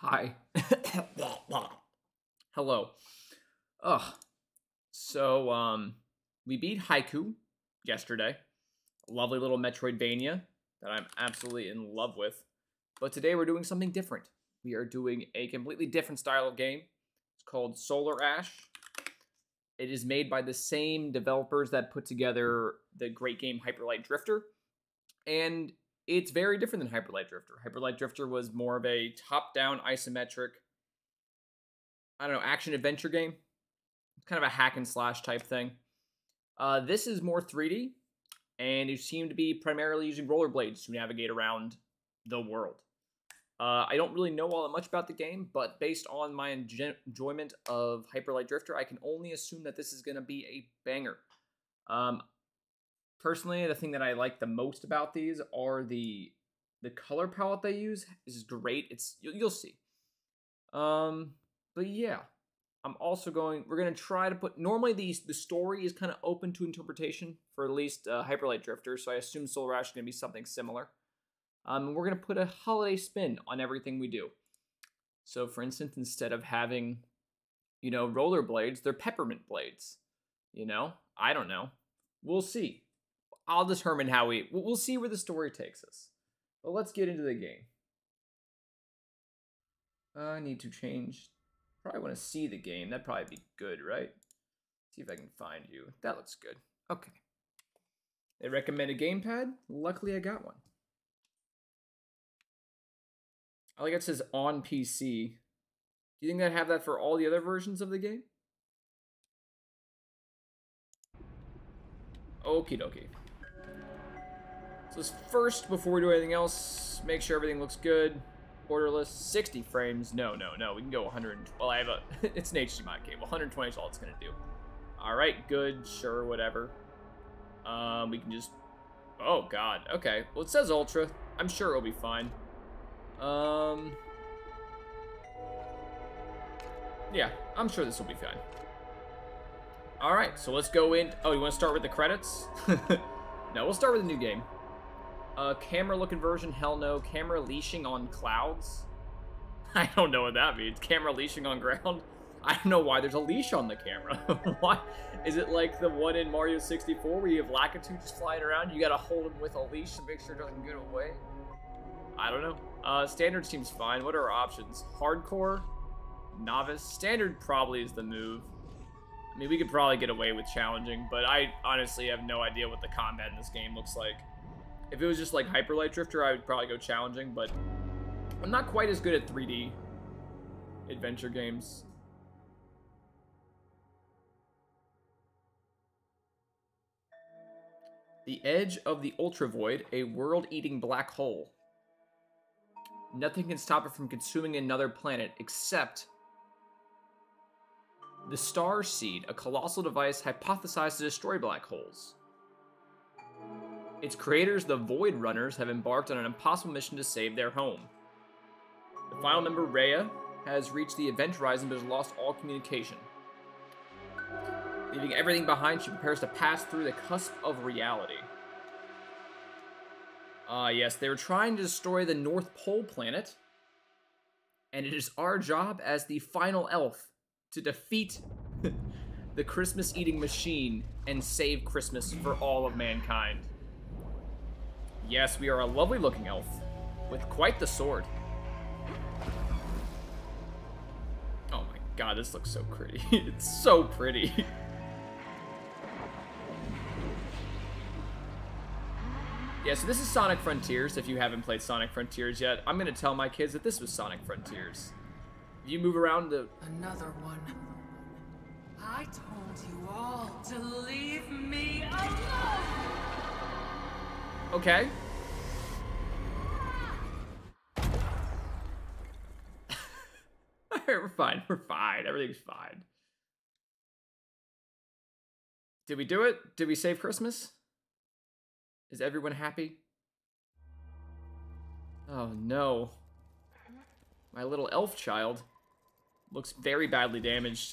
Hi. Hello. Ugh. We beat Haiku yesterday. A lovely little Metroidvania that I'm absolutely in love with. But today we're doing something different. We are doing a completely different style of game. It's called Solar Ash. It is made by the same developers that put together the great game Hyper Light Drifter. And it's very different than Hyper Light Drifter. Hyper Light Drifter was more of a top-down isometric, action-adventure game. It's kind of a hack-and-slash type thing. This is more 3D, and you seem to be primarily using rollerblades to navigate around the world. I don't really know all that much about the game, but based on my enjoyment of Hyper Light Drifter, I can only assume that this is going to be a banger. Personally, the thing that I like the most about these are the color palette they use is great. You'll see. But yeah, we're going to try to put, normally the story is kind of open to interpretation for at least Hyper Light Drifter, so I assume Solar Ash is going to be something similar. We're going to put a holiday spin on everything we do. So for instance, instead of having, rollerblades, they're peppermint blades. I don't know. We'll see. I'll determine we'll see where the story takes us. But let's get into the game. I need to change. Probably want to see the game. That'd probably be good, right? See if I can find you. That looks good. Okay. They recommend a gamepad. Luckily, I got one. I like it says on PC. Do you think they'd have that for all the other versions of the game? Okie dokie. So first, before we do anything else, make sure everything looks good. Borderless, 60 frames. No. We can go 100. Well, it's an HDMI cable. 120 is all it's gonna do. All right, good, sure, whatever. We can just. Oh God. Okay. Well, it says Ultra. I'm sure it'll be fine. Yeah, I'm sure this will be fine. All right, so let's go in. Oh, you want to start with the credits? No, we'll start with a new game. Camera looking version, hell no. Camera leashing on clouds. I don't know what that means. Camera leashing on ground. I don't know why there's a leash on the camera. Why? Is it like the one in Mario 64 where you have Lakitu just flying around? You gotta hold him with a leash to make sure it doesn't get away? I don't know. Standard seems fine. What are our options? Hardcore? Novice? Standard probably is the move. I mean, we could probably get away with challenging, but I honestly have no idea what the combat in this game looks like. If it was just like Hyper Light Drifter, I would probably go challenging, but I'm not quite as good at 3D adventure games. The edge of the Ultra Void, a world-eating black hole. Nothing can stop it from consuming another planet except the Star Seed, a colossal device hypothesized to destroy black holes. Its creators, the Void Runners, have embarked on an impossible mission to save their home. The final member, Rhea, has reached the event horizon but has lost all communication. Leaving everything behind, she prepares to pass through the cusp of reality. Yes, they were trying to destroy the North Pole planet, and it is our job as the final elf to defeat the Christmas-eating machine and save Christmas for all of mankind. Yes, we are a lovely-looking elf with quite the sword. Oh my God, this looks so pretty. It's so pretty. Yeah, so this is Sonic Frontiers, if you haven't played Sonic Frontiers yet. I'm going to tell my kids that this was Sonic Frontiers. If you move around the... Another one. I told you all to leave me alone! Okay. We're fine. Everything's fine. Did we do it? Did we save Christmas? Is everyone happy? Oh no. My little elf child looks very badly damaged.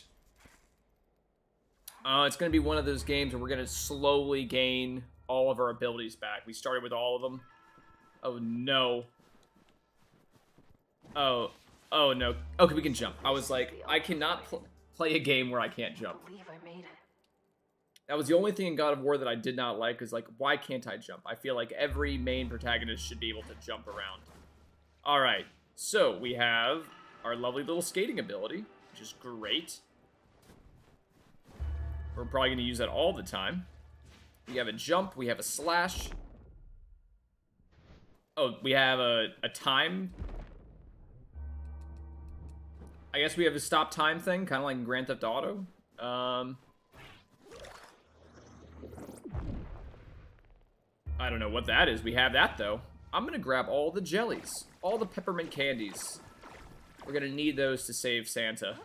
It's going to be one of those games where we're going to slowly gain all of our abilities back. We started with all of them. Oh no. Oh, Oh, no. Okay, we can jump. I was like, I cannot play a game where I can't jump. I believe I made it. That was the only thing in God of War that I did not like, is like, why can't I jump? I feel like every main protagonist should be able to jump around. Alright, so we have our lovely little skating ability, which is great. We're probably going to use that all the time. We have a jump, we have a slash. Oh, we have a time. I guess we have a stop time thing, kind of like in Grand Theft Auto. I don't know what that is. We have that, though. I'm going to grab all the jellies. All the peppermint candies. We're going to need those to save Santa.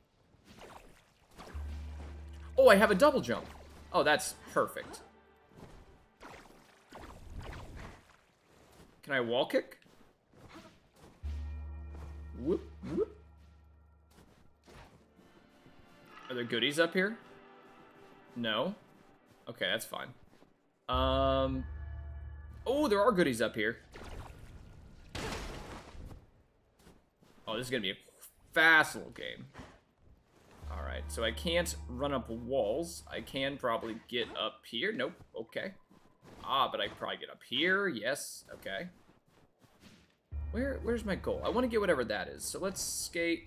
Oh, I have a double jump. Oh, that's perfect. Can I wall kick? Whoop, whoop. Are there goodies up here? No? Okay, that's fine. Oh, there are goodies up here. Oh, this is gonna be a fast little game. Alright, so I can't run up walls. I can probably get up here. Nope, okay. Ah, but I can probably get up here. Yes, okay. Where's my goal? I want to get whatever that is. So let's skate.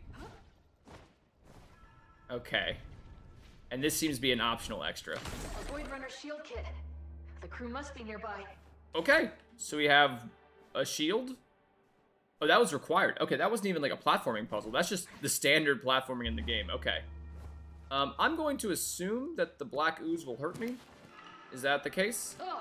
Okay. And this seems to be an optional extra. Void Runner shield kit. The crew must be nearby. Okay, so we have a shield. Oh, that was required. Okay, that wasn't even like a platforming puzzle. That's just the standard platforming in the game. Okay. I'm going to assume that the black ooze will hurt me. Is that the case? Oh.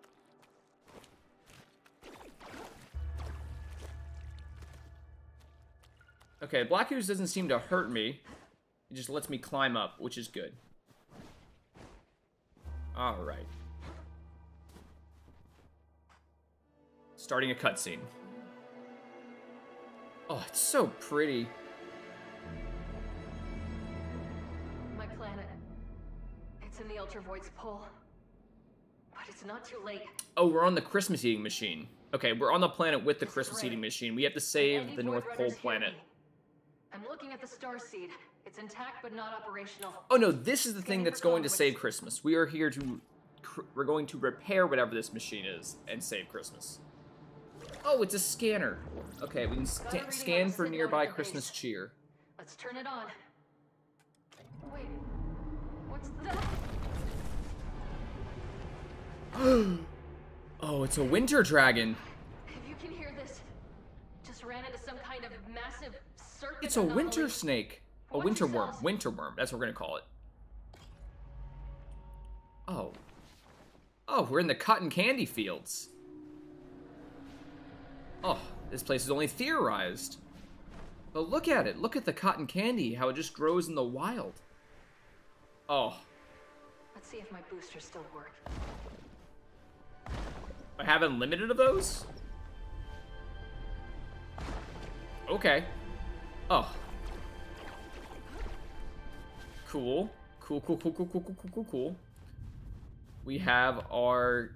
Okay, black ooze doesn't seem to hurt me. It just lets me climb up, which is good. Alright. Starting a cutscene. Oh, it's so pretty. My planet. It's in the Ultra Void's pull. But it's not too late. Oh, we're on the Christmas eating machine. Okay, we're on the planet with the Christmas eating machine. We have to save the North Pole planet. I'm looking at the star seed. It's intact but not operational. Oh no, this is the thing that's going to save Christmas. We are here to... We're going to repair whatever this machine is and save Christmas. Oh, it's a scanner. Okay, we can scan for nearby Christmas cheer. Let's turn it on. Wait, what's that? Oh, it's a winter dragon. If you can hear this, just ran into some kind of massive serpent. It's a winter anomaly. snake. A What's winter this worm. else? Winter worm. That's what we're gonna call it. Oh. Oh, we're in the cotton candy fields. Oh, this place is only theorized. But look at it. Look at the cotton candy, how it just grows in the wild. Oh. Let's see if my boosters still work. I have unlimited of those? Okay. Oh. Cool. Cool, cool, cool, cool, cool, cool, cool, cool, cool. We have our...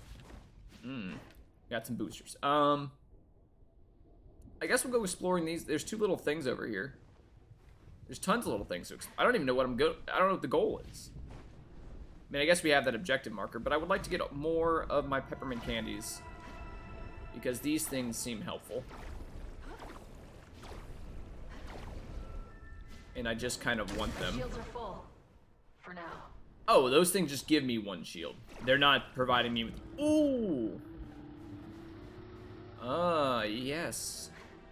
got some boosters. I guess we'll go exploring these. There's two little things over here. There's tons of little things to explore. I don't even know what I don't know what the goal is. I mean, I guess we have that objective marker, but I would like to get more of my peppermint candies because these things seem helpful. And I just kind of want them. Shields are full. For now. Oh, those things just give me one shield. They're not providing me with... Ooh! Ah, yes.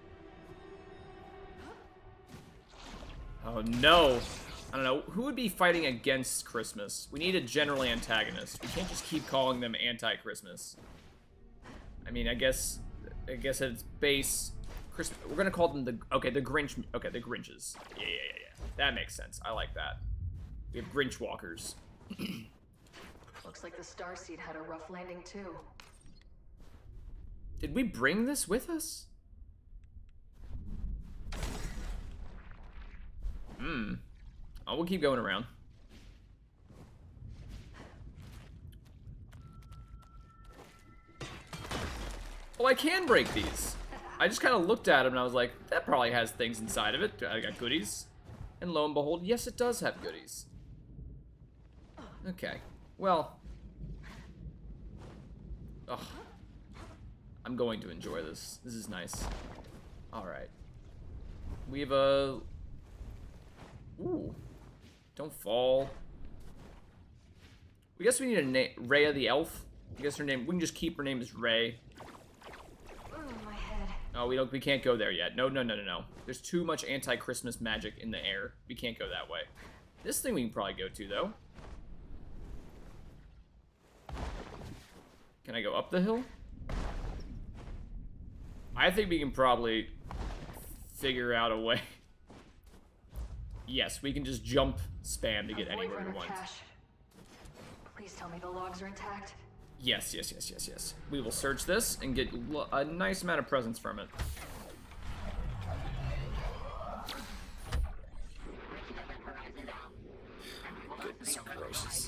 Oh, no. I don't know. Who would be fighting against Christmas? We need a general antagonist. We can't just keep calling them anti-Christmas. I mean, I guess at its base... Christmas, we're gonna call them the... Okay, the Grinch... Okay, the Grinches. Yeah. That makes sense. I like that. We have Grinch walkers. Looks like the starseed had a rough landing too. Did we bring this with us? Oh, we'll keep going around. Oh, I can break these. I just kind of looked at him and I was like, that probably has things inside of it. I got goodies. And lo and behold, yes, it does have goodies. Okay. Well. Ugh. I'm going to enjoy this. This is nice. Alright. We have a... Ooh. Don't fall. I guess we need a name. Rhea the elf. I guess her name... We can just keep her name as Ray. My head. Oh, we can't go there yet. No. There's too much anti-Christmas magic in the air. We can't go that way. This thing we can probably go to, though. Can I go up the hill? I think we can probably figure out a way. Yes, we can just jump spam to get anywhere we want. Cache. Please tell me the logs are intact. Yes. We will search this and get a nice amount of presents from it. Goodness gracious.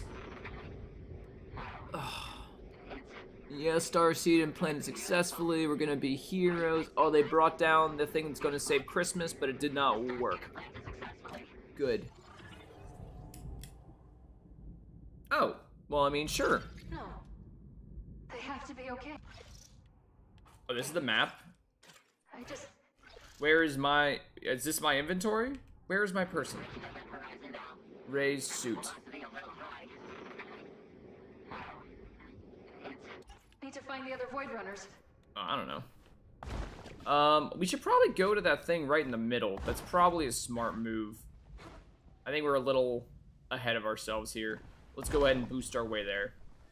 Yeah, Starseed implanted successfully. We're gonna be heroes. Oh, they brought down the thing that's gonna save Christmas, but it did not work. Good. Oh, well, I mean, sure. No. They have to be okay. Oh, this is the map. I just... Where is my... Is this my inventory? Where is my person? Ray's suit. Need to find the other Void Runners. Oh, I don't know. We should probably go to that thing right in the middle. That's probably a smart move. I think we're a little ahead of ourselves here. Let's go ahead and boost our way there.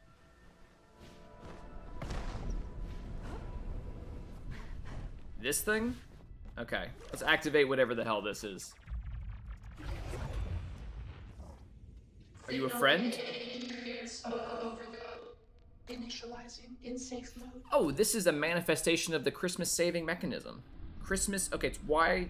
This thing? Okay, let's activate whatever the hell this is. Are you a friend? Initializing in safe mode. Oh, this is a manifestation of the Christmas saving mechanism. Christmas, okay, it's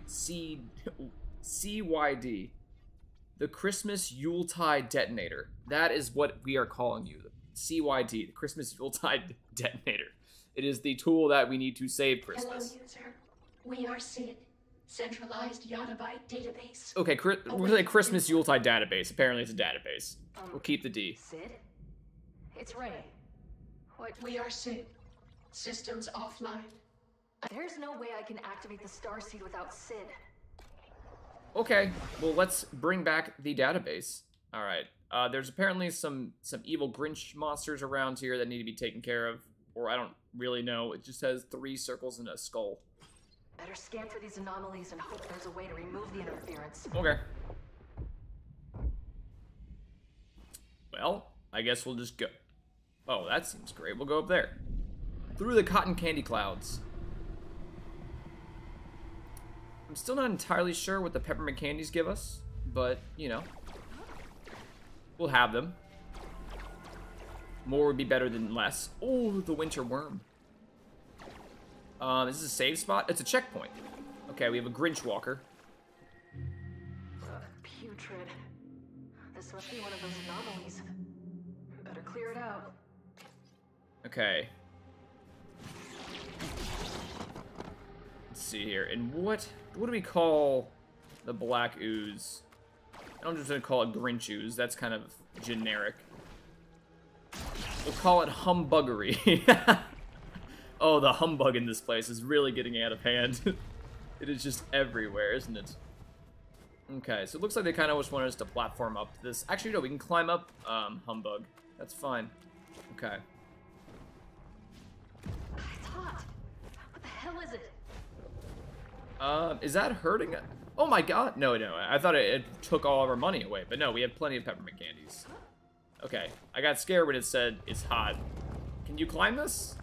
CYD. The Christmas Yuletide Detonator. That is what we are calling you. CYD, the Christmas Yuletide Detonator. It is the tool that we need to save Christmas. Hello, user. We are SID, centralized Yottabyte database. Okay, we're like Christmas Yuletide database. Apparently it's a database. We'll keep the D. Sid? It's Ray. What? We are SID. Systems offline. There's no way I can activate the Starseed without Sid. Okay, well, let's bring back the database. All right, there's apparently some evil Grinch monsters around here that need to be taken care of, or I don't really know. It just has 3 circles and a skull. Better scan for these anomalies and hope there's a way to remove the interference. Okay. Well, I guess we'll just go. Oh, that seems great. We'll go up there. Through the cotton candy clouds. I'm still not entirely sure what the peppermint candies give us, but, you know, we'll have them. More would be better than less. Oh, the winter worm. Is this a save spot? It's a checkpoint. Okay, we have a Grinch walker. Putrid. This must be one of those anomalies. Better clear it out. Okay. Let's see here. And what do we call the black ooze? I'm just gonna call it Grinch ooze. That's kind of generic. We'll call it humbuggery. Oh, the humbug in this place is really getting out of hand. It is just everywhere, isn't it? Okay, so it looks like they kind of just wanted us to platform up this. Actually, no, we can climb up humbug. That's fine. Okay. It's hot. What the hell is it? Is that hurting it? Oh my god. No, I thought it took all of our money away, but no, we have plenty of peppermint candies. Okay, I got scared when it said it's hot. Can you climb this?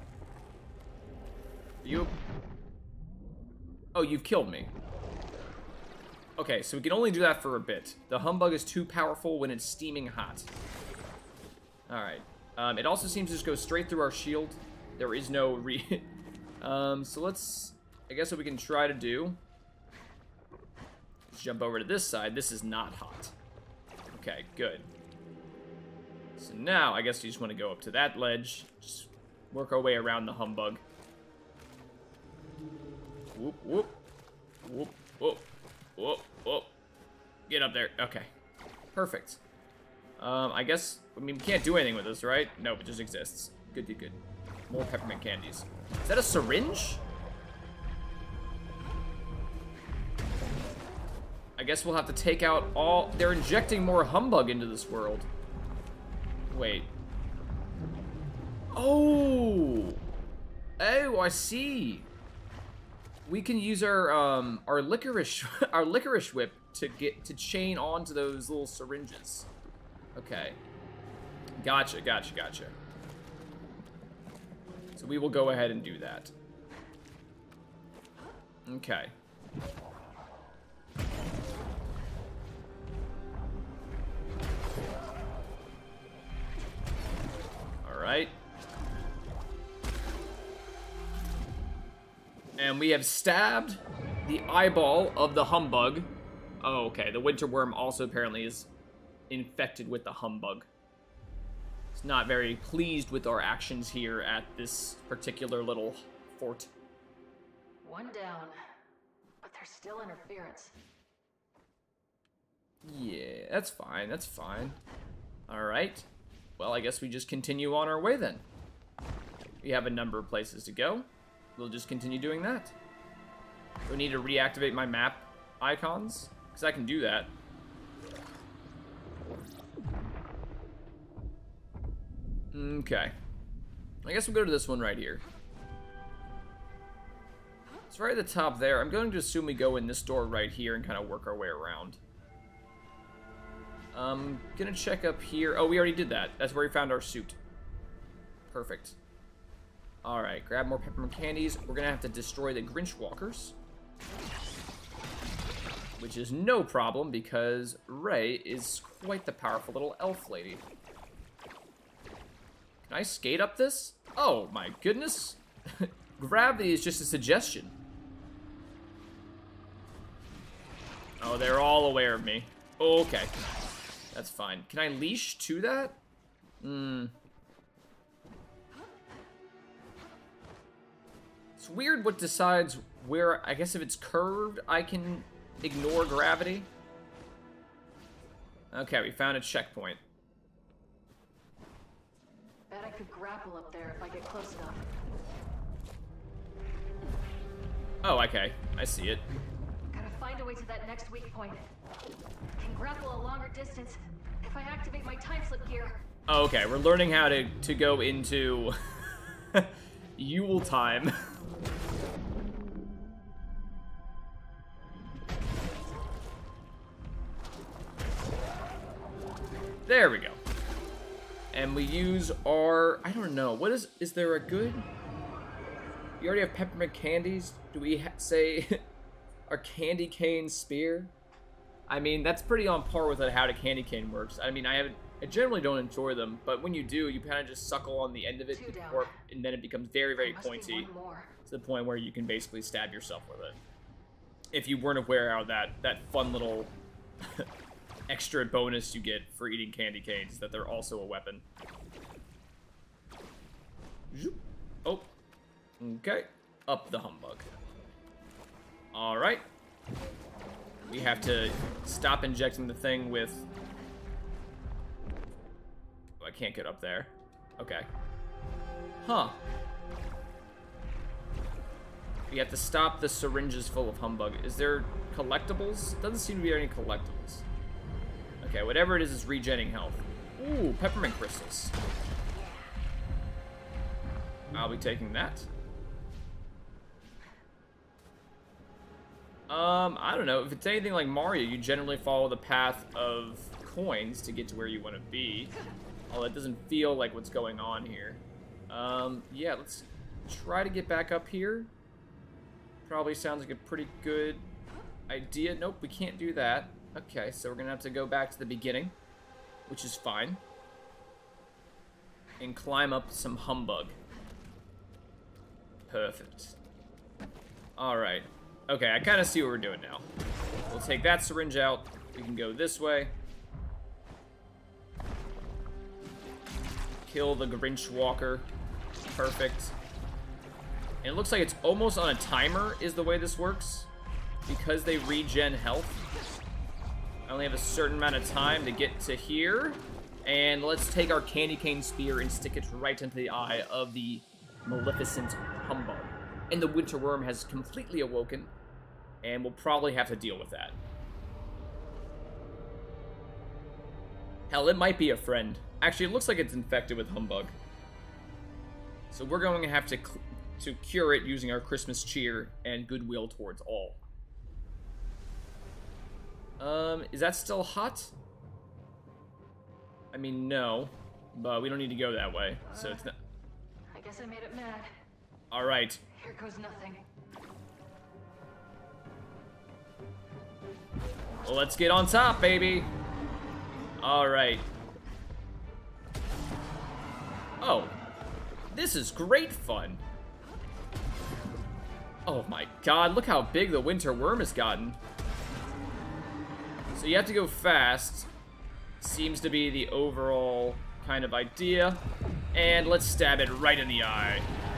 You? Oh, you've killed me. Okay, so we can only do that for a bit. The humbug is too powerful when it's steaming hot. Alright. It also seems to just go straight through our shield. There is no so let's... I guess what we can try to do is jump over to this side. This is not hot. Okay, good. So now, I guess we just want to go up to that ledge. Just work our way around the humbug. Whoop, whoop. Whoop, whoop. Whoop, whoop. Get up there. Okay. Perfect. I guess, I mean, we can't do anything with this, right? Nope, it just exists. Good, good, good. More peppermint candies. Is that a syringe? I guess we'll have to take out all... They're injecting more humbug into this world. Wait. Oh! Oh, I see. We can use our licorice our licorice whip to chain onto those little syringes. Okay. Gotcha, gotcha, gotcha. So we will go ahead and do that. Okay. Alright. And we have stabbed the eyeball of the humbug. Oh, okay. The winter worm also apparently is infected with the humbug. It's not very pleased with our actions here at this particular little fort. One down, but there's still interference. Yeah, that's fine. That's fine. All right. Well, I guess we just continue on our way then. We have a number of places to go. We'll just continue doing that. Do I need to reactivate my map icons? Because I can do that. Okay. I guess we'll go to this one right here. It's right at the top there. I'm going to assume we go in this door right here and kind of work our way around. Gonna check up here. Oh, we already did that. That's where we found our suit. Perfect. Alright, grab more peppermint candies. We're gonna have to destroy the Grinch Walkers. Which is no problem because Ray is quite the powerful little elf lady. Can I skate up this? Oh my goodness. Gravity is just a suggestion. Oh, they're all aware of me. Okay. That's fine. Can I leash to that? It's weird what decides where... I guess if it's curved, I can ignore gravity. Okay, we found a checkpoint. Bet I could grapple up there if I get close enough. Oh, okay. I see it. Gotta find a way to that next weak point. Can grapple a longer distance if I activate my time slip gear. Oh, okay, we're learning how to go into Yule time. There we go. And we use our, I don't know, what is there a good? You already have peppermint candies. Do we say our candy cane spear? I mean, that's pretty on par with how the candy cane works. I mean, I generally don't enjoy them, but when you do, you kind of just suckle on the end of it, and then it becomes very, very pointy to the point where you can basically stab yourself with it. If you weren't aware of that fun little extra bonus you get for eating candy canes, that they're also a weapon. Oh, okay, up the humbug. All right. We have to stop injecting the thing with... Oh, I can't get up there. Okay. Huh. We have to stop the syringes full of humbug. Is there collectibles? Doesn't seem to be any collectibles. Okay, whatever it is regenerating health. Ooh, peppermint crystals. I'll be taking that. I don't know. If it's anything like Mario, you generally follow the path of coins to get to where you want to be. Although it doesn't feel like what's going on here. Yeah, let's try to get back up here. Probably sounds like a pretty good idea. Nope, we can't do that. Okay, so we're gonna have to go back to the beginning, which is fine. And climb up some humbug. Perfect. Alright. Okay, I kind of see what we're doing now. We'll take that syringe out. We can go this way. Kill the Grinch Walker. Perfect. And it looks like it's almost on a timer is the way this works. Because they regen health. I only have a certain amount of time to get to here. And let's take our candy cane spear and stick it right into the eye of the Maleficent Humbug. And the winter worm has completely awoken. And we'll probably have to deal with that. Hell, it might be a friend. Actually, it looks like it's infected with Humbug. So we're going to have to cure it using our Christmas cheer and goodwill towards all. Is that still hot? I mean, no. But we don't need to go that way, so it's not... I guess I made it mad. Alright. Here goes nothing. Well, let's get on top, baby. Alright. Oh. This is great fun. Oh my god, look how big the winter worm has gotten. So you have to go fast. Seems to be the overall kind of idea. And let's stab it right in the eye.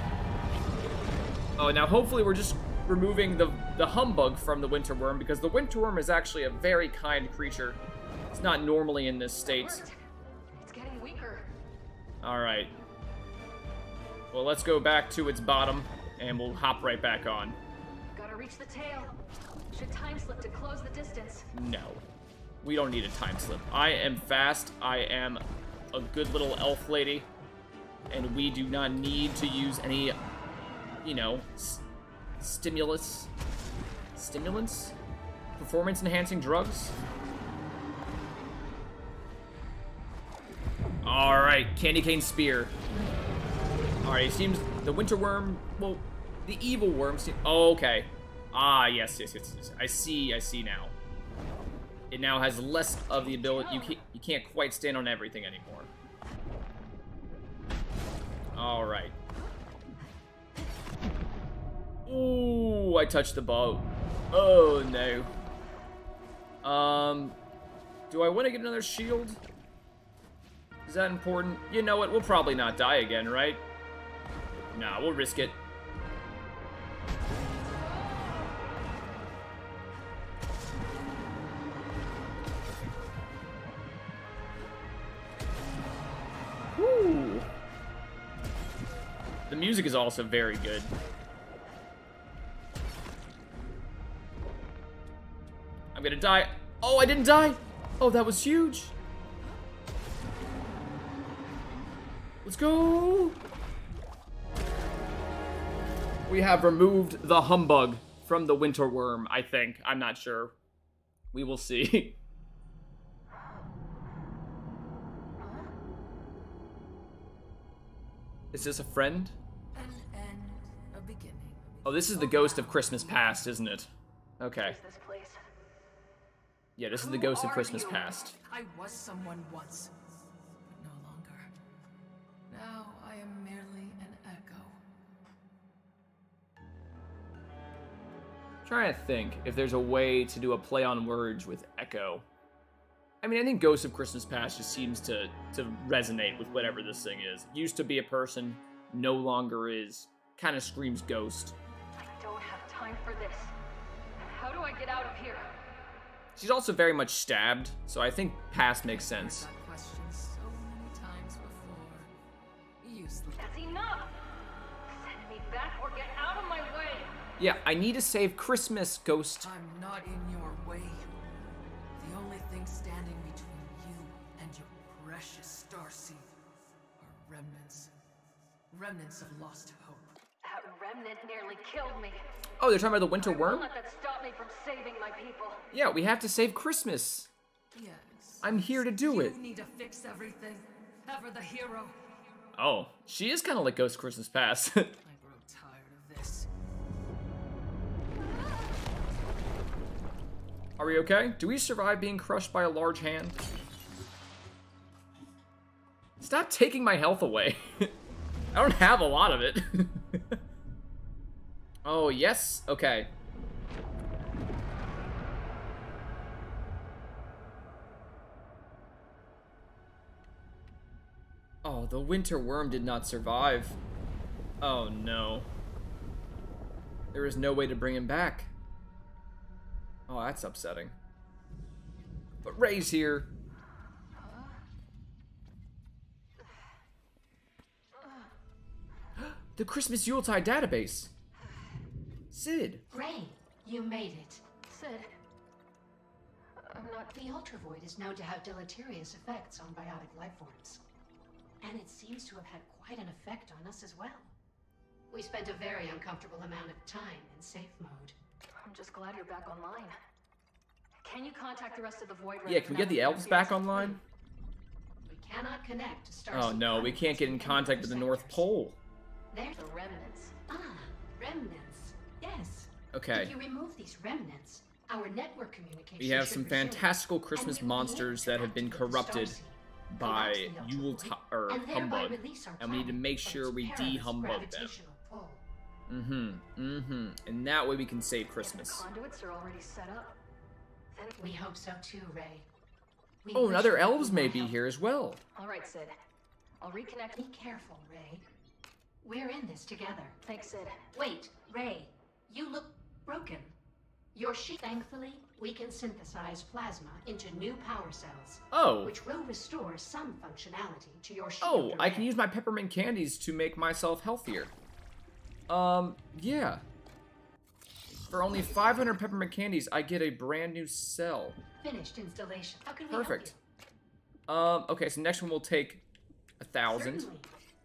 Oh, now hopefully we're just removing the humbug from the winter worm, because the winter worm is actually a very kind creature. It's not normally in this state. It's getting weaker. Alright. Well, let's go back to its bottom, and we'll hop right back on. Gotta reach the tail. Should time slip to close the distance. No. We don't need a time slip. I am fast. I am a good little elf lady. And we do not need to use any, you know, stimulants? Performance-enhancing drugs? Alright, candy cane spear. Alright, it seems the winter worm, well, the evil worm seems, oh, okay. Ah, yes. I see now. It now has less of the ability, you can't quite stand on everything anymore. Alright. Ooh, I touched the boat. Oh, no. Do I want to get another shield? Is that important? You know what, we'll probably not die again, right? Nah, we'll risk it. Woo! The music is also very good. I'm gonna die. Oh, I didn't die! Oh, that was huge! Let's go! We have removed the humbug from the winter worm, I think. I'm not sure. We will see. Is this a friend? An end, a beginning. Oh, this is the ghost of Christmas Past, isn't it? Okay. Where's this place? Yeah, this is the ghost of Christmas Past. I was someone once, but no longer. Now I am merely an echo. Trying to think if there's a way to do a play on words with echo. I mean, I think Ghost of Christmas Past just seems to resonate with whatever this thing is. Used to be a person, no longer is. Kind of screams ghost. I don't have time for this. How do I get out of here? She's also very much stabbed, so I think past makes sense. I've got questions so many times before. Useless. That's enough! Send me back or get out of my way! Yeah, I need to save Christmas, Ghost. I'm not in your way. The only thing standing between you and your precious starseed are remnants. Remnants of lost hope. That remnant nearly killed me. Oh, they're talking about the winter I won't worm? let that stop me from saving my people. Yeah, we have to save Christmas. Yes. I'm here to do it. You need to fix everything. Ever the hero. Oh, she is kind of like Ghost of Christmas Past. I grow tired of this. Are we okay? Do we survive being crushed by a large hand? Stop taking my health away. I don't have a lot of it. Oh, yes? Okay. Oh, the winter worm did not survive. Oh, no. There is no way to bring him back. Oh, that's upsetting. But Ray's here. The Christmas Yuletide database. Sid. Ray, you made it. Sid. I'm not... The Ultra Void is known to have deleterious effects on biotic life forms. And it seems to have had quite an effect on us as well. We spent a very uncomfortable amount of time in safe mode. I'm just glad you're back online. Can you contact the rest of the Void? Yeah, can we get the elves back online? We cannot connect to Star. Oh no, we can't get in contact with the North Pole. There's The remnants. remnants. Yes. Okay. If you remove these remnants, our network communication We have should some resume, fantastical and Christmas we will be able monsters to that have been connect with the corrupted Starseed, by collapse the Ultra Yuletide Void, or and thereby Humbug, release our and we need to planet make from sure its we perilous de-humbug them. gravitational pull. And that way we can save If Christmas. the conduits are already set up, then... We hope so too, Ray. We Oh, and wish other we elves could may help. be here as well. Alright, Sid. I'll reconnect... Be careful, Ray. We're in this together. Thanks, Sid. Wait, Ray, you look broken. Your sheet. Thankfully, we can synthesize plasma into new power cells, Oh. which will restore some functionality to your shield. Oh, I array. can use my peppermint candies to make myself healthier. Yeah. For only 500 peppermint candies, I get a brand new cell. Finished installation. How can we Perfect. help Okay, so next one will take you? 1,000. Certainly.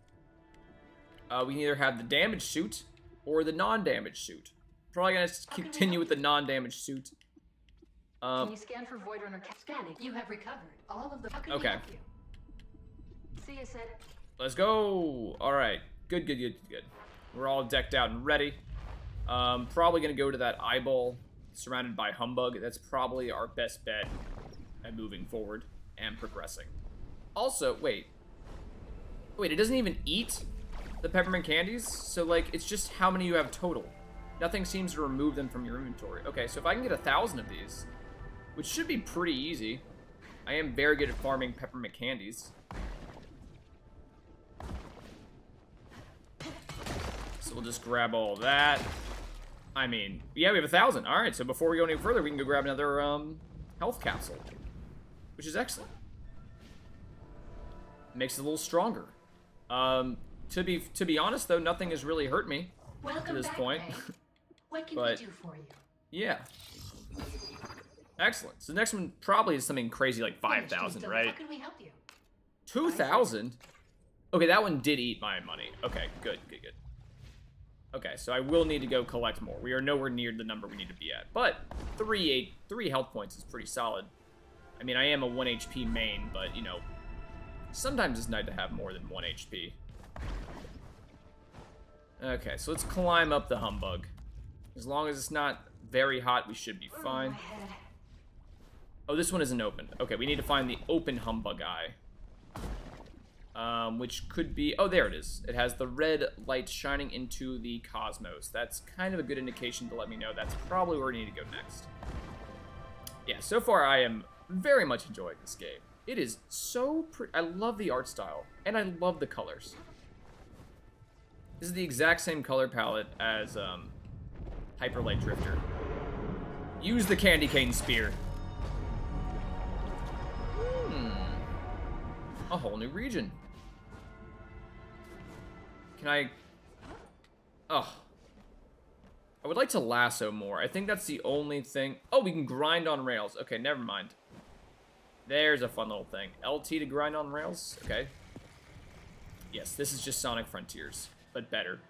We can either have the damage suit or the non-damage suit. Probably gonna continue with the non-damage suit. Can you scan for Void Runner? Scanning. You have recovered all of the. How can Okay. we help you? See you, Sid. Let's go. All right. Good. We're all decked out and ready. Probably gonna go to that eyeball surrounded by Humbug. That's probably our best bet at moving forward and progressing. Also, wait, it doesn't even eat the peppermint candies, so like it's just how many you have total. Nothing seems to remove them from your inventory. Okay, so if I can get 1,000 of these, which should be pretty easy. I am very good at farming peppermint candies. So we'll just grab all of that. I mean, yeah, we have 1,000. All right, so before we go any further, we can go grab another health capsule, which is excellent. Makes it a little stronger. To be honest, though, nothing has really hurt me Welcome to this back, point. Ray. What can But- we do for you? Yeah. Excellent. So the next one probably is something crazy like Finished 5,000, install- right? How can we help you? 2,000? Okay, that one did eat my money. Okay, good. Okay, so I will need to go collect more. We are nowhere near the number we need to be at. But 3 health points is pretty solid. I mean, I am a 1 HP main, but, you know, sometimes it's nice to have more than 1 HP. Okay, so let's climb up the Humbug. As long as it's not very hot, we should be fine. My head. Oh, this one isn't open. Okay, we need to find the open Humbug eye. Which could be... Oh, there it is. It has the red light shining into the cosmos. That's kind of a good indication to let me know that's probably where we need to go next. Yeah, so far I am very much enjoying this game. It is so pretty. I love the art style, and I love the colors. This is the exact same color palette as Hyper Light Drifter. Use the candy cane spear. A whole new region. Can I... Oh. I would like to lasso more. I think that's the only thing... Oh, we can grind on rails. Okay, never mind. There's a fun little thing. LT to grind on rails? Okay. Yes, this is just Sonic Frontiers, but better.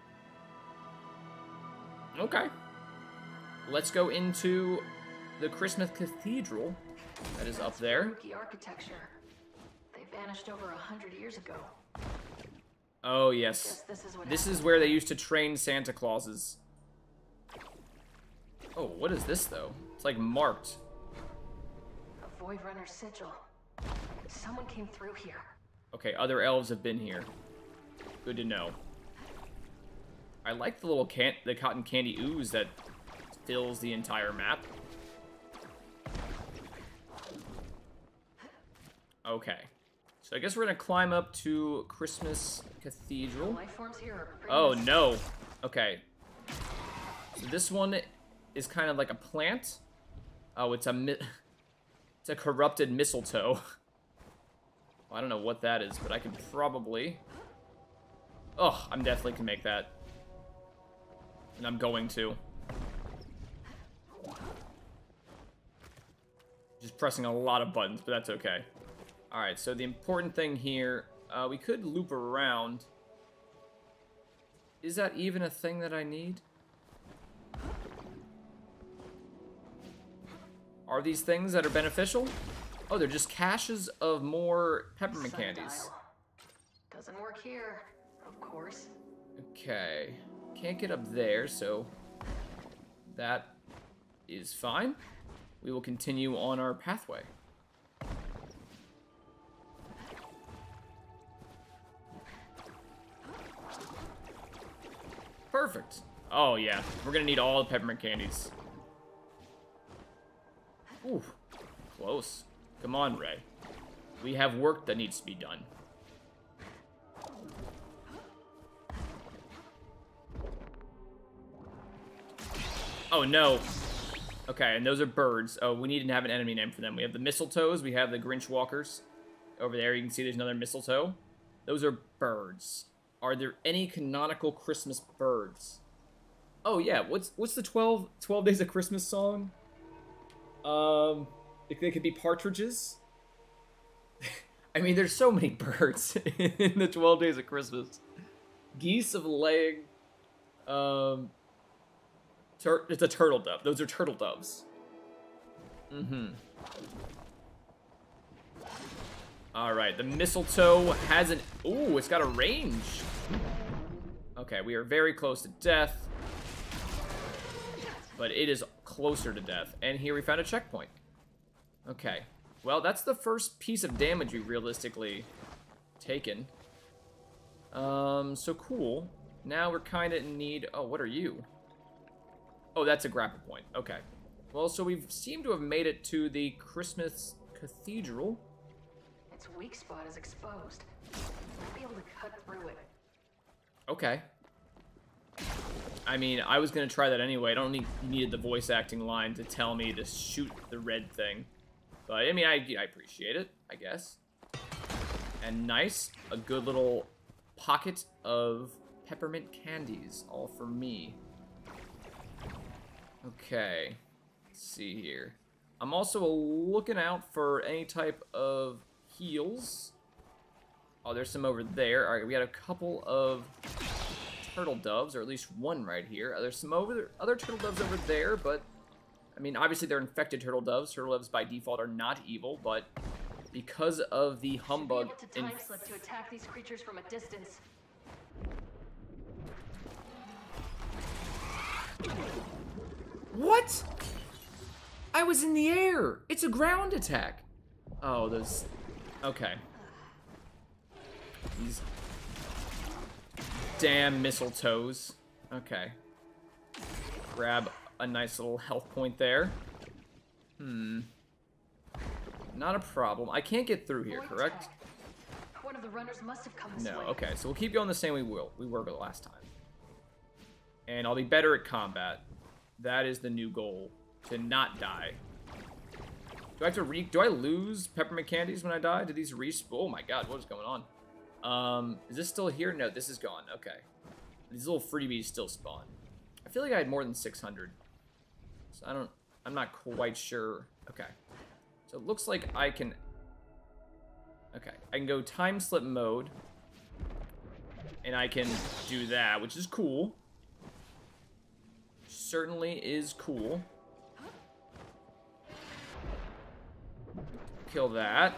Okay. Let's go into the Christmas Cathedral that is up there. Spooky architecture. They vanished over 100 years ago. Oh, yes. Guess this is what This happened. is where they used to train Santa Clauses. Oh, what is this, though? It's like marked. A Void Runner sigil. Someone came through here. Okay, other elves have been here. Good to know. I like the little the cotton candy ooze that fills the entire map. Okay. So I guess we're gonna climb up to Christmas Cathedral. Life forms here are pretty Oh much- no. Okay. So this one is kind of like a plant. Oh, it's a corrupted mistletoe. Well, I don't know what that is, but I could probably... Oh, I'm definitely can make that. And I'm going to. Just pressing a lot of buttons, but that's okay. Alright, so the important thing here, we could loop around. Is that even a thing that I need? Are these things that are beneficial? Oh, they're just caches of more peppermint candies. Sundial. Doesn't work here, of course. Okay. Can't get up there, so that is fine. We will continue on our pathway. Perfect. Oh, yeah. We're gonna need all the peppermint candies. Ooh. Close. Come on, Ray. We have work that needs to be done. Oh, no. Okay, and those are birds. Oh, we need to have an enemy name for them. We have the mistletoes. We have the Grinch walkers. Over there, you can see there's another mistletoe. Those are birds. Are there any canonical Christmas birds? Oh, yeah. What's the 12 Days of Christmas song? They could be partridges. I mean, there's so many birds in the 12 Days of Christmas. Geese of laying. It's a turtle dove. Those are turtle doves. Mm-hmm. Alright, the mistletoe has an... Ooh, it's got a range. Okay, we are very close to death. But it is closer to death. And here we found a checkpoint. Okay. Well, that's the first piece of damage we've realistically taken. So cool. Now we're kind of in need... Oh, what are you? Oh, that's a grapple point. Okay. Well, so we seem to have made it to the Christmas Cathedral. Its weak spot is exposed. I'll be able to cut through it. Okay. I mean, I was going to try that anyway. I don't needed the voice acting line to tell me to shoot the red thing. But, I mean, I appreciate it, I guess. And nice. A good little pocket of peppermint candies. All for me. Okay. Let's see here. I'm also looking out for any type of heals. Oh, there's some over there. All right, we got a couple of turtle doves, or at least one right here. There's some other turtle doves over there, but I mean, obviously they're infected turtle doves. Turtle doves by default are not evil, but because of the humbug, Should be able to time slip to attack these creatures from a distance. What? I was in the air. It's a ground attack. Oh, those. Okay. These damn mistletoes. Okay. Grab a nice little health point there. Not a problem. I can't get through here, correct? One of the runners must have come this No. way. Okay, so we'll keep going the same way we were the last time. And I'll be better at combat. That is the new goal. To not die. Do I have to do I lose peppermint candies when I die? Do these respawn? Oh my god, what is going on? Is this still here? No, this is gone. Okay. These little freebies still spawn. I feel like I had more than 600. So I'm not quite sure. Okay. So it looks like I can... Okay. I can go time slip mode. And I can do that, which is cool. Certainly is cool. Kill that.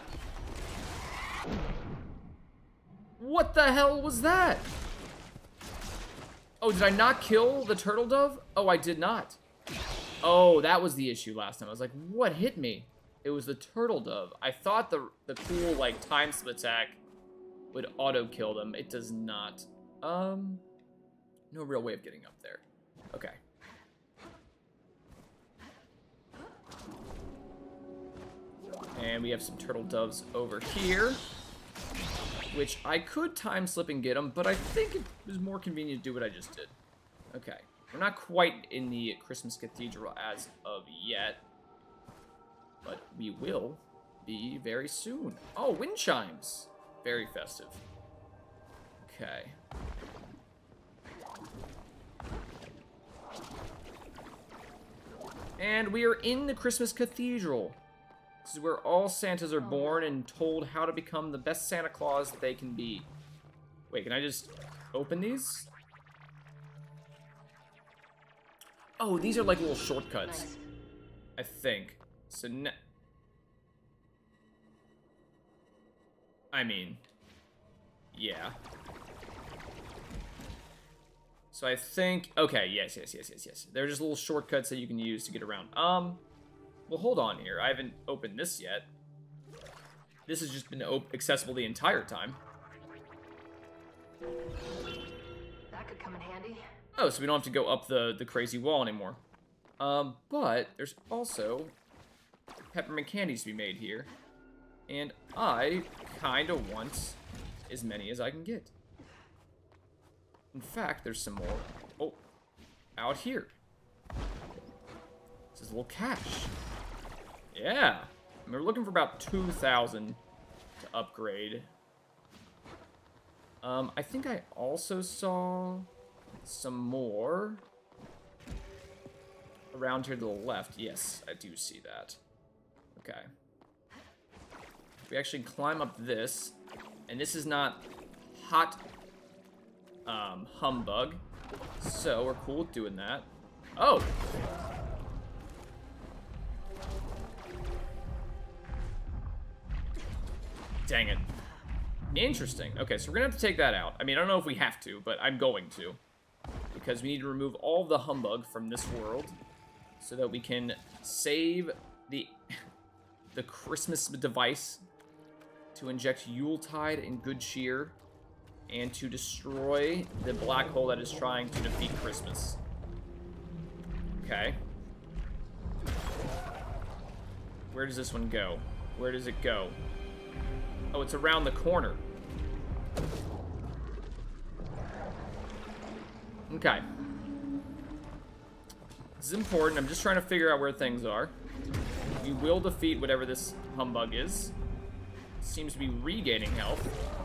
What the hell was that? Oh, did I not kill the turtle dove? Oh, I did not. Oh, that was the issue last time. I was like, what hit me? It was the turtle dove. I thought the cool, like, time slip attack would auto-kill them. It does not. No real way of getting up there. Okay. And we have some turtle doves over here, which I could time slip and get them, but I think it was more convenient to do what I just did. Okay. We're not quite in the Christmas Cathedral as of yet, but we will be very soon. Oh, wind chimes. Very festive. Okay. And we are in the Christmas Cathedral. This is where all Santas are born and told how to become the best Santa Claus that they can be. Wait, can I just open these? Oh, these are like little shortcuts. Nice. I think. So I mean, yeah. So I think, okay, yes. They're just little shortcuts that you can use to get around. Well, hold on here. I haven't opened this yet. This has just been accessible the entire time. That could come in handy. Oh, so we don't have to go up the crazy wall anymore. But there's also peppermint candies to be made here. And I kind of want as many as I can get. In fact, there's some more. Oh, out here. This is a little cash. Yeah. And we're looking for about 2,000 to upgrade. I think I also saw some more around here to the left. Yes, I do see that. Okay. We actually climb up this, and this is not hot humbug, so we're cool with doing that. Oh! Dang it. Interesting. Okay, so we're gonna have to take that out. I mean, I don't know if we have to, but I'm going to. Because we need to remove all the humbug from this world so that we can save the Christmas device to inject Yuletide and good cheer and to destroy the black hole that is trying to defeat Christmas. Okay. Where does this one go? Where does it go? Oh, it's around the corner. Okay. This is important. I'm just trying to figure out where things are. We will defeat whatever this humbug is. Seems to be regaining health.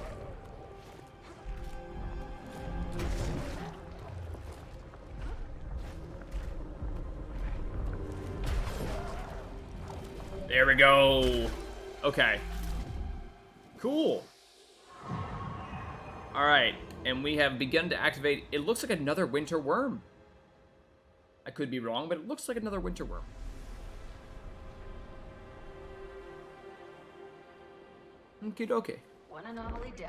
There we go. Okay. Cool. Alright, and we have begun to activate, it looks like another winter worm. I could be wrong, but it looks like another winter worm. Okie dokie. One anomaly down.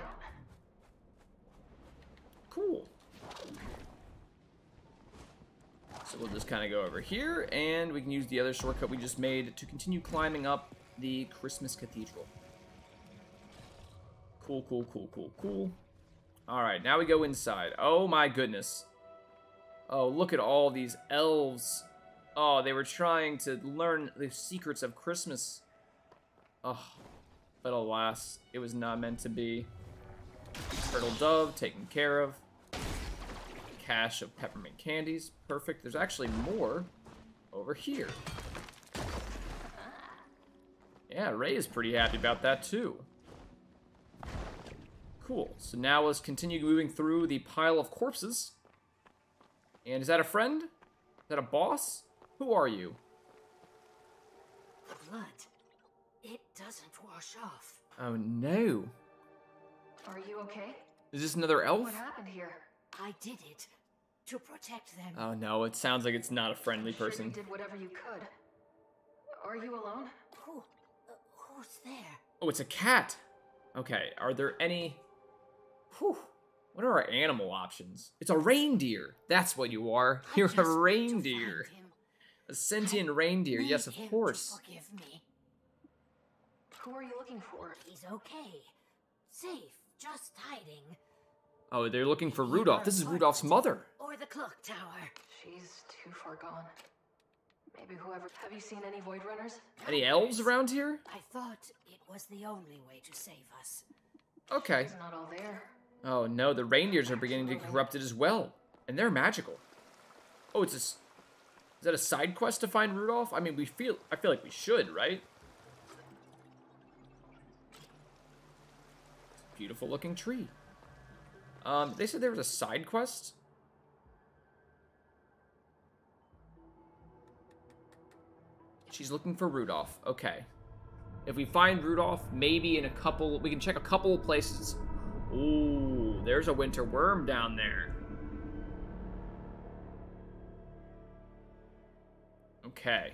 Cool. So we'll just kind of go over here, and we can use the other shortcut we just made to continue climbing up the Christmas Cathedral. Cool, cool, cool, cool, cool. Alright, now we go inside. Oh my goodness. Oh, look at all these elves. Oh, they were trying to learn the secrets of Christmas. Oh, but alas, it was not meant to be. Turtle dove taken care of. Cache of peppermint candies. Perfect. There's actually more over here. Yeah, Ray is pretty happy about that too. Cool. So now let's continue moving through the pile of corpses. And is that a friend? Is that a boss? Who are you? The blood. It doesn't wash off. Oh no. Are you okay? Is this another elf? What happened here? I did it to protect them. Oh no, it sounds like it's not a friendly Sure person. you did whatever you could. Are you alone? Who's there? Oh, it's a cat. Okay, are there any... Whew. What are our animal options? It's a reindeer. That's what you are. I You're just a want to reindeer. find him. A sentient reindeer. Need Yes, of him to course. Forgive me. Who are you looking for? He's okay. Safe. Just hiding. Oh, they're looking for In Rudolph. her This is Rudolph's apartment. mother. Or the clock tower. She's too far gone. Maybe whoever... Have you seen any Void Runners? Any elves around here? I thought it was the only way to save us. Okay. She's not all there. Oh no, the reindeers are beginning to get corrupted as well. And they're magical. Oh, is that a side quest to find Rudolph? I mean, I feel like we should, right? Beautiful looking tree. They said there was a side quest. She's looking for Rudolph. Okay. If we find Rudolph, maybe we can check a couple of places. Ooh, there's a winter worm down there. Okay.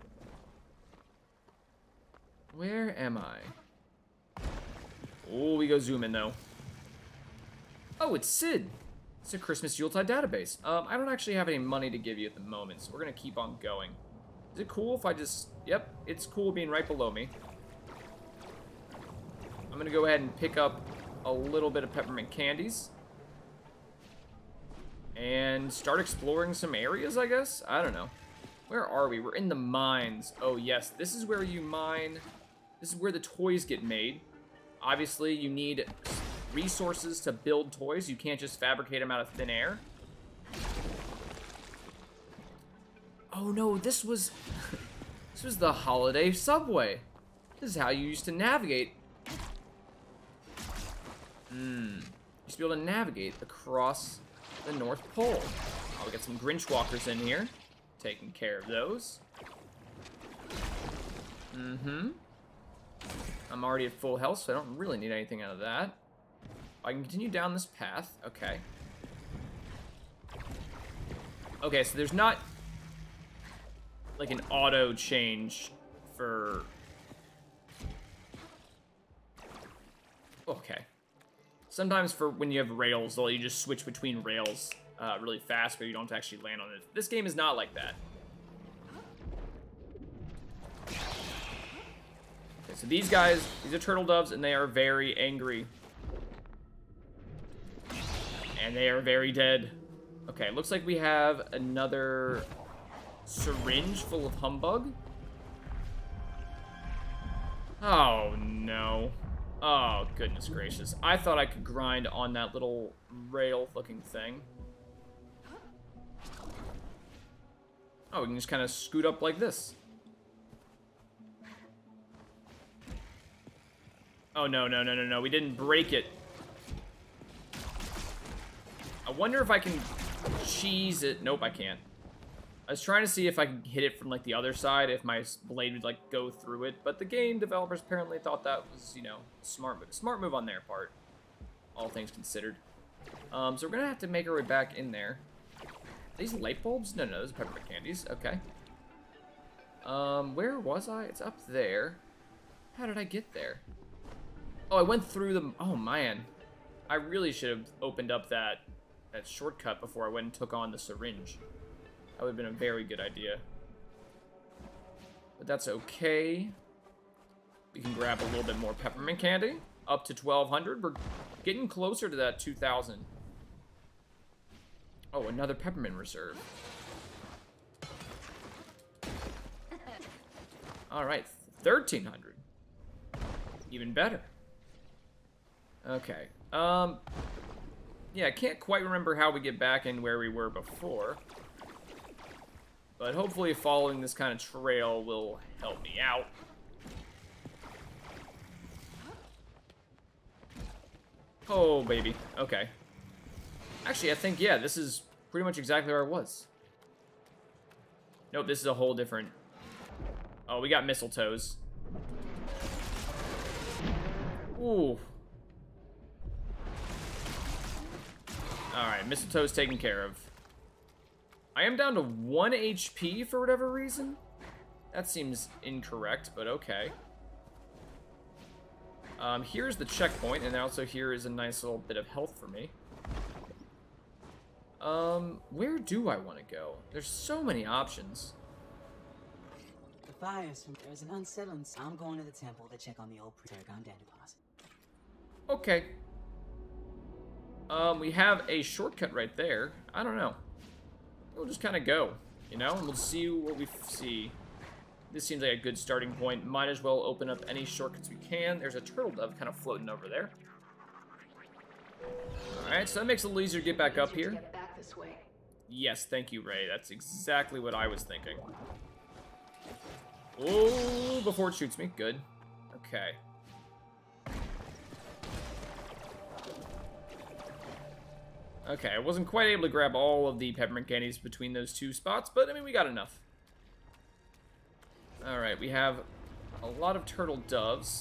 Where am I? Oh, we go zoom in though. Oh, it's Sid. It's a Christmas Yuletide database. I don't actually have any money to give you at the moment, so we're gonna keep on going. Is it cool if I just... Yep, it's cool being right below me. I'm gonna go ahead and pick up a little bit of peppermint candies. And start exploring some areas, I guess? I don't know. Where are we? We're in the mines. Oh, yes. This is where you mine. This is where the toys get made. Obviously, you need resources to build toys. You can't just fabricate them out of thin air. Oh, no. This was... this was the holiday subway. This is how you used to navigate. You used to be able to navigate across the North Pole. Oh, we got some Grinch walkers in here. Taking care of those. I'm already at full health, so I don't really need anything out of that. I can continue down this path. Okay. Okay, so there's not like an auto change for... Okay. Sometimes for when you have rails, they'll you just switch between rails really fast, but you don't have to actually land on it. This game is not like that. Okay, so these guys, these are turtle doves, and they are very angry. And they are very dead. Okay, looks like we have another syringe full of humbug. Oh, no. Oh, goodness gracious. I thought I could grind on that little rail-looking thing. Oh, we can just kind of scoot up like this. Oh, no, no, no, no, no. We didn't break it. I wonder if I can cheese it. Nope, I can't. I was trying to see if I could hit it from, like, the other side, if my blade would, like, go through it. But the game developers apparently thought that was, you know, smart move on their part. All things considered. So we're going to have to make our way back in there. Are these light bulbs? No, no, those are peppermint candies. Okay. Where was I? It's up there. How did I get there? Oh, I went through them. Oh, man. I really should have opened up that shortcut before I went and took on the syringe. That would have been a very good idea. But that's okay. We can grab a little bit more peppermint candy. Up to 1,200. We're getting closer to that 2,000. Oh, another peppermint reserve. Alright, 1,300. Even better. Okay. Yeah, I can't quite remember how we get back in where we were before. But hopefully following this kind of trail will help me out. Oh, baby. Okay. Actually, I think, yeah, this is pretty much exactly where I was. Nope, this is a whole different... Oh, we got mistletoes. Ooh. Alright, mistletoe's taken care of. I am down to 1 HP for whatever reason. That seems incorrect, but okay. Here's the checkpoint, and also here is a nice little bit of health for me. Where do I want to go? There's so many options. The fires. There's an unsettling. I'm going to the temple to check on the old Paragon Dead deposit. Okay. We have a shortcut right there. I don't know. We'll just kind of go, you know, and we'll see what we see. This seems like a good starting point. Might as well open up any shortcuts we can. There's a turtle dove kind of floating over there. All right, so that makes it a little easier to get back up here. Get back this way. Yes, thank you, Ray. That's exactly what I was thinking. Oh, before it shoots me. Good. Okay. Okay, I wasn't quite able to grab all of the peppermint candies between those two spots, but, I mean, we got enough. Alright, we have a lot of turtle doves.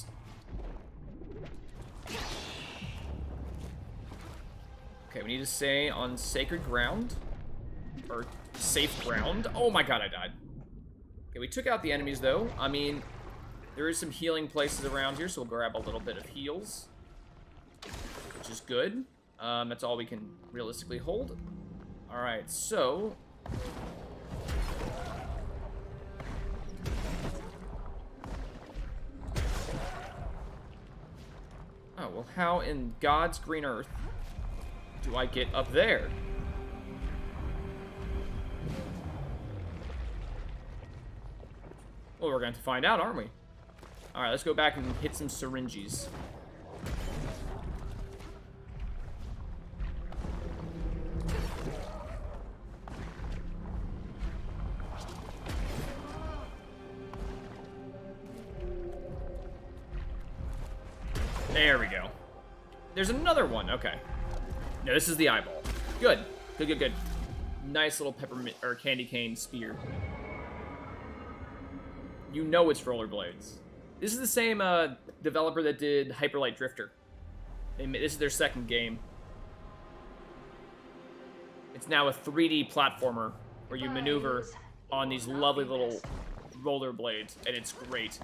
Okay, we need to stay on sacred ground. Or safe ground. Oh my god, I died. Okay, we took out the enemies, though. I mean, there is some healing places around here, so we'll grab a little bit of heals. Which is good. That's all we can realistically hold. Alright, so... Oh, well, how in God's green earth do I get up there? Well, we're going to find out, aren't we? Alright, let's go back and hit some syringes. There we go. There's another one. Okay. No, this is the eyeball. Good. Good, good, good. Nice little peppermint or candy cane spear. You know it's rollerblades. This is the same developer that did Hyper Light Drifter. This is their second game. It's now a 3D platformer where you maneuver on these lovely little rollerblades, and it's great.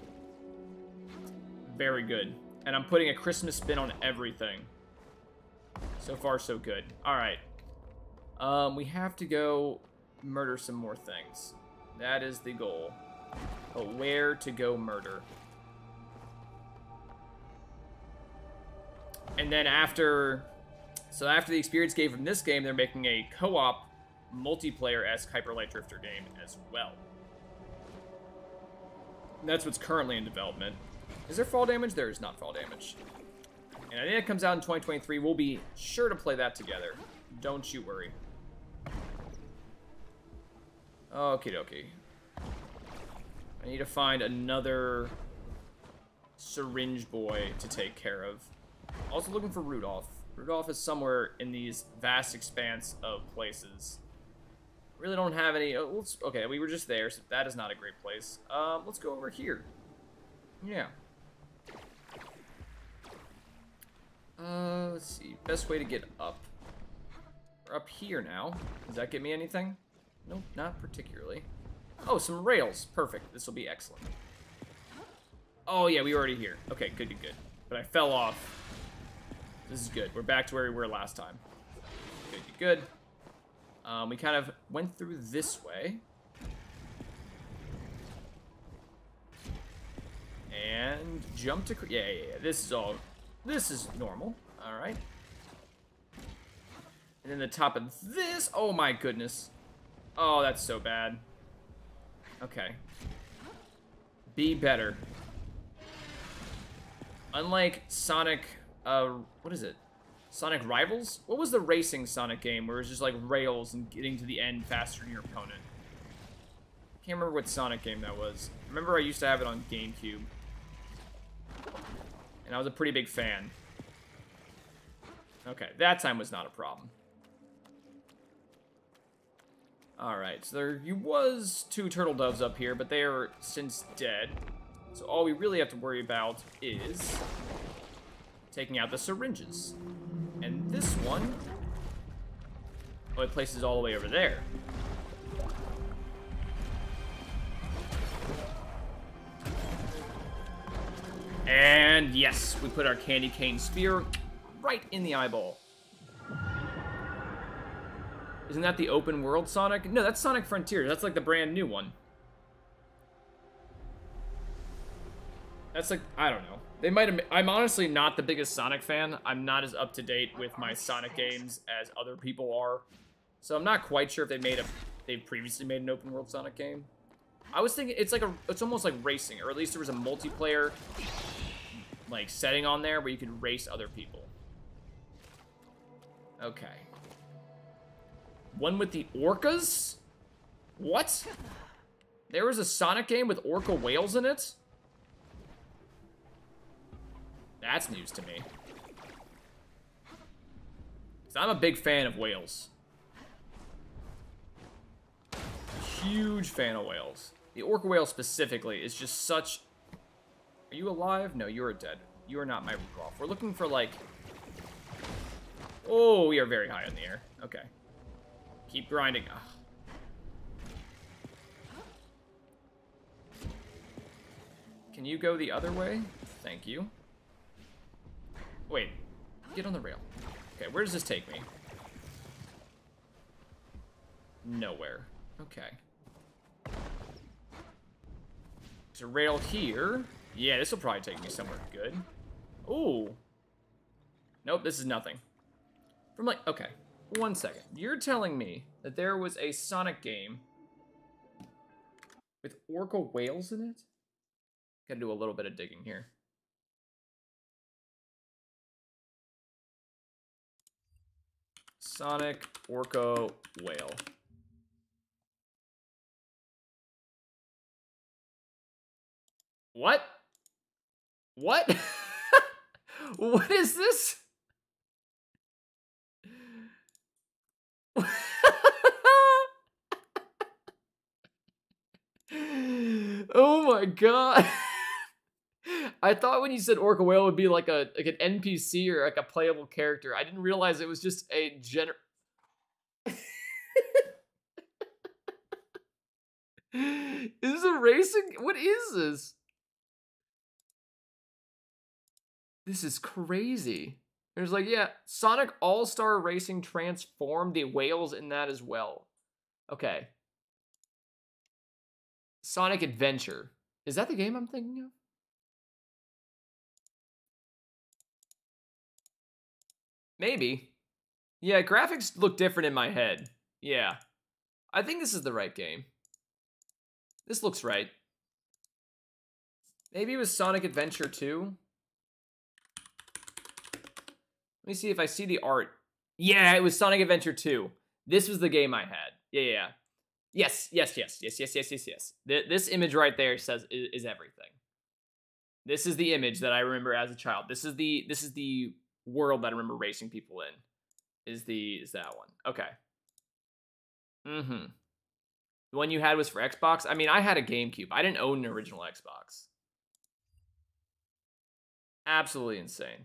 Very good. And I'm putting a Christmas spin on everything. So far, so good. Alright. We have to go murder some more things. That is the goal. But where to go murder? And then after... So after the experience gained from this game, they're making a co-op, multiplayer-esque Hyper Light Drifter game as well. And that's what's currently in development. Is there fall damage? There is not fall damage. And I think it comes out in 2023. We'll be sure to play that together. Don't you worry. Okie dokie. I need to find another syringe boy to take care of. Also looking for Rudolph. Rudolph is somewhere in these vast expanse of places. Really don't have any... okay, we were just there, so that is not a great place. Let's go over here. Yeah. Let's see. Best way to get up. We're up here now. Does that get me anything? Nope, not particularly. Oh, some rails. Perfect. This will be excellent. Oh, yeah, we were already here. Okay, good, good, good. But I fell off. This is good. We're back to where we were last time. Good, good, good. We kind of went through this way. And jumped to... Yeah, yeah, yeah. This is all... This is normal. All right. And then the top of this... Oh, my goodness. Oh, that's so bad. Okay. Be better. Unlike Sonic... what is it? Sonic Rivals? What was the racing Sonic game where it was just like rails and getting to the end faster than your opponent? Can't remember what Sonic game that was. Remember I used to have it on GameCube. And I was a pretty big fan. Okay, that time was not a problem. Alright, so there was 2 turtle doves up here, but they are since dead. So all we really have to worry about is taking out the syringes. And this one... Oh, it places all the way over there. And yes, we put our candy cane spear right in the eyeball. Isn't that the open world Sonic? No, that's Sonic Frontiers. That's like the brand new one. That's like, I don't know. They might have... I'm honestly not the biggest Sonic fan. I'm not as up to date with my Sonic games as other people are. So I'm not quite sure if they've previously made an open world Sonic game. I was thinking it's almost like racing, or at least there was a multiplayer like setting on there where you could race other people. Okay. One with the orcas? What? There was a Sonic game with orca whales in it? That's news to me. 'Cause I'm a big fan of whales. Huge fan of whales. The orca whale specifically is just such... Are you alive? No, you are dead. You are not my Rudolph. We're looking for, like... Oh, we are very high in the air. Okay. Keep grinding. Ugh. Can you go the other way? Thank you. Wait. Get on the rail. Okay, where does this take me? Nowhere. Okay. There's a rail here. Yeah, this will probably take me somewhere good. Ooh. Nope, this is nothing. From like, okay, 1 second. You're telling me that there was a Sonic game with orca whales in it? Gotta do a little bit of digging here. Sonic orca whale. What? What? What is this? Oh my god. I thought when you said orca whale would be like an NPC or like a playable character. I didn't realize it was just a Is this a racing? What is this? This is crazy. There's like, yeah, Sonic All-Star Racing transformed the whales in that as well. Okay. Sonic Adventure. Is that the game I'm thinking of? Maybe. Yeah, graphics look different in my head. Yeah. I think this is the right game. This looks right. Maybe it was Sonic Adventure 2. Let me see if I see the art. Yeah, it was Sonic Adventure 2. This was the game I had. Yeah. Yes. This image right there says is everything. This is the image that I remember as a child. This is the world that I remember racing people in. Is that one. Okay. Mm-hmm. The one you had was for Xbox? I mean, I had a GameCube. I didn't own an original Xbox. Absolutely insane.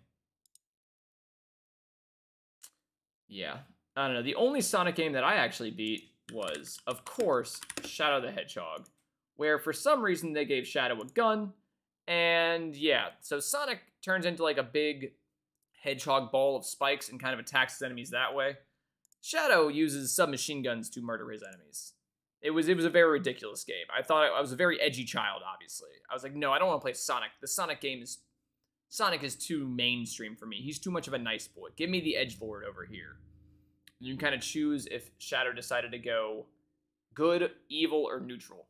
Yeah. I don't know. The only Sonic game that I actually beat was, of course, Shadow the Hedgehog, where for some reason they gave Shadow a gun. And yeah, so Sonic turns into like a big hedgehog ball of spikes and kind of attacks his enemies that way. Shadow uses submachine guns to murder his enemies. It was a very ridiculous game. I thought I was a very edgy child, obviously. I was like, no, I don't want to play Sonic. The Sonic game is... Sonic is too mainstream for me. He's too much of a nice boy. Give me the edgelord over here. You can kind of choose if Shadow decided to go good, evil, or neutral.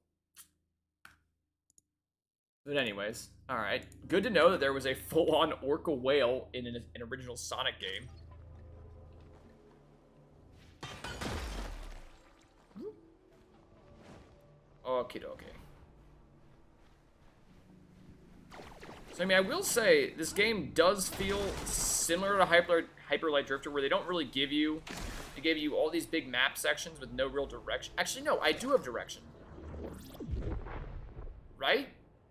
But anyways, alright. Good to know that there was a full-on orca whale in an original Sonic game. Okie dokie. So, I mean, I will say, this game does feel similar to Hyper Light Drifter, where they don't really give you... They gave you all these big map sections with no real direction. Actually, no, I do have direction. Right?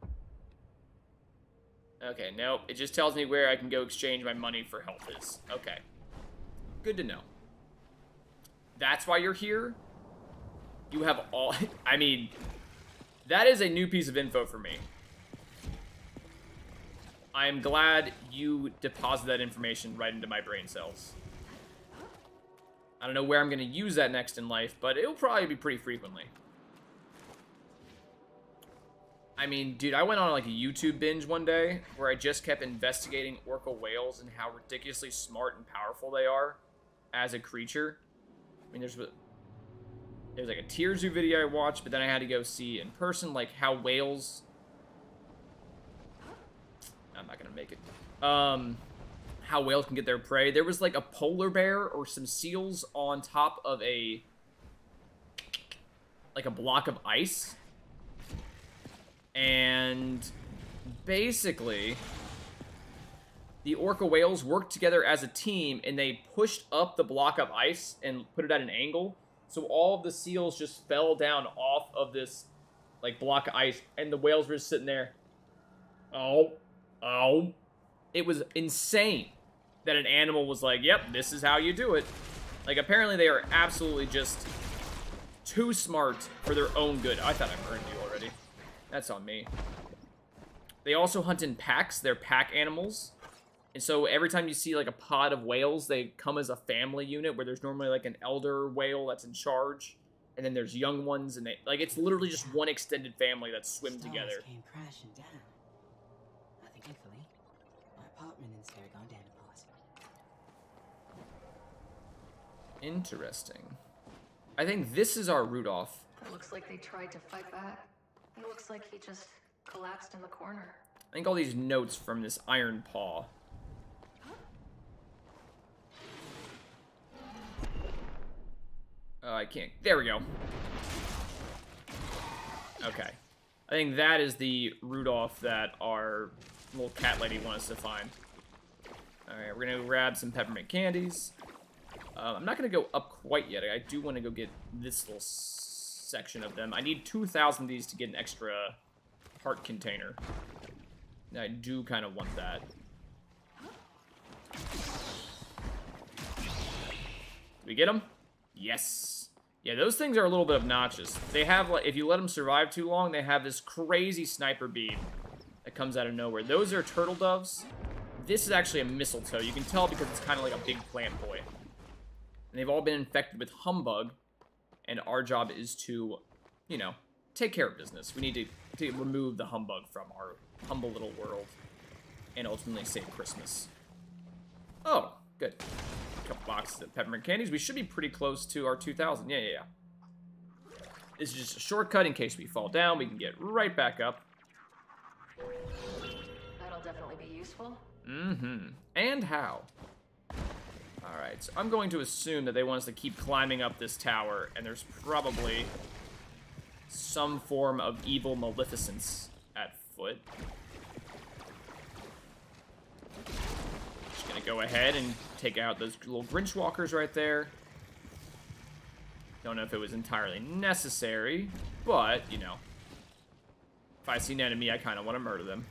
Okay, nope. It just tells me where I can go exchange my money for health is. Okay. Good to know. That's why you're here? You have all... I mean, that is a new piece of info for me. I am glad you deposit that information right into my brain cells. I don't know where I'm going to use that next in life, but it'll probably be pretty frequently. I mean, dude, I went on like a YouTube binge one day where I just kept investigating orca whales and how ridiculously smart and powerful they are as a creature. I mean, there's like a Tier Zoo video I watched, but then I had to go see in person like how whales... I'm not gonna make it. How whales can get their prey. There was like a polar bear or some seals on top of a like a block of ice. And basically, the orca whales worked together as a team, and they pushed up the block of ice and put it at an angle. So all of the seals just fell down off of this, like, block of ice, and the whales were just sitting there. Oh. It was insane that an animal was like, yep, this is how you do it. Like, apparently they are absolutely just too smart for their own good. I thought I burned you already. That's on me. They also hunt in packs. They're pack animals. And so every time you see, like, a pod of whales, they come as a family unit where there's normally, like, an elder whale that's in charge. And then there's young ones, and they, like, it's literally just one extended family that swim together. Came crashing down. I think thankfully, my apartment in Saragon Danapos. Interesting. I think this is our Rudolph. It looks like they tried to fight back. It looks like he just collapsed in the corner. I think all these notes from this iron paw. I can't. There we go. Okay. I think that is the Rudolph that our little cat lady wants us to find. Alright, we're gonna grab some peppermint candies. I'm not gonna go up quite yet. I do want to go get this little section of them. I need 2,000 of these to get an extra heart container. And I do kind of want that. Did we get them? Yes. Yeah, those things are a little bit obnoxious. They have, like, if you let them survive too long, they have this crazy sniper beam that comes out of nowhere. Those are turtle doves. This is actually a mistletoe. You can tell because it's kind of like a big plant boy. And they've all been infected with humbug. And our job is to, you know, take care of business. We need to remove the humbug from our humble little world. And ultimately save Christmas. Oh, good. A couple boxes of peppermint candies. We should be pretty close to our 2,000. Yeah. This is just a shortcut in case we fall down. We can get right back up. That'll definitely be useful. Mm-hmm. And how? Alright, so I'm going to assume that they want us to keep climbing up this tower, and there's probably some form of evil maleficence at foot. Just gonna go ahead and take out those little Grinch walkers right there. Don't know if it was entirely necessary, but, you know, if I see an enemy, I kind of want to murder them.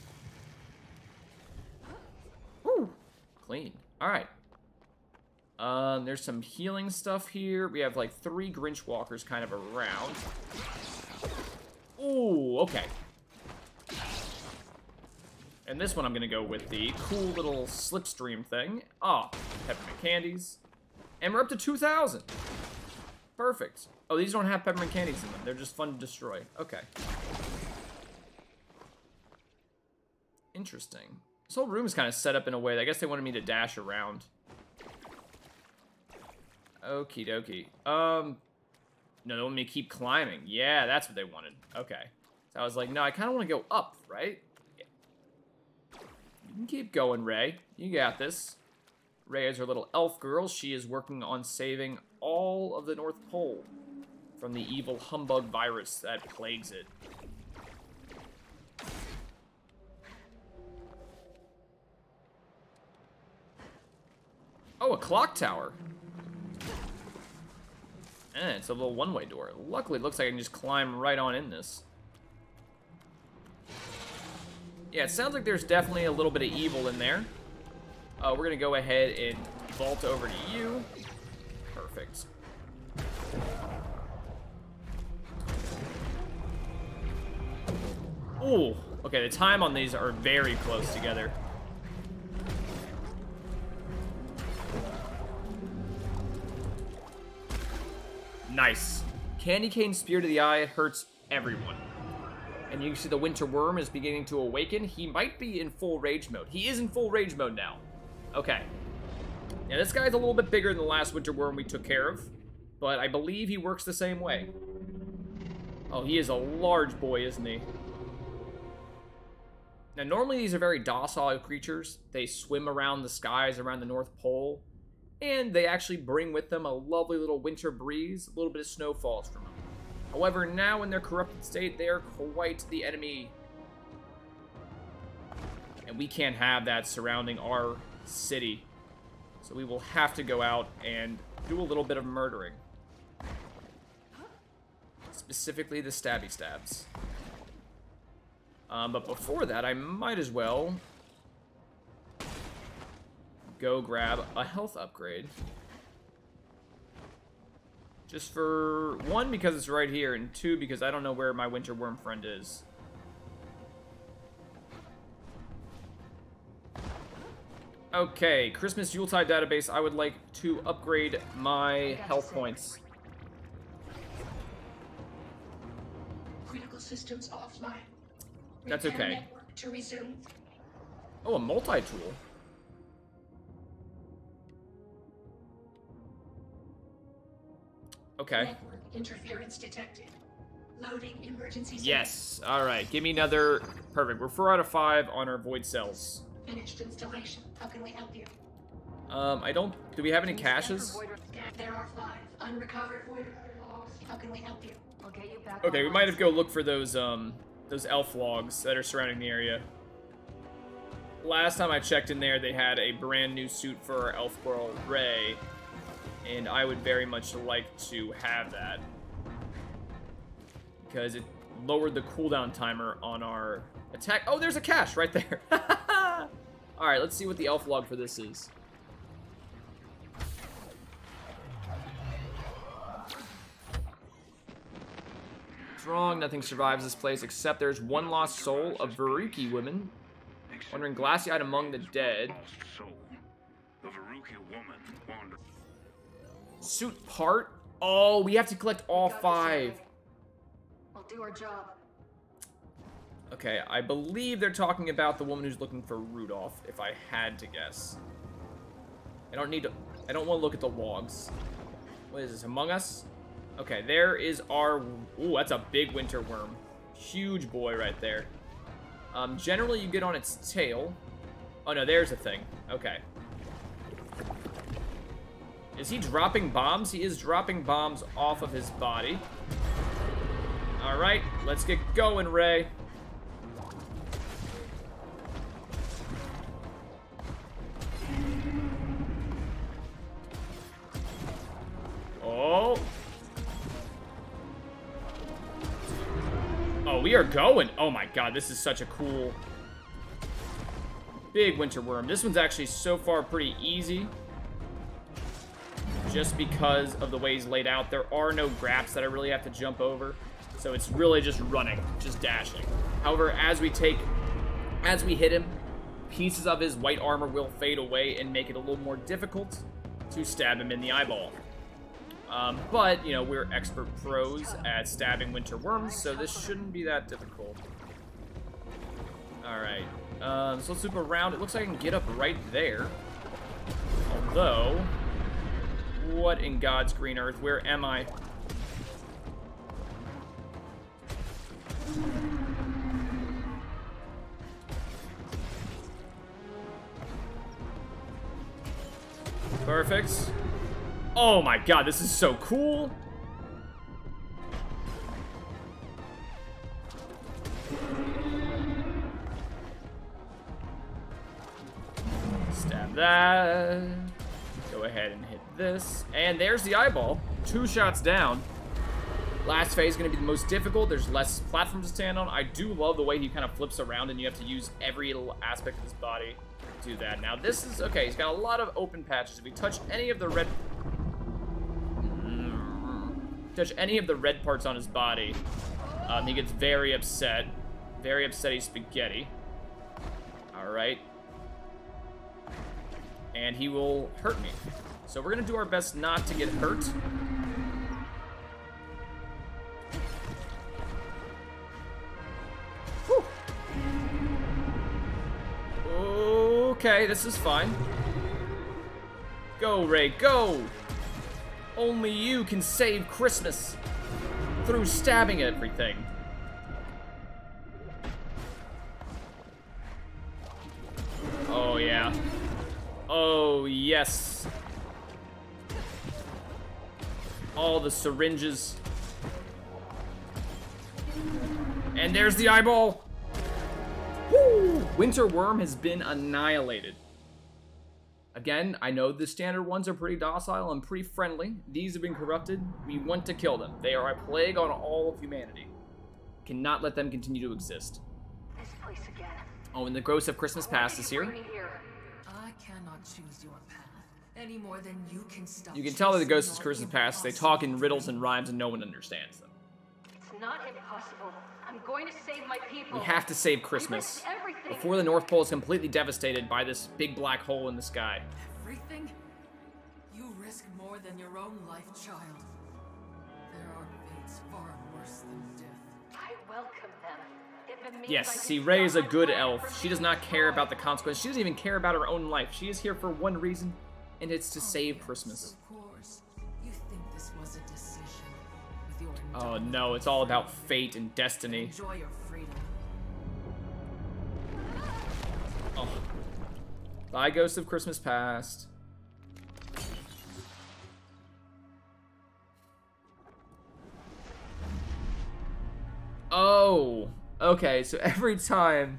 Woo! Clean. Alright. There's some healing stuff here. We have, like, 3 Grinch walkers kind of around. Ooh, okay. And this one I'm gonna go with the cool little slipstream thing. Ah, peppermint candies. And we're up to 2,000. Perfect. Oh, these don't have peppermint candies in them. They're just fun to destroy. Okay. Interesting. This whole room is kind of set up in a way that I guess they wanted me to dash around. Okie dokie. No, they want me to keep climbing. Yeah, that's what they wanted. Okay. So I was like, no, I kind of want to go up, right? Yeah. You can keep going, Ray. You got this. Ray is our little elf girl. She is working on saving all of the North Pole from the evil humbug virus that plagues it. Oh, a clock tower. And it's a little one-way door. Luckily, it looks like I can just climb right on in this. Yeah, it sounds like there's definitely a little bit of evil in there. We're gonna go ahead and vault over to you. Perfect. Ooh, okay, the time on these are very close together. Nice. Candy cane spear to the eye hurts everyone. And you can see the winter worm is beginning to awaken. He might be in full rage mode. He is in full rage mode now. Okay. Now this guy's a little bit bigger than the last winter worm we took care of, but I believe he works the same way. Oh, he is a large boy, isn't he? Now normally these are very docile creatures. They swim around the skies around the North Pole. And they actually bring with them a lovely little winter breeze. A little bit of snow falls from them. However, now in their corrupted state, they are quite the enemy. And we can't have that surrounding our city. So we will have to go out and do a little bit of murdering. Specifically the stabby stabs. But before that, I might as well go grab a health upgrade. Just for, one, because it's right here, and two, because I don't know where my winter worm friend is. Okay, Christmas Yuletide database. I would like to upgrade my health points. Critical systems offline. That's Repair okay. network to resume. Oh, a multi-tool. Okay. Network interference detected. Loading emergency. Yes. All right. Give me another. Perfect. We're 4 out of 5 on our void cells. Finished installation. How can we help you? I don't. Do we have any caches? There are 5 unrecovered void logs. How can we help you? I'll get you back. Okay, we online might have to go soon. look for those elf logs that are surrounding the area. Last time I checked in there, they had a brand new suit for our elf girl Ray, and I would very much like to have that because it lowered the cooldown timer on our attack. Oh, there's a cache right there. All right, let's see what the elf log for this is. Wrong. Nothing survives this place except there's one lost soul, a Veruki woman, wandering glassy-eyed among the dead. The Veruki woman wandered. Suit part? Oh, we have to collect all 5. We'll do our job. Okay, I believe they're talking about the woman who's looking for Rudolph, if I had to guess. I don't want to look at the logs. What is this, Among Us? Okay, there is our... Ooh, that's a big winter worm. Huge boy right there. Generally, you get on its tail. Oh, no, there's a thing. Okay. Is he dropping bombs? He is dropping bombs off of his body. All right, let's get going, Ray. Oh. Oh, we are going. Oh my god, this is such a cool big winter worm. This one's actually so far pretty easy. Just because of the way he's laid out. There are no graps that I really have to jump over. So it's really just running, just dashing. However, as we hit him, pieces of his white armor will fade away and make it a little more difficult to stab him in the eyeball. But, you know, we're expert pros at stabbing winter worms, so this shouldn't be that difficult. Alright, so let's loop around. It looks like I can get up right there. Although, what in God's green earth? Where am I? Perfect. Oh my god, this is so cool. Stab that. Go ahead and hit this. And there's the eyeball. 2 shots down. Last phase is going to be the most difficult. There's less platforms to stand on. I do love the way he kind of flips around and you have to use every little aspect of his body to do that. Now this is, okay, he's got a lot of open patches. If we touch any of the red parts on his body, he gets very upset. Very upsetty spaghetti. Alright. And he will hurt me. So we're going to do our best not to get hurt. Whew. Okay, this is fine. Go, Ray, go! Only you can save Christmas through stabbing everything. Oh, yeah. Oh, yes. All the syringes. And there's the eyeball. Woo! Winter Worm has been annihilated. Again, I know the standard ones are pretty docile and pretty friendly. These have been corrupted. We want to kill them. They are a plague on all of humanity. Cannot let them continue to exist. This place again. Oh, and the Ghost of Christmas Past is here. I cannot choose your path any more than you can stop. You can tell that the Ghost of chasing Christmas your Past, they talk in riddles and rhymes and no one understands them. It's not impossible. I'm going to save my people. We have to save Christmas I risked everything. before the North Pole is completely devastated by this big black hole in the sky. Everything? You risk more than your own life, child. There are fates far worse than death. I welcome them. If it means Yes, I can see, Rey is a stop good my elf. plan She does not care about the consequences. She doesn't even care about her own life. She is here for one reason, and it's to save Yes, Christmas. Of course. You think this was a decision with your Oh indomitable no, it's all about fate and destiny. Enjoy your freedom. Oh. Bye, Ghost of Christmas Past. Oh, okay, so every time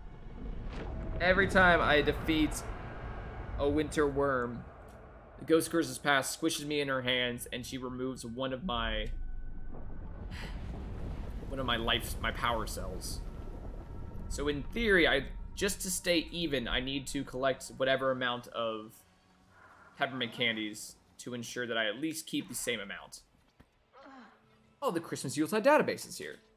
I defeat a winter worm, the Ghost of Christmas Past squishes me in her hands and she removes one of my my power cells. So in theory, just to stay even, I need to collect whatever amount of peppermint candies to ensure that I at least keep the same amount. Oh, the Christmas Yuletide database is here.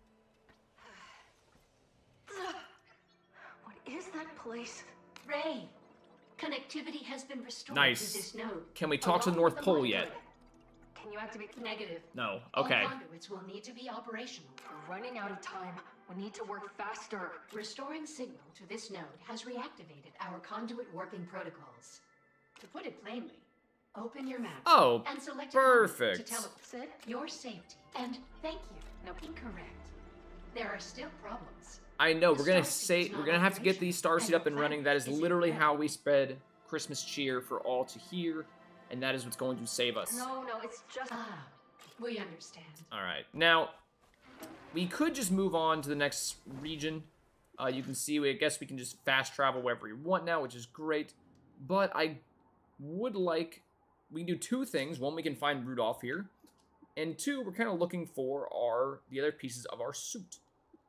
What is that place? Rey, connectivity has been restored Nice. to this node. Can we talk to the along North with Pole conduit. yet? Can you activate the Negative. No. Okay. All conduits will need to be operational. We're running out of time. We need to work faster. Restoring signal to this node has reactivated our conduit working protocols. To put it plainly, open your map Oh, and select a conduit perfect. to teleport. Sid? Your safety and thank you. No, incorrect. There are still problems. I know, The we're gonna Starseed is we're not gonna have to get these operational, starseed and up and the running. planet That is is literally in how we spread Christmas cheer for all to hear, and that is what's going to save us. No, it's just... Ah, we understand. Alright, now, we could just move on to the next region. You can see, I guess we can just fast travel wherever we want now, which is great. But I would like, we can do two things. One, we can find Rudolph here. And two, we're kind of looking for the other pieces of our suit.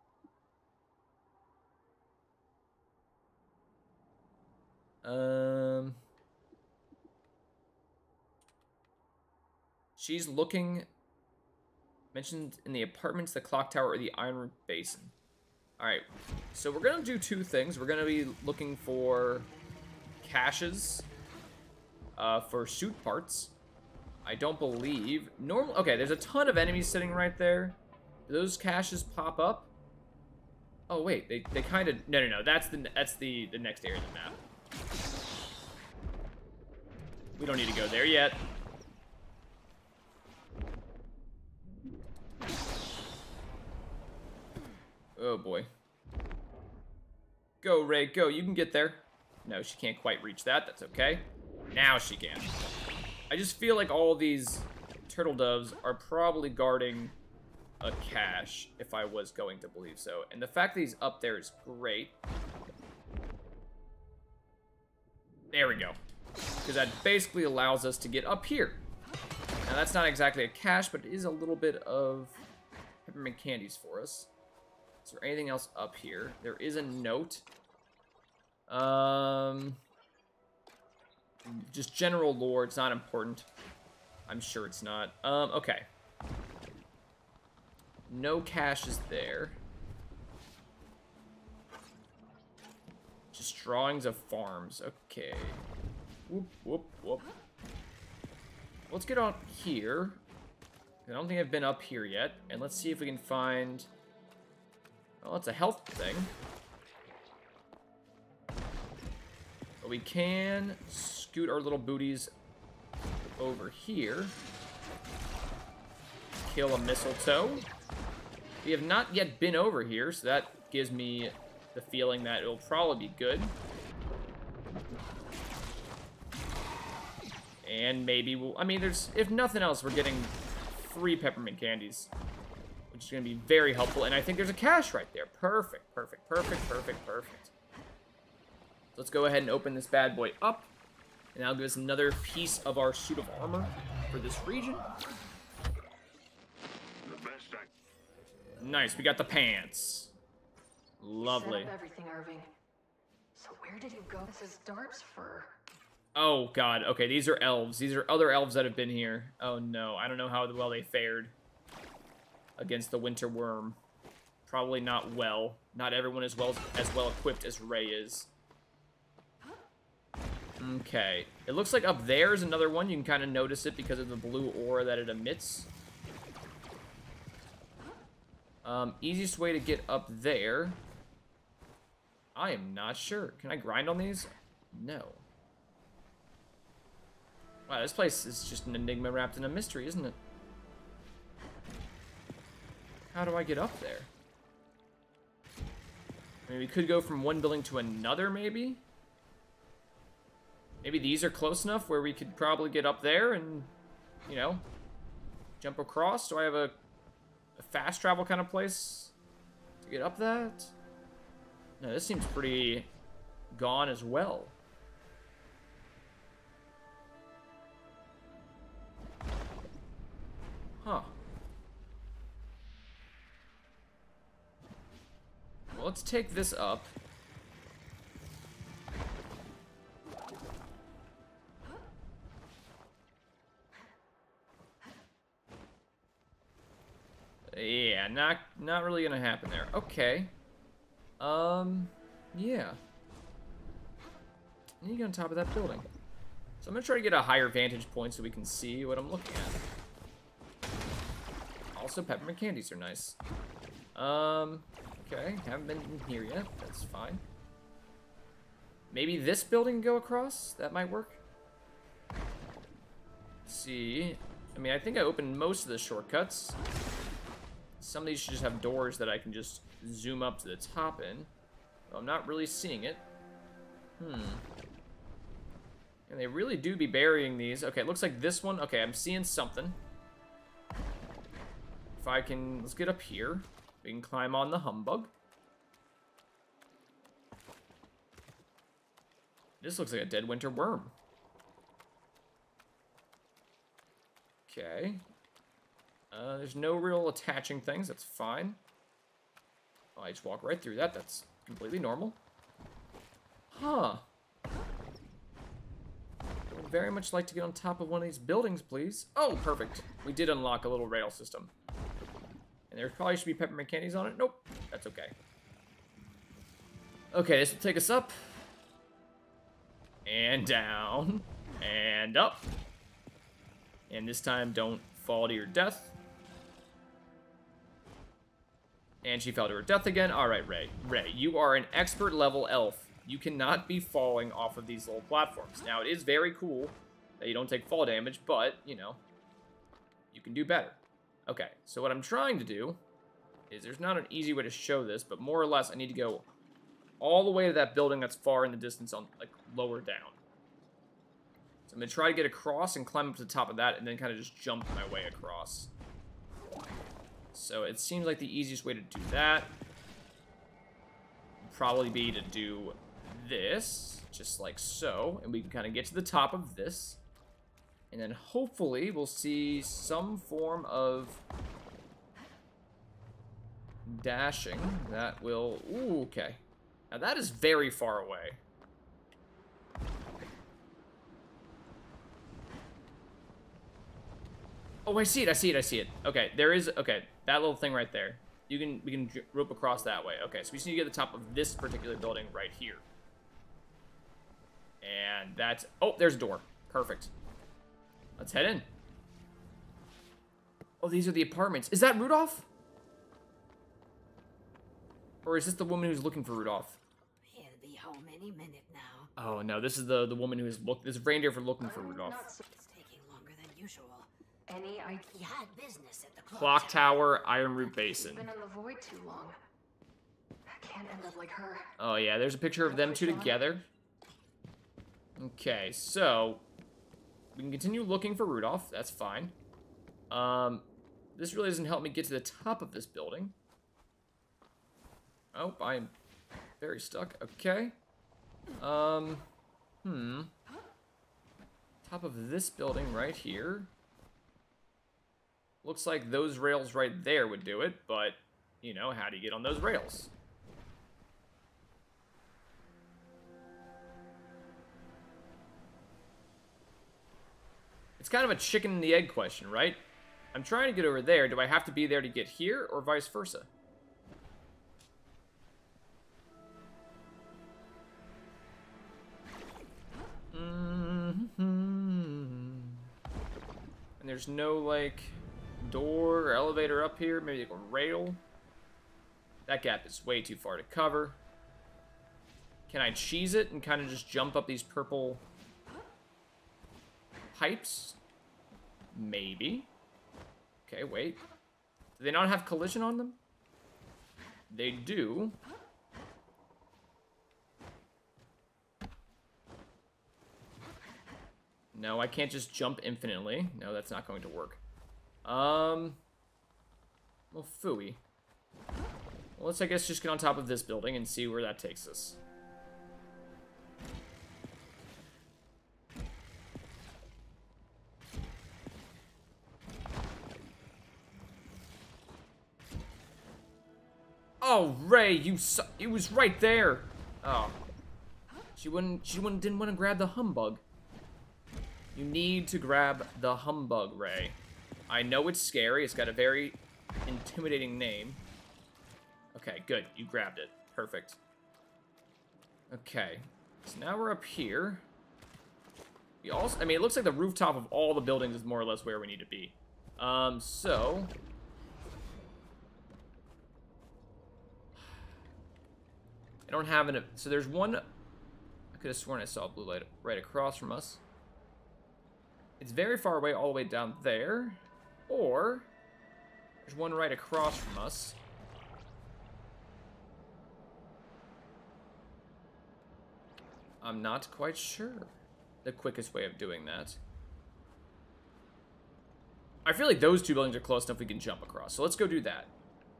She's looking... Mentioned in the apartments, the clock tower, or the Iron Basin. Alright, so we're gonna do two things. We're gonna be looking for caches for suit parts. I don't believe... Okay, there's a ton of enemies sitting right there. Do those caches pop up? Oh, wait, they kind of... No, that's the next area of the map. We don't need to go there yet. Oh boy. Go, Rey, go. You can get there. No, she can't quite reach that. That's okay. Now she can. I just feel like all these turtle doves are probably guarding a cache, if I was going to believe so. And the fact that he's up there is great. There we go. Because that basically allows us to get up here. Now, that's not exactly a cache, but it is a little bit of peppermint candies for us. Is there anything else up here? There is a note. Just general lore. It's not important. I'm sure it's not. Okay. No caches there. Just drawings of farms. Okay. Whoop, whoop, whoop. Let's get out here. I don't think I've been up here yet. And let's see if we can find... Well, it's a health thing. But we can scoot our little booties over here. Kill a mistletoe. We have not yet been over here, so that gives me the feeling that it'll probably be good. And maybe we'll... I mean, if nothing else, we're getting 3 peppermint candies. which is going to be very helpful. And I think there's a cache right there. Perfect, perfect, perfect, perfect, perfect. So let's go ahead and open this bad boy up. And that'll give us another piece of our suit of armor for this region. Nice, we got the pants. Lovely. Set up everything, Irving. So where did you go? This is Darb's fur. Oh, God. Okay, these are elves. These are other elves that have been here. Oh, no. I don't know how well they fared against the winter worm. Probably not well. Not everyone is as well equipped as Ray is. Okay. It looks like up there is another one. You can kind of notice it because of the blue aura that it emits. Easiest way to get up there... I am not sure. Can I grind on these? No. Wow, this place is just an enigma wrapped in a mystery, isn't it? How do I get up there? I mean, we could go from one building to another, maybe? Maybe these are close enough where we could probably get up there and, you know, jump across. Do I have a fast travel kind of place to get up that? No, this seems pretty gone as well. Huh. Well, let's take this up. Yeah, not really gonna happen there. Okay. Yeah. I need to get on top of that building. So I'm gonna try to get a higher vantage point so we can see what I'm looking at. Also, peppermint candies are nice. Okay, haven't been in here yet. That's fine. Maybe this building can go across? That might work. Let's see. I mean, I think I opened most of the shortcuts. Some of these should just have doors that I can just zoom up to the top in. Well, I'm not really seeing it. And they really do be burying these. Okay, it looks like this one. Okay, I'm seeing something. If I can... Let's get up here. We can climb on the humbug. This looks like a dead winter worm. Okay. There's no real attaching things. That's fine. Oh, I just walk right through that. That's completely normal. Huh. I would very much like to get on top of one of these buildings, please. Oh, perfect. We did unlock a little rail system. And there probably should be peppermint candies on it. Nope. That's okay. Okay, this will take us up. And down. And up. And this time, don't fall to your death. And she fell to her death again. Alright, Ray. Ray, you are an expert level elf. You cannot be falling off of these little platforms. Now, it is very cool that you don't take fall damage, but, you know, you can do better. Okay, so what I'm trying to do is, there's not an easy way to show this, but more or less I need to go all the way to that building that's far in the distance on, like, lower down. So I'm going to try to get across and climb up to the top of that and then kind of just jump my way across. So it seems like the easiest way to do that would probably be to do this, just like so, and we can kind of get to the top of this. And then hopefully we'll see some form of dashing that will... Ooh, okay. Now that is very far away. Oh, I see it, I see it, I see it. Okay, there is... Okay, that little thing right there. We can rope across that way. Okay, so we just need to get to the top of this particular building right here. And that's... Oh, there's a door. Perfect. Let's head in. Oh, these are the apartments. Is that Rudolph? Or is this the woman who's looking for Rudolph? He'll be home any minute now. Oh, no, this is the woman who's this is reindeer for looking for Rudolph. It's taking longer than usual. Any idea? He had business at the Clock Tower, Iron Root Basin. Been in the void too long. I can't end up like her. Oh, yeah, there's a picture of them two together. Okay, so... we can continue looking for Rudolph. That's fine. This really doesn't help me get to the top of this building. Oh, I'm very stuck. Okay. Top of this building right here. Looks like those rails right there would do it, but, you know, how do you get on those rails? It's kind of a chicken and the egg question, right? I'm trying to get over there. Do I have to be there to get here, or vice versa? And there's no, like, door or elevator up here. Maybe like a rail. That gap is way too far to cover. Can I cheese it and kind of just jump up these purple pipes? Maybe. Okay, wait. Do they not have collision on them? They do. No, I can't just jump infinitely. No, that's not going to work. Well, phooey. Well, let's, I guess, just get on top of this building and see where that takes us. Oh, Ray, it was right there. Oh. Didn't want to grab the humbug. You need to grab the humbug, Ray. I know it's scary. It's got a very intimidating name. Okay, good. You grabbed it. Perfect. Okay. So now we're up here. We also, I mean, it looks like the rooftop of all the buildings is more or less where we need to be. So I don't have an, so there's one, I could have sworn I saw a blue light right across from us. It's very far away, all the way down there. Or there's one right across from us. I'm not quite sure the quickest way of doing that. I feel like those two buildings are close enough we can jump across. So let's go do that.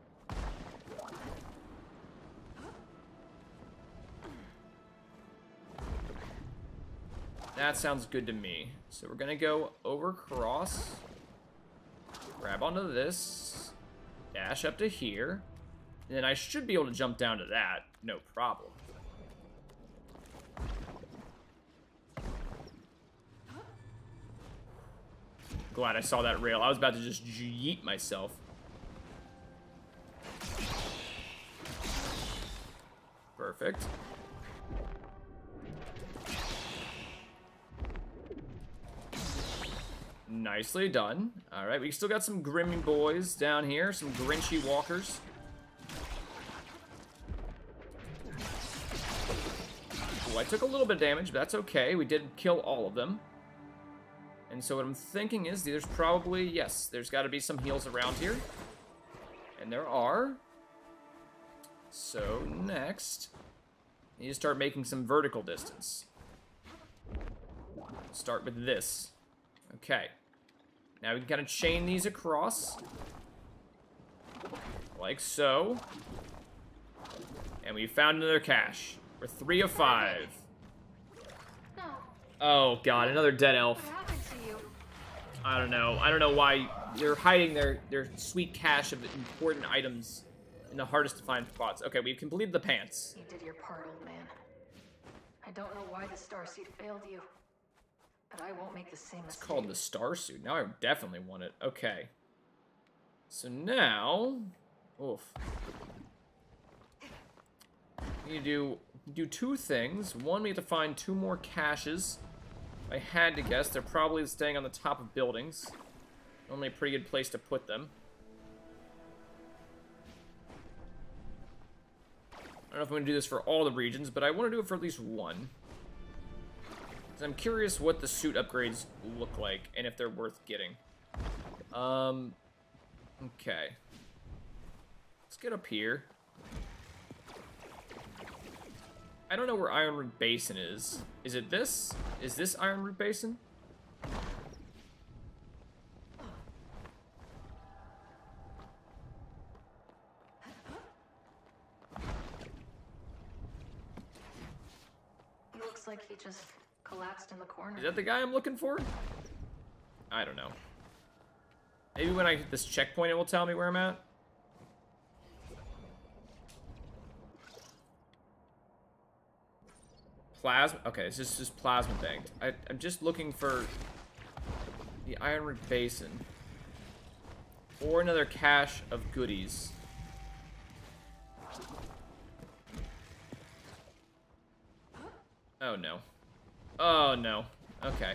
That sounds good to me. So we're gonna go over across, grab onto this, dash up to here, and then I should be able to jump down to that, no problem. Glad I saw that rail. I was about to just yeet myself. Perfect. Nicely done. Alright, we still got some Grimmy boys down here, some Grinchy walkers. Oh, I took a little bit of damage, but that's okay. We did kill all of them. And so what I'm thinking is there's probably, yes, there's got to be some heals around here. And there are. So next, I need to start making some vertical distance. Start with this. Okay. Now we can kind of chain these across. Like so. And we found another cache. We're 3 of 5. No. Oh god, another dead elf. What happened to you? I don't know. I don't know why they're hiding their sweet cache of important items in the hardest to find spots. Okay, we've completed the pants. You did your part, old man. I don't know why the Starseed failed you, but I won't make the same mistake. It's called the Starsuit. Now I definitely want it. Okay. So now, oof. We need to do 2 things. One, we have to find 2 more caches. If I had to guess, they're probably staying on the top of buildings. Only a pretty good place to put them. I don't know if I'm going to do this for all the regions, but I want to do it for at least one. Because I'm curious what the suit upgrades look like, and if they're worth getting. Okay. Let's get up here. I don't know where Ironroot Basin is. Is it this? Is this Ironroot Basin? like he just collapsed in the corner. Is that the guy I'm looking for? I don't know. Maybe when I hit this checkpoint, it will tell me where I'm at. Plasma. Okay, it's just plasma banked. I'm just looking for the Ironwood Basin or another cache of goodies. Oh no. Oh no. Okay.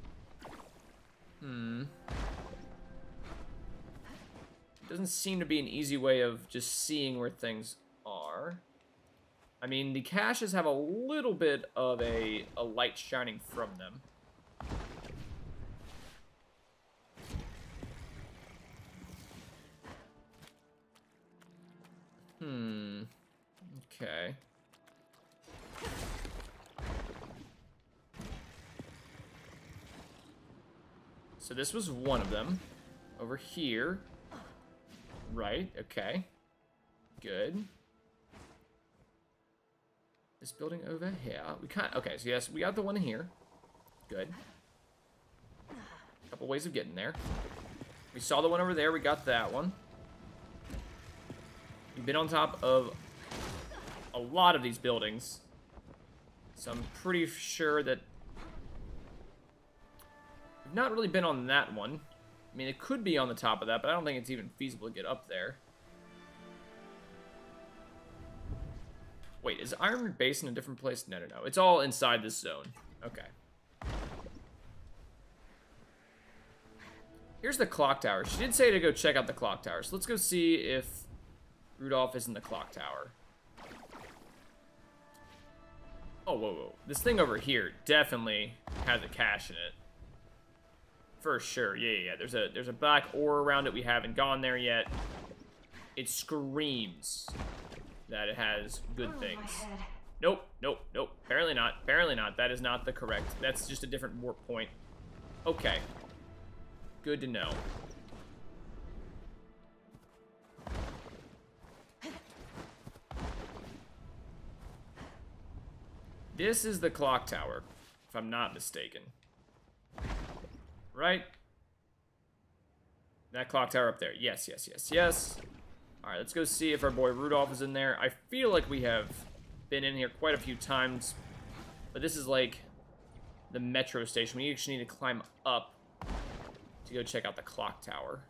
Doesn't seem to be an easy way of just seeing where things are. I mean, the caches have a little bit of a light shining from them. Okay. So this was one of them. Over here. Right, okay. Good. This building over here. Okay, so yes, we got the one here. Good. Couple ways of getting there. We saw the one over there, we got that one. We've been on top of a lot of these buildings. So I'm pretty sure that we've not really been on that one. I mean, it could be on the top of that, but I don't think it's even feasible to get up there. Wait, is Ironwood Basin a different place? No. It's all inside this zone. Okay. Here's the clock tower. She did say to go check out the clock tower, so let's go see if Rudolph is in the clock tower. Oh, whoa. This thing over here definitely has a cache in it. For sure, yeah. There's a black ore around it. We haven't gone there yet. It screams that it has good things. Nope. Apparently not. That is not the correct. That's just a different warp point. Okay. Good to know. This is the clock tower, if I'm not mistaken. Right? That clock tower up there. Yes. Alright, let's go see if our boy Rudolph is in there. I feel like we have been in here quite a few times. But this is like the metro station. We actually need to climb up to go check out the clock tower.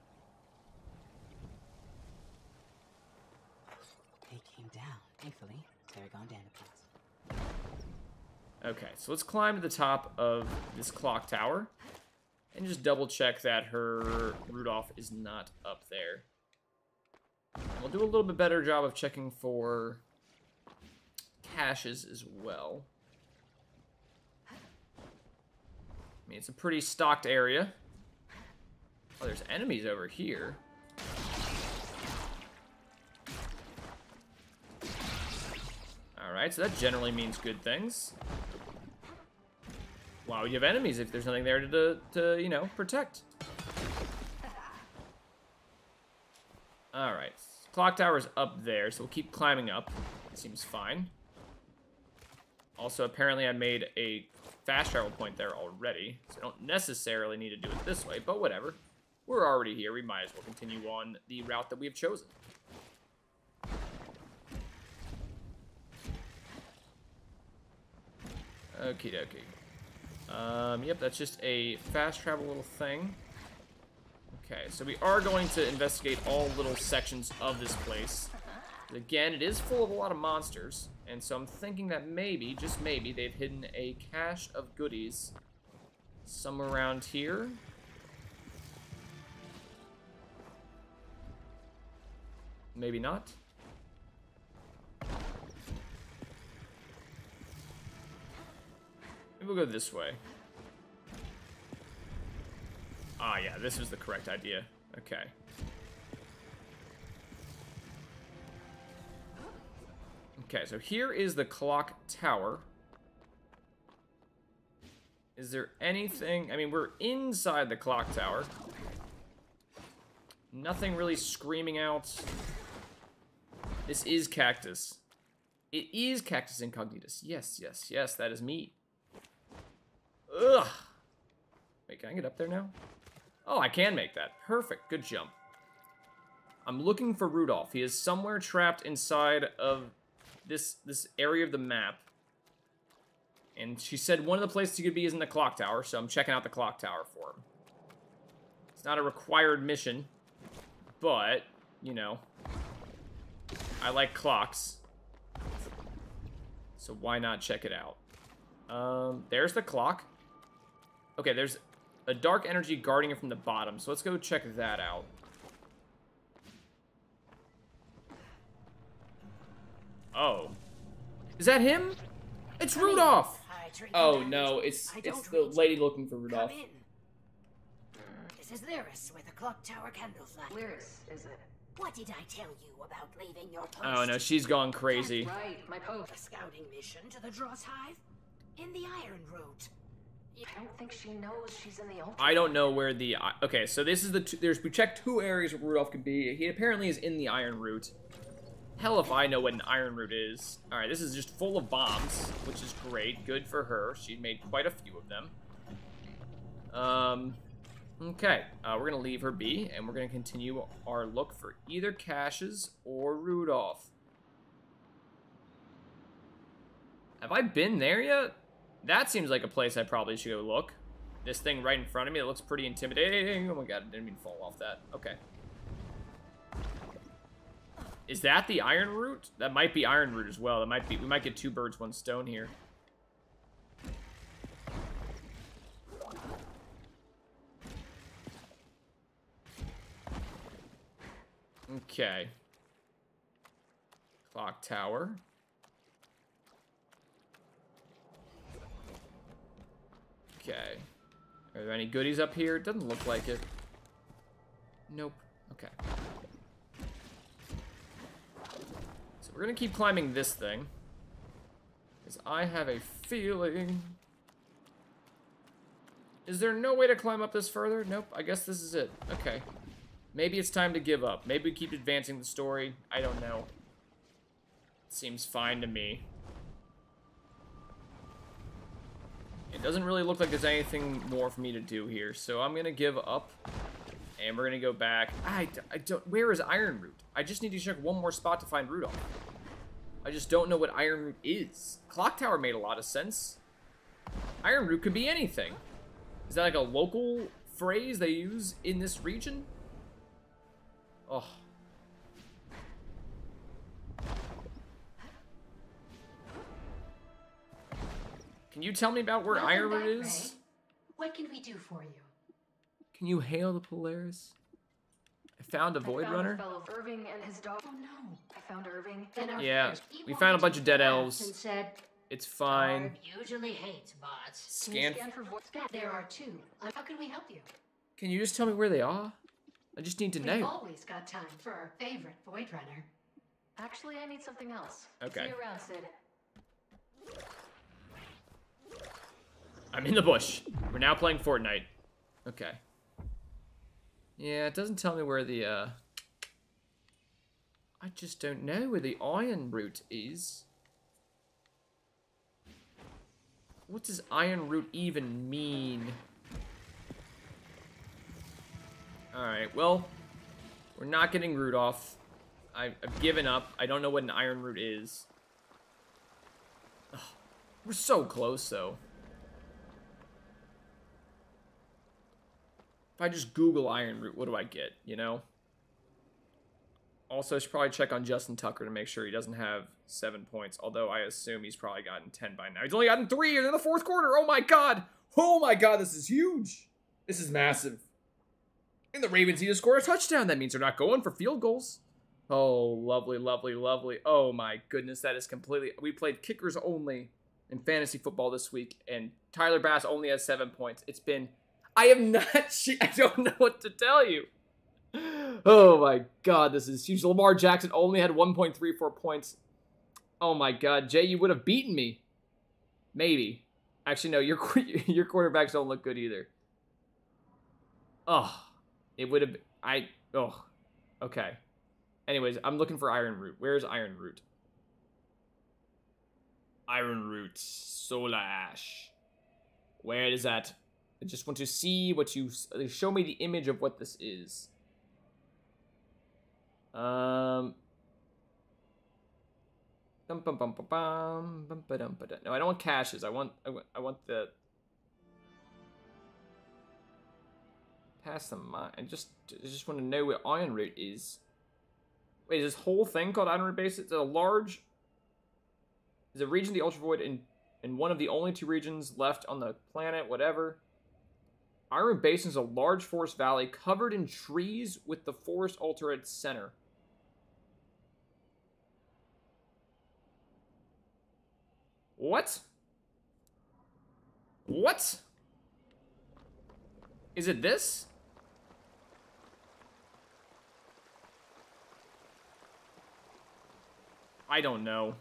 They came down, thankfully. Tarragon Dandipots. Okay, so let's climb to the top of this clock tower. And just double check that her Rudolph is not up there. And we'll do a little bit better job of checking for caches as well. I mean, it's a pretty stocked area. Oh, there's enemies over here. Alright, so that generally means good things. Why would you have enemies if there's nothing there to you know, protect? Alright. Clock tower's up there, so we'll keep climbing up. Seems fine. Also, apparently I made a fast travel point there already, so I don't necessarily need to do it this way, but whatever. We're already here. We might as well continue on the route that we have chosen. Okie dokie. Yep, that's just a fast travel little thing. Okay, so we are going to investigate all little sections of this place. Again, it is full of a lot of monsters, and so I'm thinking that maybe, just maybe, they've hidden a cache of goodies somewhere around here. Maybe not. Maybe we'll go this way. Ah, yeah, this was the correct idea. Okay. Okay, so here is the clock tower. Is there anything... I mean, we're inside the clock tower. Nothing really screaming out. This is Cactus. It is Cactus Incognitus. Yes, that is me. Ugh. Wait, can I get up there now? Oh, I can make that. Perfect. Good jump. I'm looking for Rudolph. He is somewhere trapped inside of this area of the map. And she said one of the places he could be is in the clock tower, so I'm checking out the clock tower for him. It's not a required mission, but, you know, I like clocks. So why not check it out? There's the clock. Okay, there's a dark energy guarding it from the bottom, so let's go check that out. Oh. Is that him? It's Rudolph! Oh no, it's the lady looking for Rudolph. Come in. This is Lyris with the clock tower candle flash. Lyris, is it? What did I tell you about leaving your post? Oh no, she's gone crazy. Right, my post. A scouting mission to the Dross Hive? In the Iron Root. I don't think she knows she's in the Ultra. I don't know where the... Okay, so this is the... we checked 2 areas where Rudolph could be. He apparently is in the Iron Root. Hell if I know what an Iron Root is. Alright, this is just full of bombs, which is great. Good for her. She made quite a few of them. Okay. We're gonna leave her be, and we're gonna continue our look for either Caches or Rudolph. Have I been there yet? That seems like a place I probably should go look. This thing right in front of me that looks pretty intimidating. Oh my god, I didn't mean to fall off that. Okay. Is that the Iron Root? That might be Iron Root as well. That might be. We might get 2 birds, 1 stone here. Okay. Clock tower. Okay. Are there any goodies up here? It doesn't look like it. Nope. Okay. So we're gonna keep climbing this thing. Because I have a feeling... Is there no way to climb up this further? Nope. I guess this is it. Okay. Maybe it's time to give up. Maybe we keep advancing the story. I don't know. Seems fine to me. It doesn't really look like there's anything more for me to do here, so I'm gonna give up, and we're gonna go back. I don't. Where is Iron Root? I just need to check one more spot to find Rudolph. I just don't know what Iron Root is. Clock Tower made a lot of sense. Iron Root could be anything. Is that like a local phrase they use in this region? Oh. Can you tell me about where Welcome Iron Root back, is? Ray. What can we do for you? Can you hail the Polaris? I found a Void Runner. Fellow Irving and his dog. Oh no. I found Irving. In our Yeah, first, he we found a wanted bunch to of dead collapse elves. And said, It's fine. Barb usually hates bots. Can you Scan. scan for voice? there are 2. How can we help you? Can you just tell me where they are? I just need to We've know. always got time for our favorite Void Runner. Actually, I need something else. Okay. See you around, Sid. I'm in the bush. We're now playing Fortnite. Okay. Yeah, it doesn't tell me where the, I just don't know where the Iron Root is. What does Iron Root even mean? Alright, well, we're not getting Rudolph. I've given up. I don't know what an Iron Root is. Ugh, we're so close, though. If I just Google Iron Root, what do I get, you know? Also, I should probably check on Justin Tucker to make sure he doesn't have 7 points, although I assume he's probably gotten 10 by now. He's only gotten 3 in the 4th quarter! Oh my god! Oh my god, this is huge! This is massive. And the Ravens need to score a touchdown. That means they're not going for field goals. Oh, lovely, lovely, lovely. Oh my goodness, that is completely... We played kickers only in fantasy football this week, and Tyler Bass only has 7 points. It's been... I have not... I don't know what to tell you. Oh my god, this is huge. Lamar Jackson only had 1.34 points. Oh my god, Jay, you would have beaten me. Maybe. Actually, no, your quarterbacks don't look good either. Oh, it would have... Oh, okay. Anyways, I'm looking for Iron Root. Where's Iron Root? Iron Root. Solar Ash. Where is that? I just want to see what you... Show me the image of what this is. No, I don't want caches. I want the... Pass the mine. I just want to know what Iron Root is. Wait, is this whole thing called Iron Root Base? It's a large... Is a region of the Ultra Void in one of the only 2 regions left on the planet, whatever. Iron Root Basin is a large forest valley covered in trees with the forest altar at its center. What? What? Is it this? I don't know.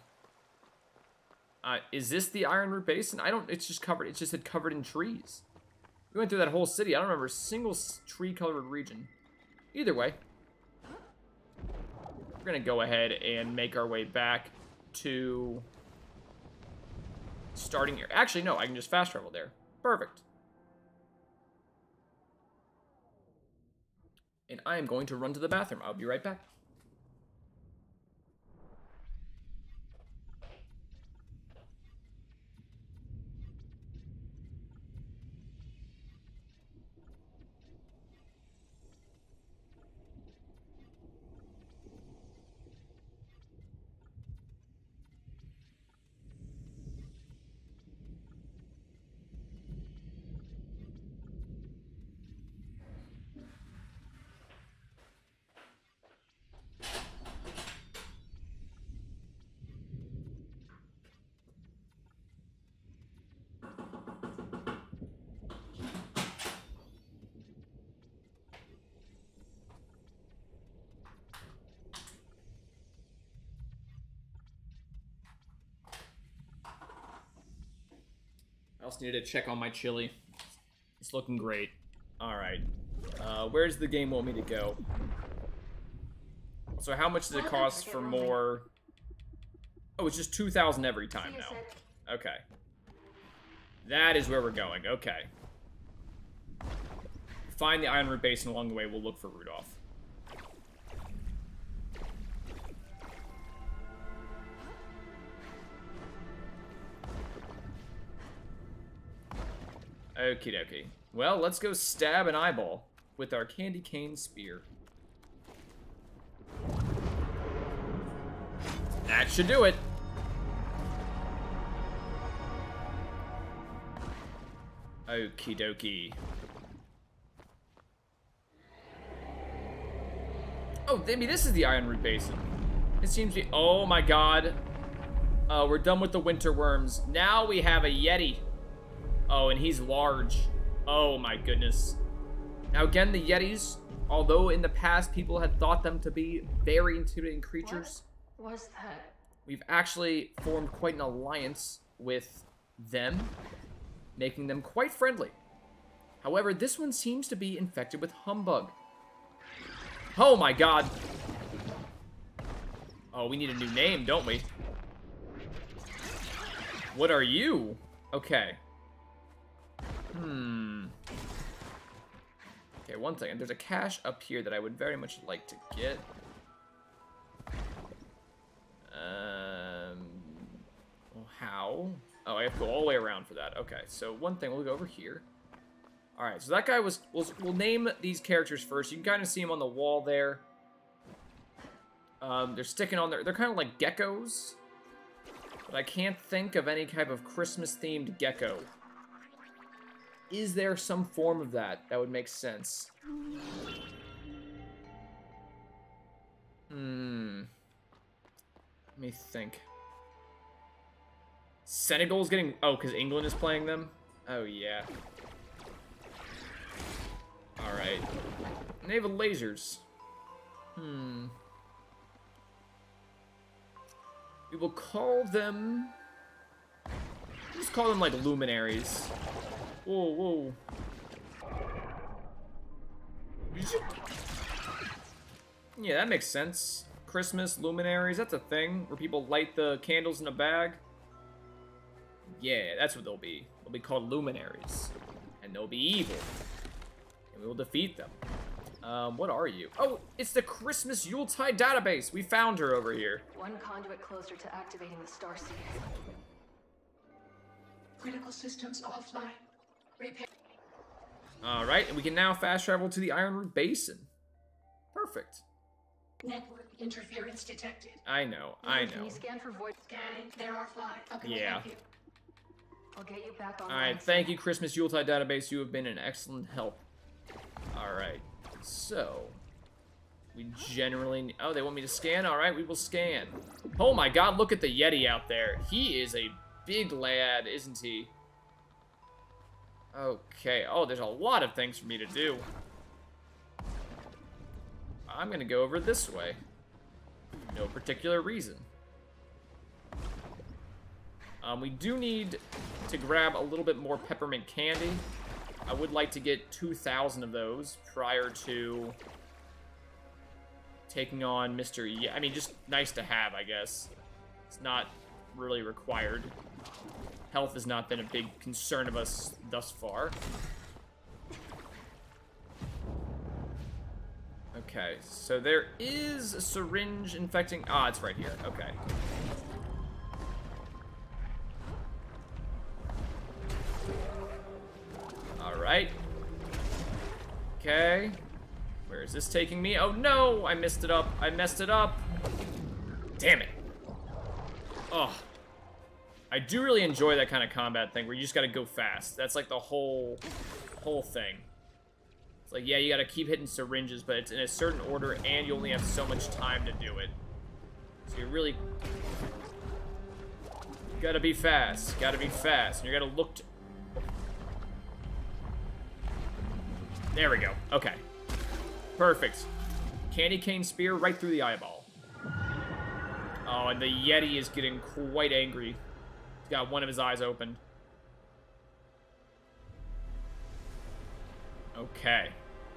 Is this the Iron Root Basin? It's just covered, it just had covered in trees. We went through that whole city. I don't remember a single tree-covered region. Either way. We're gonna go ahead and make our way back to... starting here. Actually, no, I can just fast travel there. Perfect. And I am going to run to the bathroom. I'll be right back. I also needed to check on my chili. It's looking great. Alright. Where's the game want me to go? So how much does it cost for more... Oh, it's just 2,000 every time now. Okay. That is where we're going. Okay. Find the Iron Root Basin along the way. We'll look for Rudolph. Okie dokie. Well, let's go stab an eyeball with our candy cane spear. That should do it. Okie dokie. Oh, maybe this is the Iron Root Basin. It seems to be... Oh my god. We're done with the winter worms. Now we have a Yeti. Oh, and he's large. Oh my goodness. Now again, the Yetis, although in the past people had thought them to be very intimidating creatures, What was that? we've actually formed quite an alliance with them, making them quite friendly. However, this one seems to be infected with humbug. Oh my god. Oh, we need a new name, don't we? What are you? Okay. Okay, one second. There's a cache up here that I would very much like to get. Well, how? Oh, I have to go all the way around for that. Okay, so one thing, we'll go over here. Alright, so that guy was... We'll name these characters first. You can kind of see them on the wall there. They're sticking on there. They're kind of like geckos. But I can't think of any type of Christmas-themed gecko. Is there some form of that that would make sense? Let me think. Senegal's getting... Oh, because England is playing them? Oh, yeah. Alright. And they have lasers. We will call them... Let's call them, like, luminaries. Whoa, whoa. Yeah, that makes sense. Christmas, luminaries, that's a thing. Where people light the candles in a bag. Yeah, that's what they'll be. will be called Luminaries. And they'll be evil. And we will defeat them. What are you? Oh, it's the Christmas Yuletide database. We found her over here. One conduit closer to activating the Starseed. Critical systems offline. Repair. Alright, and we can now fast travel to the Ironroot Basin. Perfect. Network interference detected. I know. Can you scan for void? Scanning. They're offline. How can I Yeah. help you? I'll get you back on. Alright, thank you, Christmas Yuletide database. You have been an excellent help. Alright, so... we generally... oh, they want me to scan? Alright, we will scan. Oh my god, look at the Yeti out there. He is a big lad, isn't he? Okay. Oh, there's a lot of things for me to do. I'm gonna go over this way. No particular reason. We do need to grab a little bit more peppermint candy. I would like to get 2,000 of those prior to taking on Mr. I mean, just nice to have, I guess. It's not really required. Health has not been a big concern of us thus far. Okay, so there is a syringe infecting... ah, it's right here. Okay. Alright. Okay. Where is this taking me? Oh no! I messed it up. I messed it up. Damn it. Oh. I do really enjoy that kind of combat thing where you just gotta go fast. That's like the whole thing. It's like, yeah, you gotta keep hitting syringes, but it's in a certain order and you only have so much time to do it. So you really gotta be fast. Gotta be fast. And you're gonna look to... there we go. Okay. Perfect. Candy cane spear right through the eyeball. Oh, and the Yeti is getting quite angry. He's got one of his eyes opened. Okay.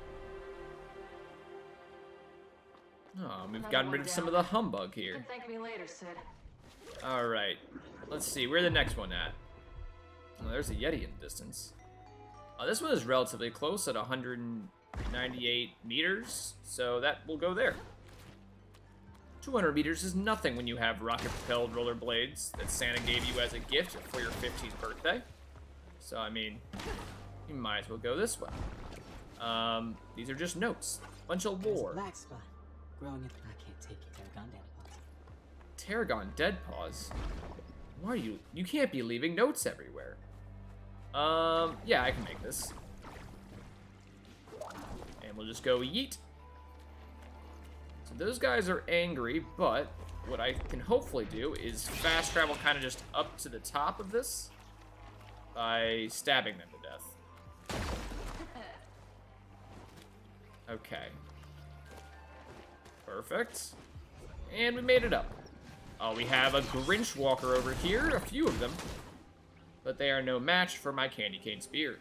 Oh, we've gotten rid of some of the humbug You here. can thank me later, Sid. Alright. Let's see. Where's the next one at? Oh, there's a Yeti in the distance. This one is relatively close at 198 meters, so that will go there. 200 meters is nothing when you have rocket-propelled rollerblades that Santa gave you as a gift for your 15th birthday. So, I mean, you might as well go this way. These are just notes. Bunch of There's a lore. black spot growing in. I can't take it. Tarragon Dead Paws. Tarragon Dead Paws? Why are you... you can't be leaving notes everywhere. Yeah, I can make this. And we'll just go yeet. So those guys are angry, but what I can hopefully do is fast travel kind of just up to the top of this by stabbing them to death. Okay. Perfect. And we made it up. Oh, we have a Grinch Walker over here, a few of them. But they are no match for my candy cane spear.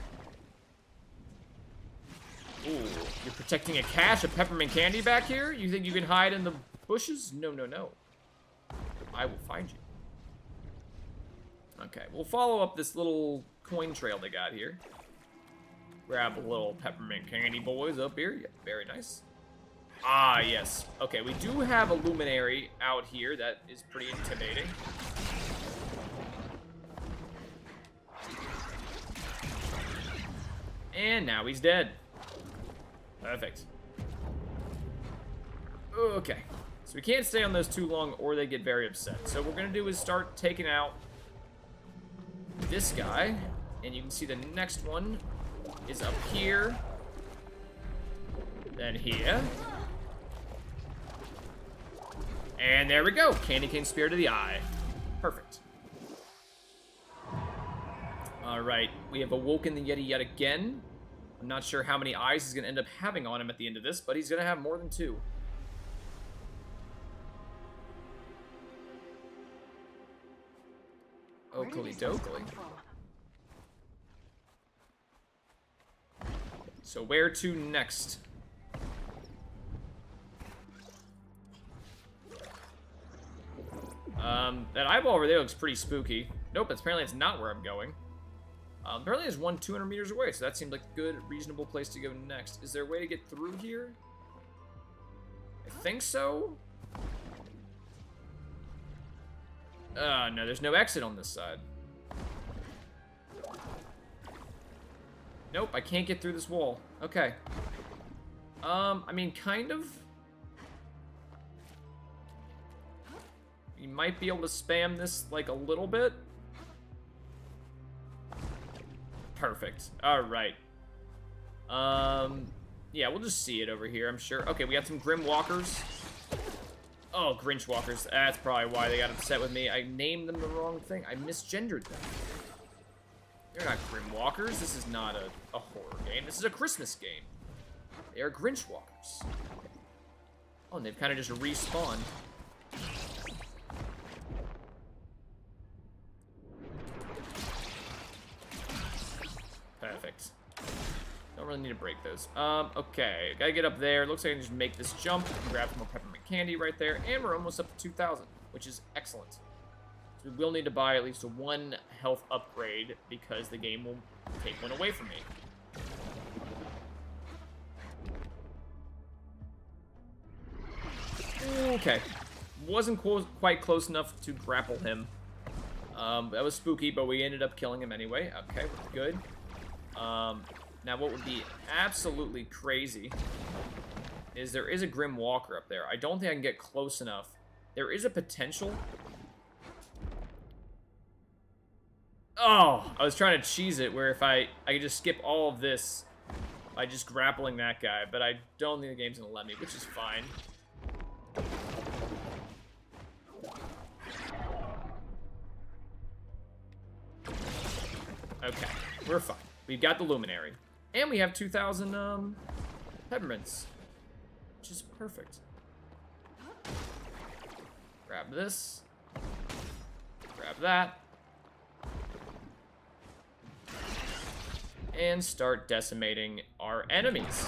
Ooh, you're protecting a cache of peppermint candy back here? You think you can hide in the bushes? No, no, no. I will find you. Okay, we'll follow up this little coin trail they got here. Grab a little peppermint candy boys up here. Yeah, very nice. Ah, yes. Okay, we do have a luminary out here that is pretty intimidating. And now he's dead. Perfect. Okay. So we can't stay on those too long or they get very upset. So what we're going to do is start taking out this guy. And you can see the next one is up here. Then here. And there we go. Candy cane spear to the eye. Perfect. Alright, we have awoken the Yeti yet again. I'm not sure how many eyes he's going to end up having on him at the end of this, but he's going to have more than 2. Oakley dokley. So where to next? That eyeball over there looks pretty spooky. Nope, apparently it's not where I'm going. Apparently there's one 200 meters away, so that seemed like a good, reasonable place to go next. Is there a way to get through here? I think so. No, there's no exit on this side. Nope, I can't get through this wall. Okay. I mean, kind of. You might be able to spam this, like, a little bit. Perfect. Alright. Yeah, we'll just see it over here, I'm sure. Okay, we got some Grim Walkers. Oh, Grinch Walkers. That's probably why they got upset with me. I named them the wrong thing. I misgendered them. They're not Grim Walkers. This is not a horror game. This is a Christmas game. They are Grinch Walkers. Oh, and they've kind of just respawned. Perfect. Don't really need to break those. Okay, gotta get up there. Looks like I can just make this jump and grab some more peppermint candy right there. And we're almost up to 2,000, which is excellent. So we will need to buy at least one health upgrade because the game will take one away from me. Okay. Wasn't quite close enough to grapple him. That was spooky, but we ended up killing him anyway. Okay, good. Now what would be absolutely crazy is there is a Grim Walker up there. I don't think I can get close enough. There is a potential. Oh, I was trying to cheese it where if I could just skip all of this by just grappling that guy, but I don't think the game's gonna let me, which is fine. Okay, we're fine. We've got the Luminary. And we have 2,000 peppermints, which is perfect. Grab this. Grab that. And start decimating our enemies.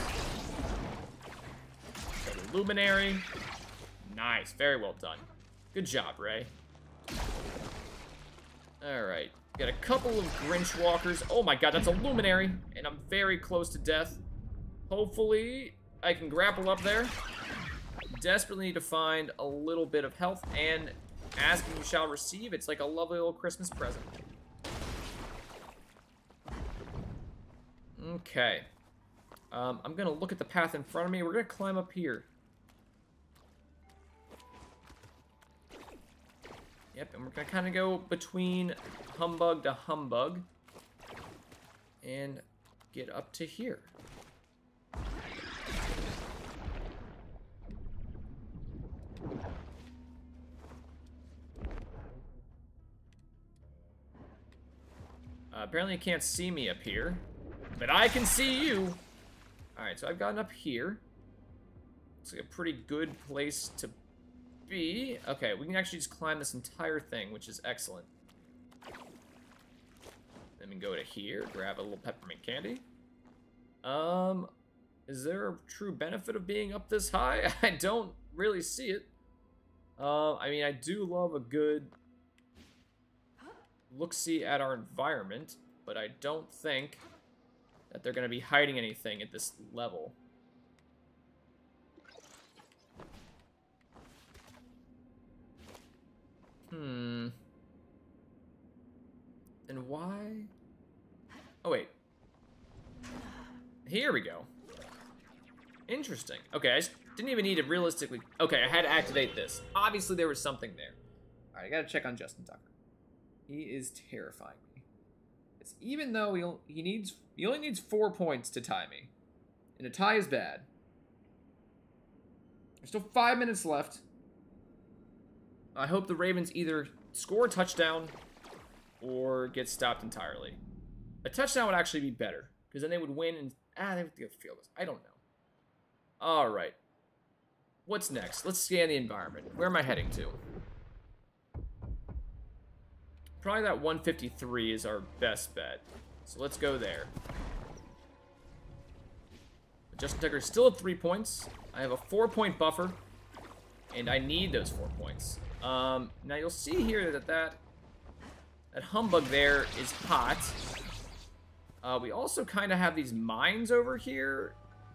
Go to Luminary. Nice, very well done. Good job, Ray. Alright. Got a couple of Grinch Walkers. Oh my god, that's a Luminary. And I'm very close to death. Hopefully, I can grapple up there. Desperately need to find a little bit of health. And ask and you shall receive. It's like a lovely little Christmas present. Okay. I'm gonna look at the path in front of me. We're gonna climb up here. Yep, and we're gonna kind of go between humbug to humbug and get up to here. Apparently you can't see me up here, but I can see you. All right, so I've gotten up here. It's like a pretty good place to be. Okay, we can actually just climb this entire thing, which is excellent. Then we go to here, grab a little peppermint candy. Is there a true benefit of being up this high? I don't really see it. I mean, I do love a good look-see at our environment, but I don't think that they're going to be hiding anything at this level. And why? Oh, wait. Here we go. Interesting. Okay, I just didn't even need to realistically... Okay, I had to activate this. Obviously, there was something there. All right, I gotta check on Justin Tucker. He is terrifying me. It's even though he only needs 4 points to tie me. And a tie is bad. There's still 5 minutes left. I hope the Ravens either score a touchdown or get stopped entirely. A touchdown would actually be better, because then they would win and... they would get field goals. I don't know. Alright. What's next? Let's scan the environment. Where am I heading to? Probably that 153 is our best bet. So let's go there. Justin Tucker is still at 3 points. I have a 4-point buffer. And I need those 4 points. Now you'll see here that humbug there is hot. We also kind of have these mines over here.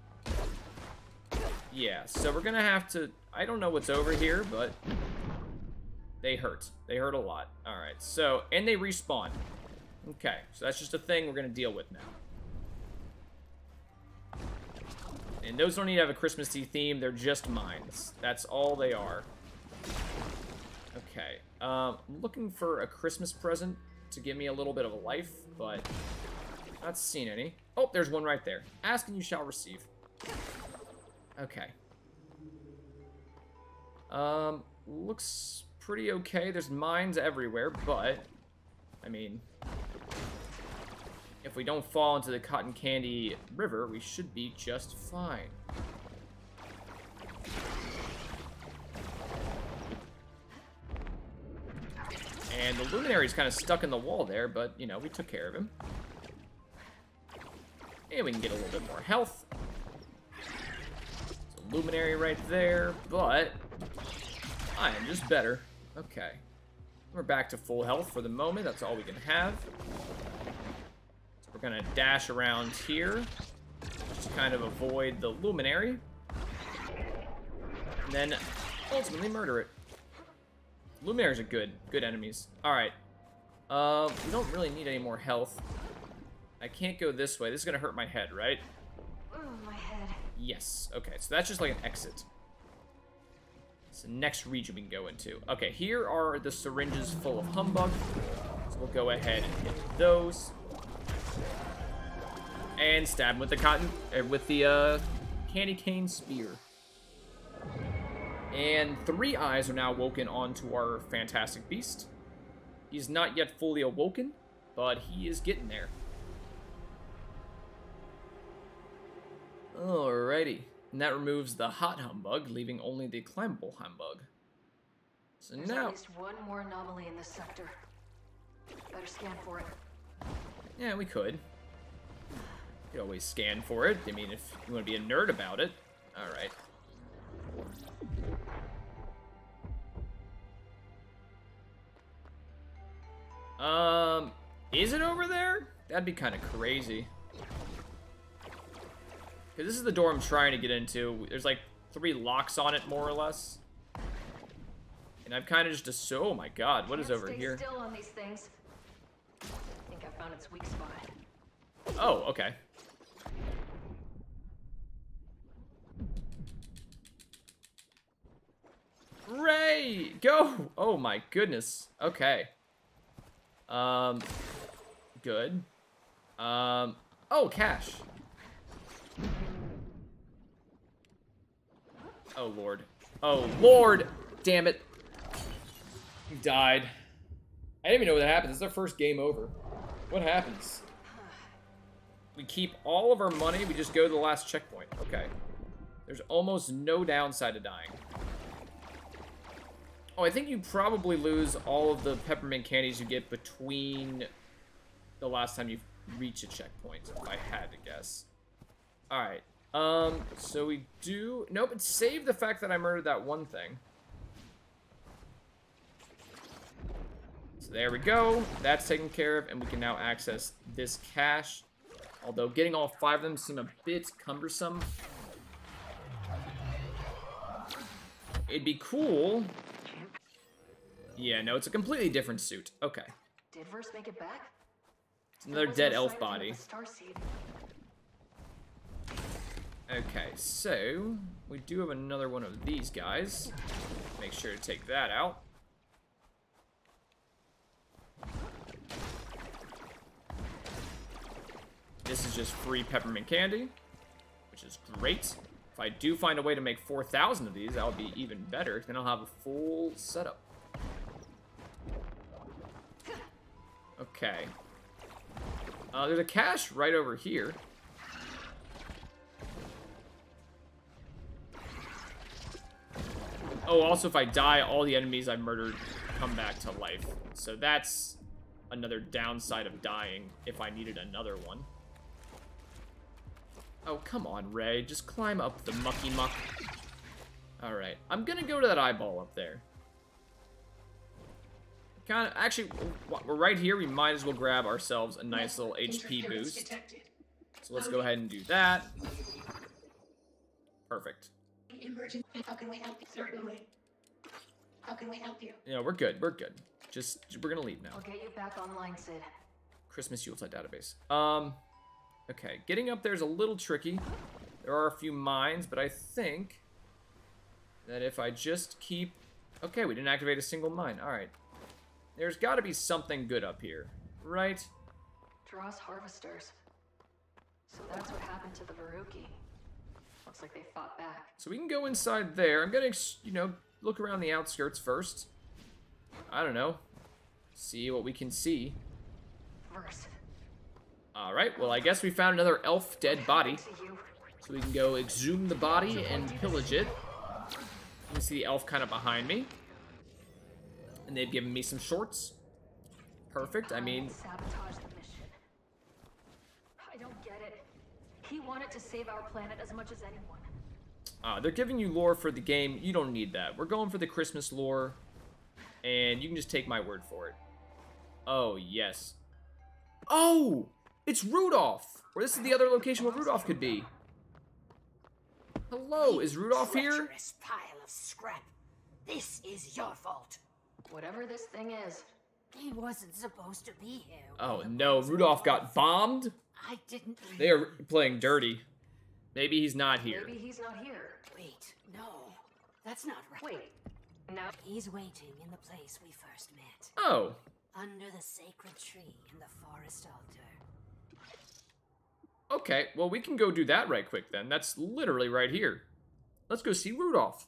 Yeah, so we're gonna have to... I don't know what's over here, but... They hurt. They hurt a lot. Alright, so... And they respawn. Okay, so that's just a thing we're gonna deal with now. And those don't need to have a Christmassy theme, they're just mines. That's all they are. Okay, I'm looking for a Christmas present to give me a little bit of a life, but... Not seen any. Oh, there's one right there. Ask and you shall receive. Okay. Looks pretty okay. There's mines everywhere, but... I mean... If we don't fall into the Cotton Candy River, we should be just fine. And the Luminary's kind of stuck in the wall there, but, you know, we took care of him. And we can get a little bit more health. So Luminary right there, but I am just better. Okay. We're back to full health for the moment. That's all we can have. So we're going to dash around here. Just to kind of avoid the Luminary. And then ultimately murder it. Luminaries are good enemies. Alright. We don't really need any more health. I can't go this way. This is gonna hurt my head, right? Oh, my head. Yes. Okay, so that's just like an exit. It's the next region we can go into. Okay, here are the syringes full of humbug. So we'll go ahead and hit those. And stab him with the candy cane spear. And 3 eyes are now woken onto our fantastic beast. He's not yet fully awoken, but he is getting there. Alrighty. And that removes the hot humbug, leaving only the climbable humbug. So There's now... at least one more anomaly in this sector. Better scan for it. Yeah, we could. You could always scan for it. I mean, if you want to be a nerd about it. Alright. Is it over there? That'd be kind of crazy. Because this is the door I'm trying to get into. There's like 3 locks on it, more or less. And I've kind of just assumed, oh my god, what is over here? Stay still on these things. I think I found its weak spot. Oh, okay. Ray, go! Oh my goodness. Okay. Good. Oh, cash. Oh, Lord. Oh, Lord! Damn it. He died. I didn't even know what happened. This is our first game over. What happens? We keep all of our money. We just go to the last checkpoint. Okay. There's almost no downside to dying. Oh, I think you probably lose all of the peppermint candies you get between the last time you reach a checkpoint, if I had to guess. Alright. So we do... Nope, it saved the fact that I murdered that one thing. So there we go. That's taken care of, and we can now access this cache. Although getting all 5 of them seem a bit cumbersome. It'd be cool... Yeah, no, it's a completely different suit. Okay. Did Verse make it back? It's another dead elf body. Starseed. Okay, so we do have another one of these guys. Make sure to take that out. This is just free peppermint candy, which is great. If I do find a way to make 4,000 of these, that would be even better. Then I'll have a full setup. Okay. There's a cache right over here. Oh, also if I die, all the enemies I murdered come back to life. So that's another downside of dying if I needed another one. Oh, come on, Ray. Just climb up the mucky muck. Alright. I'm gonna go to that eyeball up there. Kind of, actually, we're right here. We might as well grab ourselves a nice little HP boost. So let's go ahead and do that. Perfect. How can we help you? Certainly. How can we help you? Yeah, we're good. We're good. We're gonna leave now. I'll get you back online, Sid. Christmas Yuletide database. Okay. Getting up there is a little tricky. There are a few mines, but I think that if I just keep... Okay, we didn't activate a single mine. All right. There's got to be something good up here, right? Dross harvesters. So that's what happened to the Veruki. Looks like they fought back. So we can go inside there. I'm gonna, you know, look around the outskirts first. I don't know. See what we can see. Verse. Alright, well I guess we found another elf dead body. So we can go exhume the body and pillage it. You can see the elf kind of behind me. And they've given me some shorts. Perfect, I mean... Sabotage the mission. I don't get it. He wanted to save our planet as much as anyone. They're giving you lore for the game. You don't need that. We're going for the Christmas lore. And you can just take my word for it. Oh, yes. Oh! It's Rudolph! Or this is the other location where Rudolph could be. Hello, is Rudolph here? Treacherous pile of scrap. This is your fault. Whatever this thing is. He wasn't supposed to be here. Oh no, Rudolph got bombed? I didn't. They are playing dirty. Maybe he's not here. Maybe he's not here. Wait, no. That's not right. Wait. No. He's waiting in the place we first met. Oh. Under the sacred tree in the forest altar. Okay, well we can go do that right quick then. That's literally right here. Let's go see Rudolph.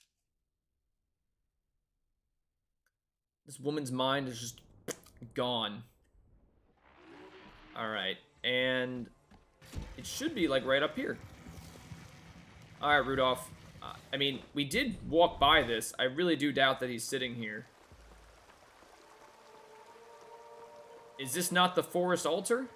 This woman's mind is just gone. Alright, and it should be like right up here. Alright, Rudolph. I mean, we did walk by this. I really do doubt that he's sitting here. Is this not the forest altar?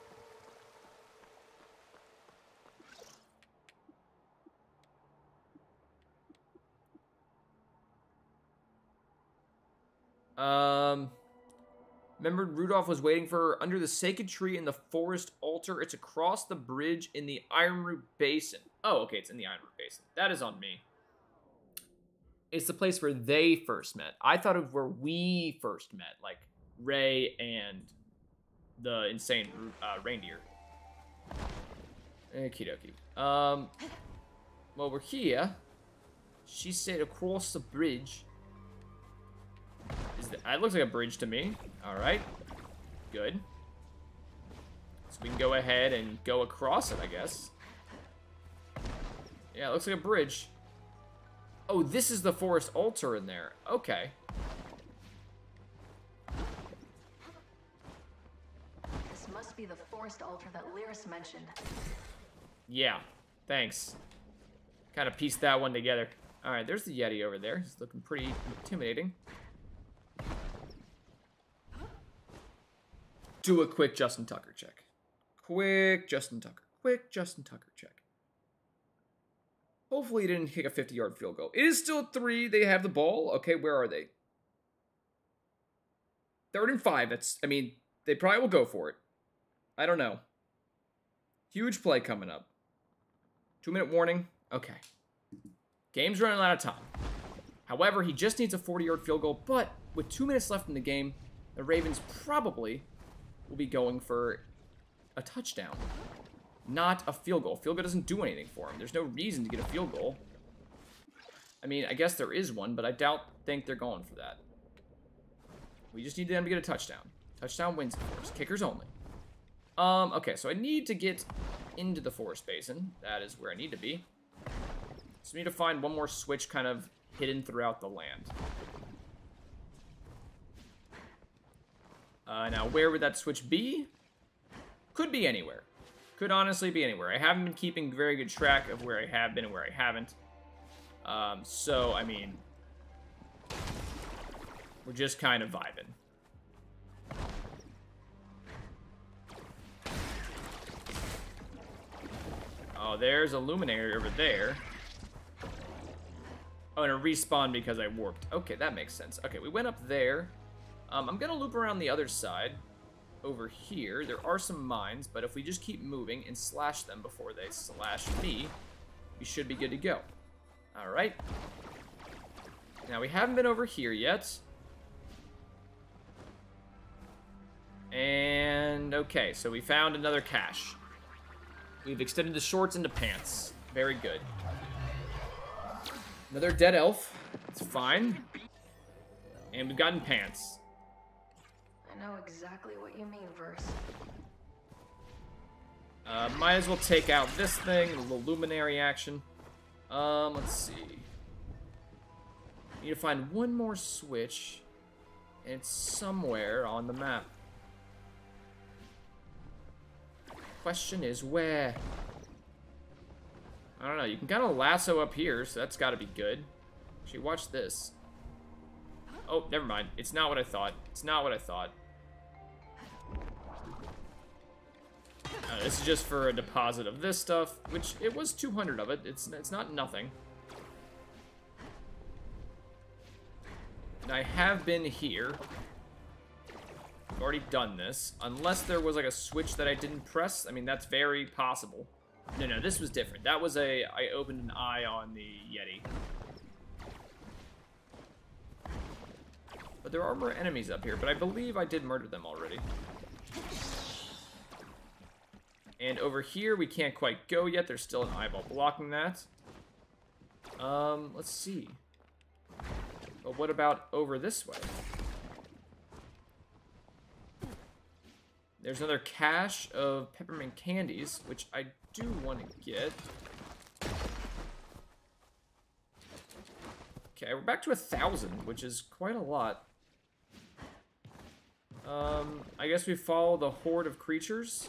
Remember Rudolph was waiting for her under the sacred tree in the forest altar. It's across the bridge in the Ironroot Basin. Oh, okay, it's in the Ironroot Basin. That is on me. It's the place where they first met. I thought of where we first met, like Ray and the insane reindeer. Okie dokie. Well, we're here. She said across the bridge. It looks like a bridge to me. Alright. Good. So we can go ahead and go across it, I guess. Yeah, it looks like a bridge. Oh, this is the forest altar in there. Okay. This must be the forest altar that Lyris mentioned. Yeah, thanks. Kind of pieced that one together. Alright, there's the Yeti over there. He's looking pretty intimidating. Do a quick Justin Tucker check. Quick Justin Tucker. Quick Justin Tucker check. Hopefully he didn't kick a 50-yard field goal. It is still 3. They have the ball. Okay, where are they? 3rd and 5. That's, I mean, they probably will go for it. I don't know. Huge play coming up. 2-minute warning. Okay. Game's running out of time. However, he just needs a 40-yard field goal, but with 2 minutes left in the game, the Ravens probably will be going for a touchdown, not a field goal. Field goal doesn't do anything for him. There's no reason to get a field goal. I mean, I guess there is one, but I think they're going for that. We just need them to get a touchdown. Touchdown wins, of course. Kickers only. Okay, so I need to get into the forest basin. That is where I need to be. So I need to find one more switch kind of hidden throughout the land. Now, where would that switch be? Could be anywhere. Could honestly be anywhere. I haven't been keeping very good track of where I have been and where I haven't. So, I mean, we're just kind of vibing. Oh, there's a luminary over there. Oh, and a respawn because I warped. Okay, that makes sense. Okay, we went up there. I'm gonna loop around the other side. Over here, there are some mines, but if we just keep moving and slash them before they slash me, we should be good to go. Alright. Now, we haven't been over here yet. And, okay, so we found another cache. We've extended the shorts into pants. Very good. Another dead elf. It's fine. And we've gotten pants. I know exactly what you mean, Verse. Might as well take out this thing, a little luminary action. Let's see. Need to find one more switch, and it's somewhere on the map. Question is where? I don't know. You can kind of lasso up here, so that's got to be good. Actually, watch this. Oh, never mind. It's not what I thought. It's not what I thought. This is just for a deposit of this stuff, which it was 200 of it. It's not nothing. And I have been here. I've already done this. Unless there was like a switch that I didn't press. I mean, that's very possible. No, this was different. That was I opened an eye on the Yeti. But there are more enemies up here, but I believe I did murder them already. And over here, we can't quite go yet. There's still an eyeball blocking that. Let's see. But what about over this way? There's another cache of peppermint candies, which I do want to get. Okay, we're back to 1,000, which is quite a lot. I guess we follow the horde of creatures.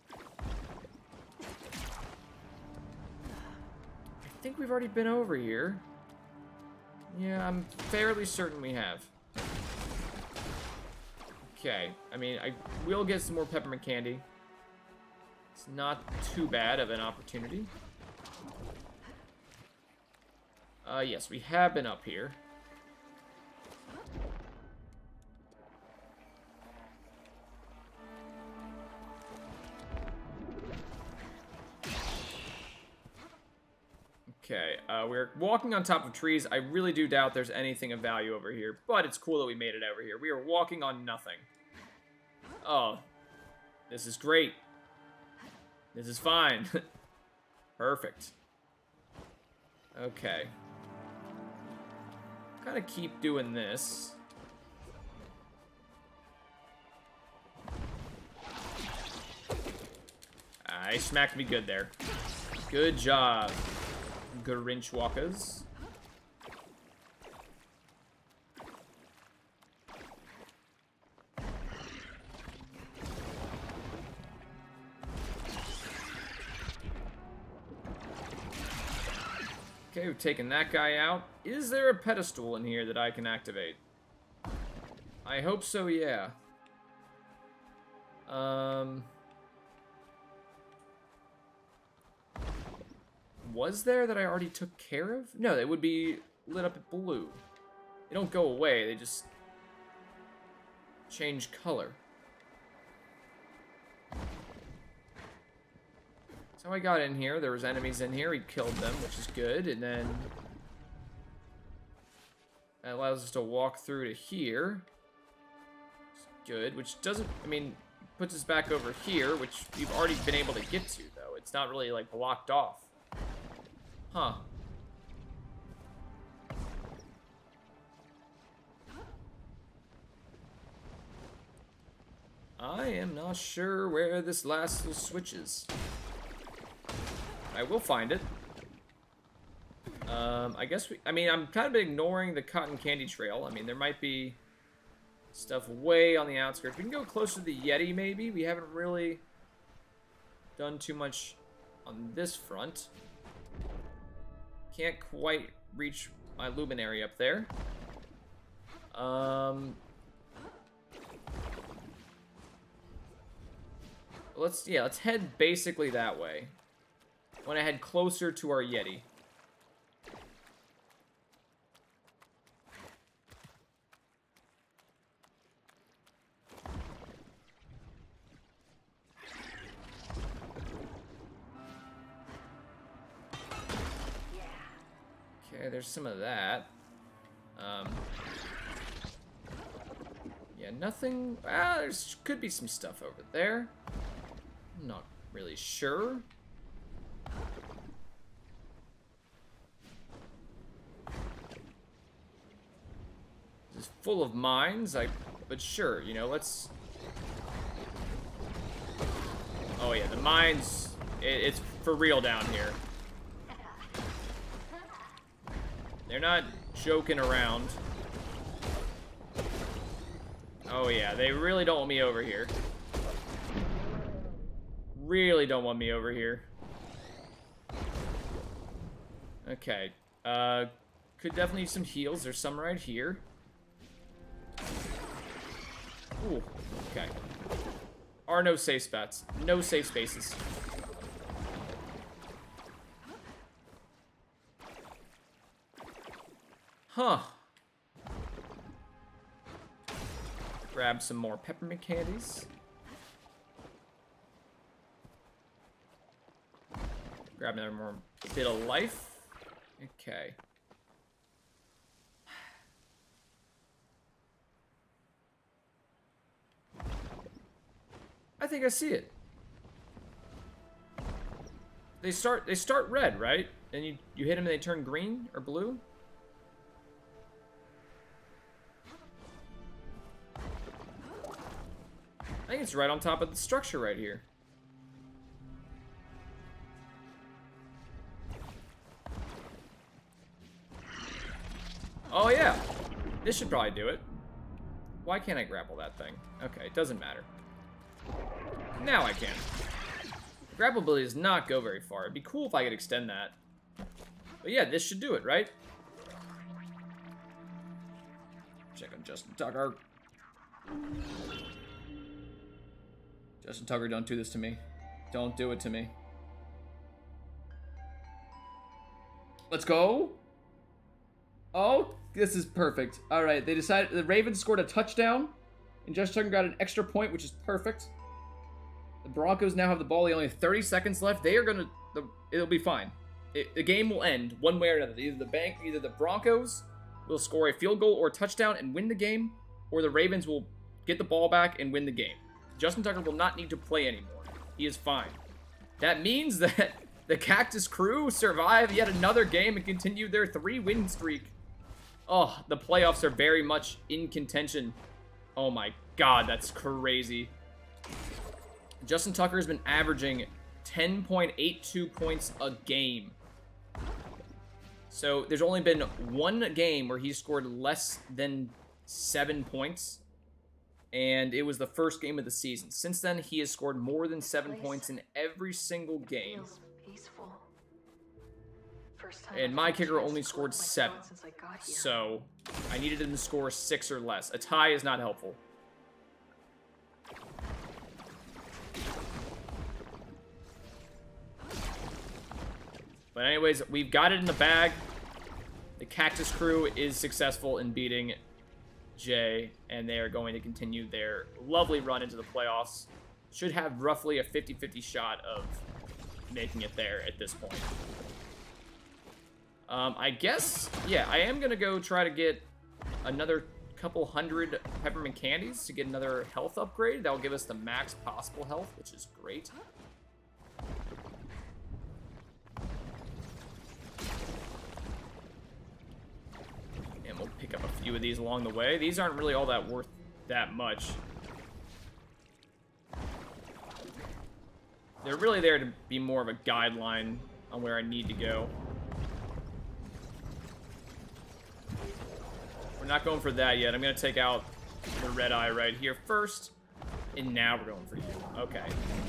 I think we've already been over here. Yeah, I'm fairly certain we have. Okay, I mean, I will get some more peppermint candy. It's not too bad of an opportunity. Yes, we have been up here. Okay, we're walking on top of trees. I really do doubt there's anything of value over here, but it's cool that we made it over here. We are walking on nothing. Oh, this is great. This is fine. Perfect. Okay. Kind of keep doing this. He smacked me good there. Good job, Grinch Walkers. Okay, we've taken that guy out. Is there a pedestal in here that I can activate? I hope so, yeah. Was there that I already took care of? No, they would be lit up blue. They don't go away, they just change color. So I got in here, there was enemies in here, he killed them, which is good, and then that allows us to walk through to here. Good, which doesn't, I mean, puts us back over here, which we've already been able to get to, though. It's not really, like, blocked off. Huh. I am not sure where this last little switch is. I will find it. I guess I mean, I'm kind of ignoring the cotton candy trail. I mean, there might be stuff way on the outskirts. We can go closer to the Yeti, maybe. We haven't really done too much on this front. Can't quite reach my luminary up there. Let's head basically that way. Want to head closer to our Yeti. Okay, there's some of that. Yeah, nothing. Well, there's could be some stuff over there. I'm not really sure. This is full of mines. But sure, you know, let's. Oh yeah, the mines. It's for real down here. They're not joking around. Oh yeah, they really don't want me over here. Really don't want me over here. Okay. Could definitely use some heals. There's some right here. Ooh, okay. Are no safe spots. No safe spaces. Huh. Grab some more peppermint candies. Grab another more bit of life. Okay. I think I see it. They start red, right? And you hit them and they turn green or blue? I think it's right on top of the structure right here. Oh yeah, this should probably do it. Why can't I grapple that thing? Okay, it doesn't matter. Now I can. The grapple ability does not go very far. It'd be cool if I could extend that. But yeah, this should do it, right? Check on Justin Tucker. Justin Tucker, don't do this to me. Don't do it to me. Let's go. Oh, this is perfect. All right, they decided the Ravens scored a touchdown, and Justin Tucker got an extra point, which is perfect. The Broncos now have the ball. They only have 30 seconds left. They are gonna. It'll be fine. The game will end one way or another. Either the Broncos will score a field goal or a touchdown and win the game, or the Ravens will get the ball back and win the game. Justin Tucker will not need to play anymore. He is fine. That means that the Cactus Crew survived yet another game and continued their 3-win streak. Oh, the playoffs are very much in contention. Oh my god, that's crazy. Justin Tucker has been averaging 10.82 points a game. So there's only been one game where he scored less than 7 points. And it was the first game of the season. Since then, he has scored more than 7 points in every single game. Feels peaceful. First time And I've my had a kicker chance only to scored collect my 7. thoughts since I got here. So I needed him to score 6 or less. A tie is not helpful. But anyways, we've got it in the bag. The Cactus Crew is successful in beating Jay, and they are going to continue their lovely run into the playoffs. Should have roughly a 50-50 shot of making it there at this point. I guess, yeah, I am going to go try to get another couple hundred peppermint candies to get another health upgrade. That will give us the max possible health, which is great. And we'll pick up a few of these along the way. These aren't really all that worth that much. They're really there to be more of a guideline on where I need to go. We're not going for that yet. I'm going to take out the red eye right here first. And now we're going for you. Okay.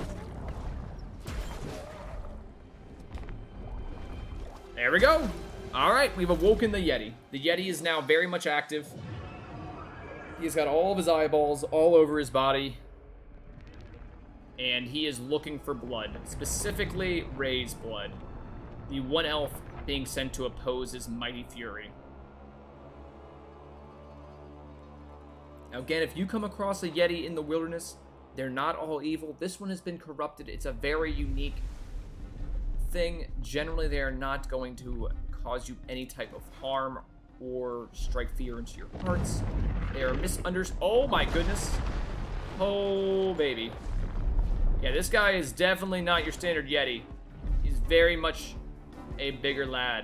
There we go. All right, we've awoken the Yeti. The Yeti is now very much active. He's got all of his eyeballs all over his body. And he is looking for blood, specifically Ray's blood. The one elf being sent to oppose his mighty fury. Now again, if you come across a Yeti in the wilderness, they're not all evil. This one has been corrupted. It's a very unique thing. Generally, they are not going to cause you any type of harm or strike fear into your hearts. They are misunderstood. Oh my goodness. Oh baby. Yeah, this guy is definitely not your standard Yeti. He's very much a bigger lad.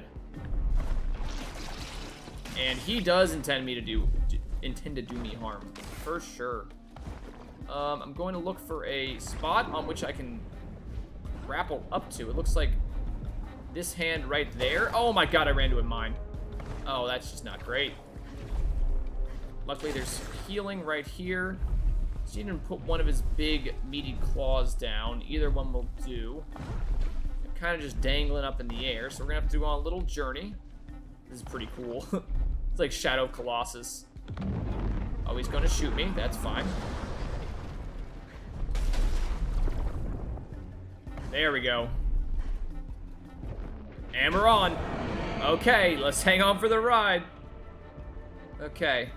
And he does intend to do me harm, for sure. I'm going to look for a spot on which I can grapple up to. It looks like this hand right there. Oh my god, I ran to a mine. Oh, that's just not great. Luckily, there's healing right here. So he didn't put one of his big, meaty claws down. Either one will do. I'm kind of just dangling up in the air, so we're gonna have to go on a little journey. This is pretty cool. It's like Shadow of Colossus. Oh, he's gonna shoot me. That's fine. There we go. And we're on. Okay, let's hang on for the ride. Okay.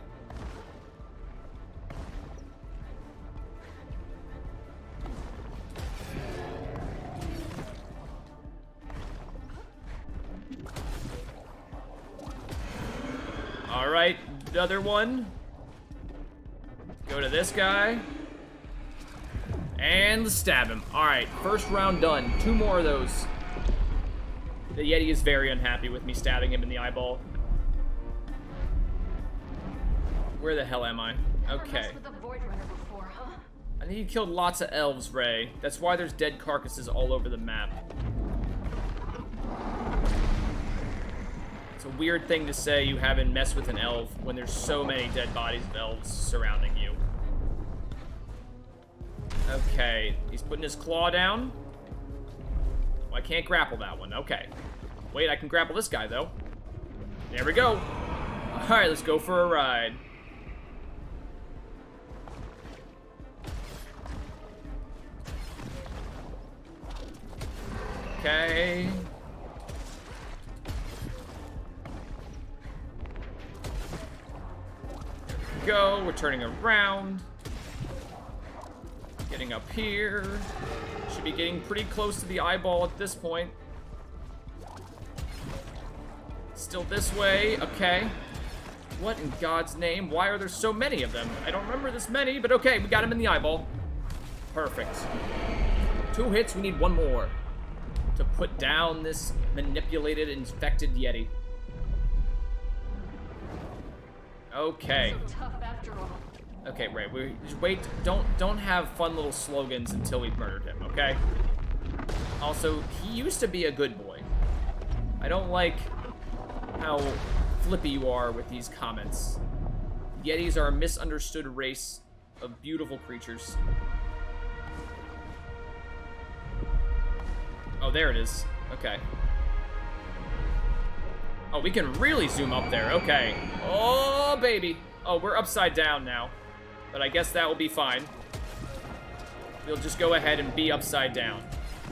All right, another one. Go to this guy. And let's stab him. All right, first round done. 2 more of those. The Yeti is very unhappy with me stabbing him in the eyeball. Where the hell am I? Okay. I think you killed lots of elves, Ray. That's why there's dead carcasses all over the map. It's a weird thing to say you haven't messed with an elf when there's so many dead bodies of elves surrounding you. Okay, he's putting his claw down. Oh, I can't grapple that one. Okay. Wait, I can grapple this guy, though. There we go. All right, let's go for a ride. Okay. There we go. We're turning around. Getting up here. Should be getting pretty close to the eyeball at this point. Still this way. Okay. What in God's name? Why are there so many of them? I don't remember this many, but okay, we got him in the eyeball. Perfect. 2 hits, we need 1 more to put down this manipulated, infected Yeti. Okay. So tough after all. Okay, right. We just wait. Don't have fun little slogans until we've murdered him. Okay. Also, he used to be a good boy. I don't like how flippy you are with these comments. Yetis are a misunderstood race of beautiful creatures. Oh, there it is. Okay. Oh, we can really zoom up there. Okay. Oh, baby. Oh, we're upside down now. But I guess that will be fine. We'll just go ahead and be upside down.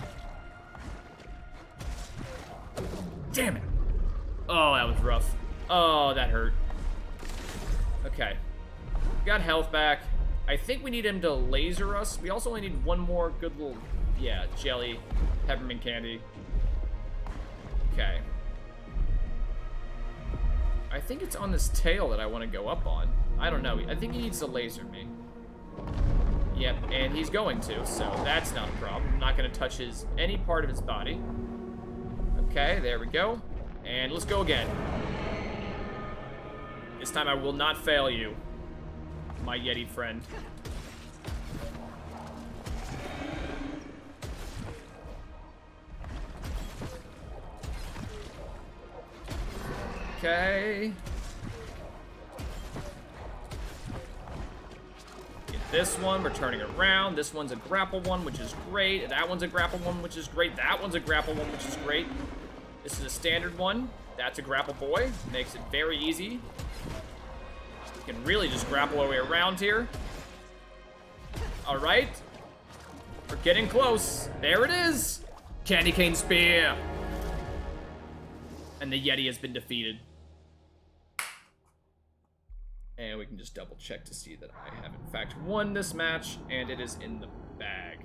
Damn it. Oh, that was rough. Oh, that hurt. Okay. Got health back. I think we need him to laser us. We also only need 1 more good little, yeah, jelly, peppermint candy. Okay. I think it's on this tail that I want to go up on. I don't know. I think he needs to laser me. Yep, and he's going to, so that's not a problem. I'm not going to touch any part of his body. Okay, there we go. And let's go again. This time I will not fail you, my Yeti friend. Okay. Get this one, we're turning around. This one's a grapple one, which is great. That one's a grapple one, which is great. That one's a grapple one, which is great. This is a standard one. That's a grapple boy. Makes it very easy. We can really just grapple our way around here. All right. We're getting close. There it is. Candy cane spear. And the Yeti has been defeated. And we can just double check to see that I have in fact won this match, and it is in the bag.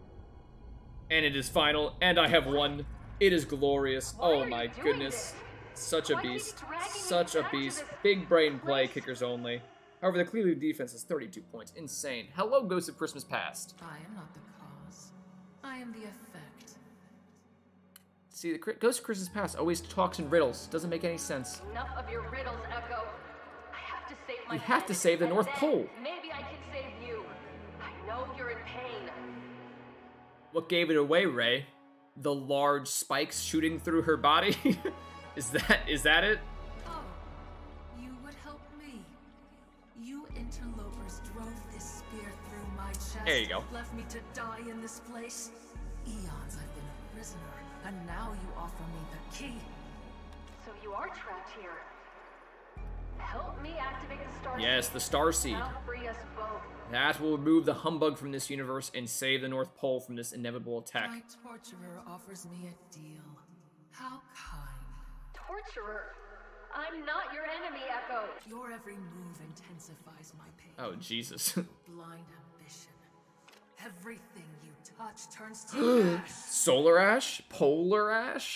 And it is final, and I have won. It is glorious. Oh my goodness. Such a Why are you beast. dragging me Such a back to beast. this Big brain play, place? kickers only. However, the Cleveland defense is 32 points. Insane. Hello, Ghost of Christmas Past. I am not the cause. I am the effect. See, the Ghost of Christmas Past always talks in riddles. Doesn't make any sense. Enough of your riddles, Echo. I have to save my You have to planet, save the and North then Pole. Maybe I can save you. I know you're in pain. What gave it away, Ray? The large spikes shooting through her body? Is that it? Oh, you would help me. You interlopers drove this spear through my chest. There you go. Left me to die in this place. Eons I've been a prisoner, and now you offer me the key. So you are trapped here. Help me activate the star. Yes, the Star Seed. That'll free us both. That will remove the humbug from this universe and save the North Pole from this inevitable attack. My torturer offers me a deal. How kind. Torturer. I'm not your enemy, Echo. Your every move intensifies my pain. Oh, Jesus. Blind ambition. Everything you touch turns to ash. Solar Ash? Polar Ash?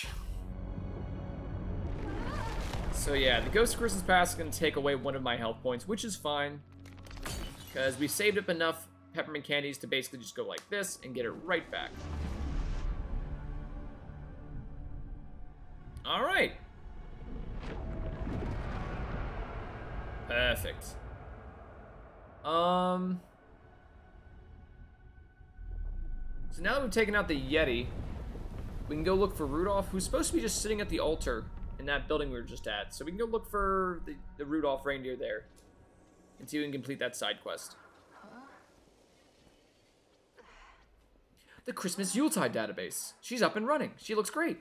So yeah, the Ghost of Christmas Past is going to take away one of my health points, which is fine. Because we saved up enough peppermint candies to basically just go like this and get it right back. Alright. Perfect. So now that we've taken out the Yeti, we can go look for Rudolph, who's supposed to be just sitting at the altar in that building we were just at. So we can go look for the Rudolph reindeer there and see if we can complete that side quest. The Christmas Yuletide database. She's up and running. She looks great.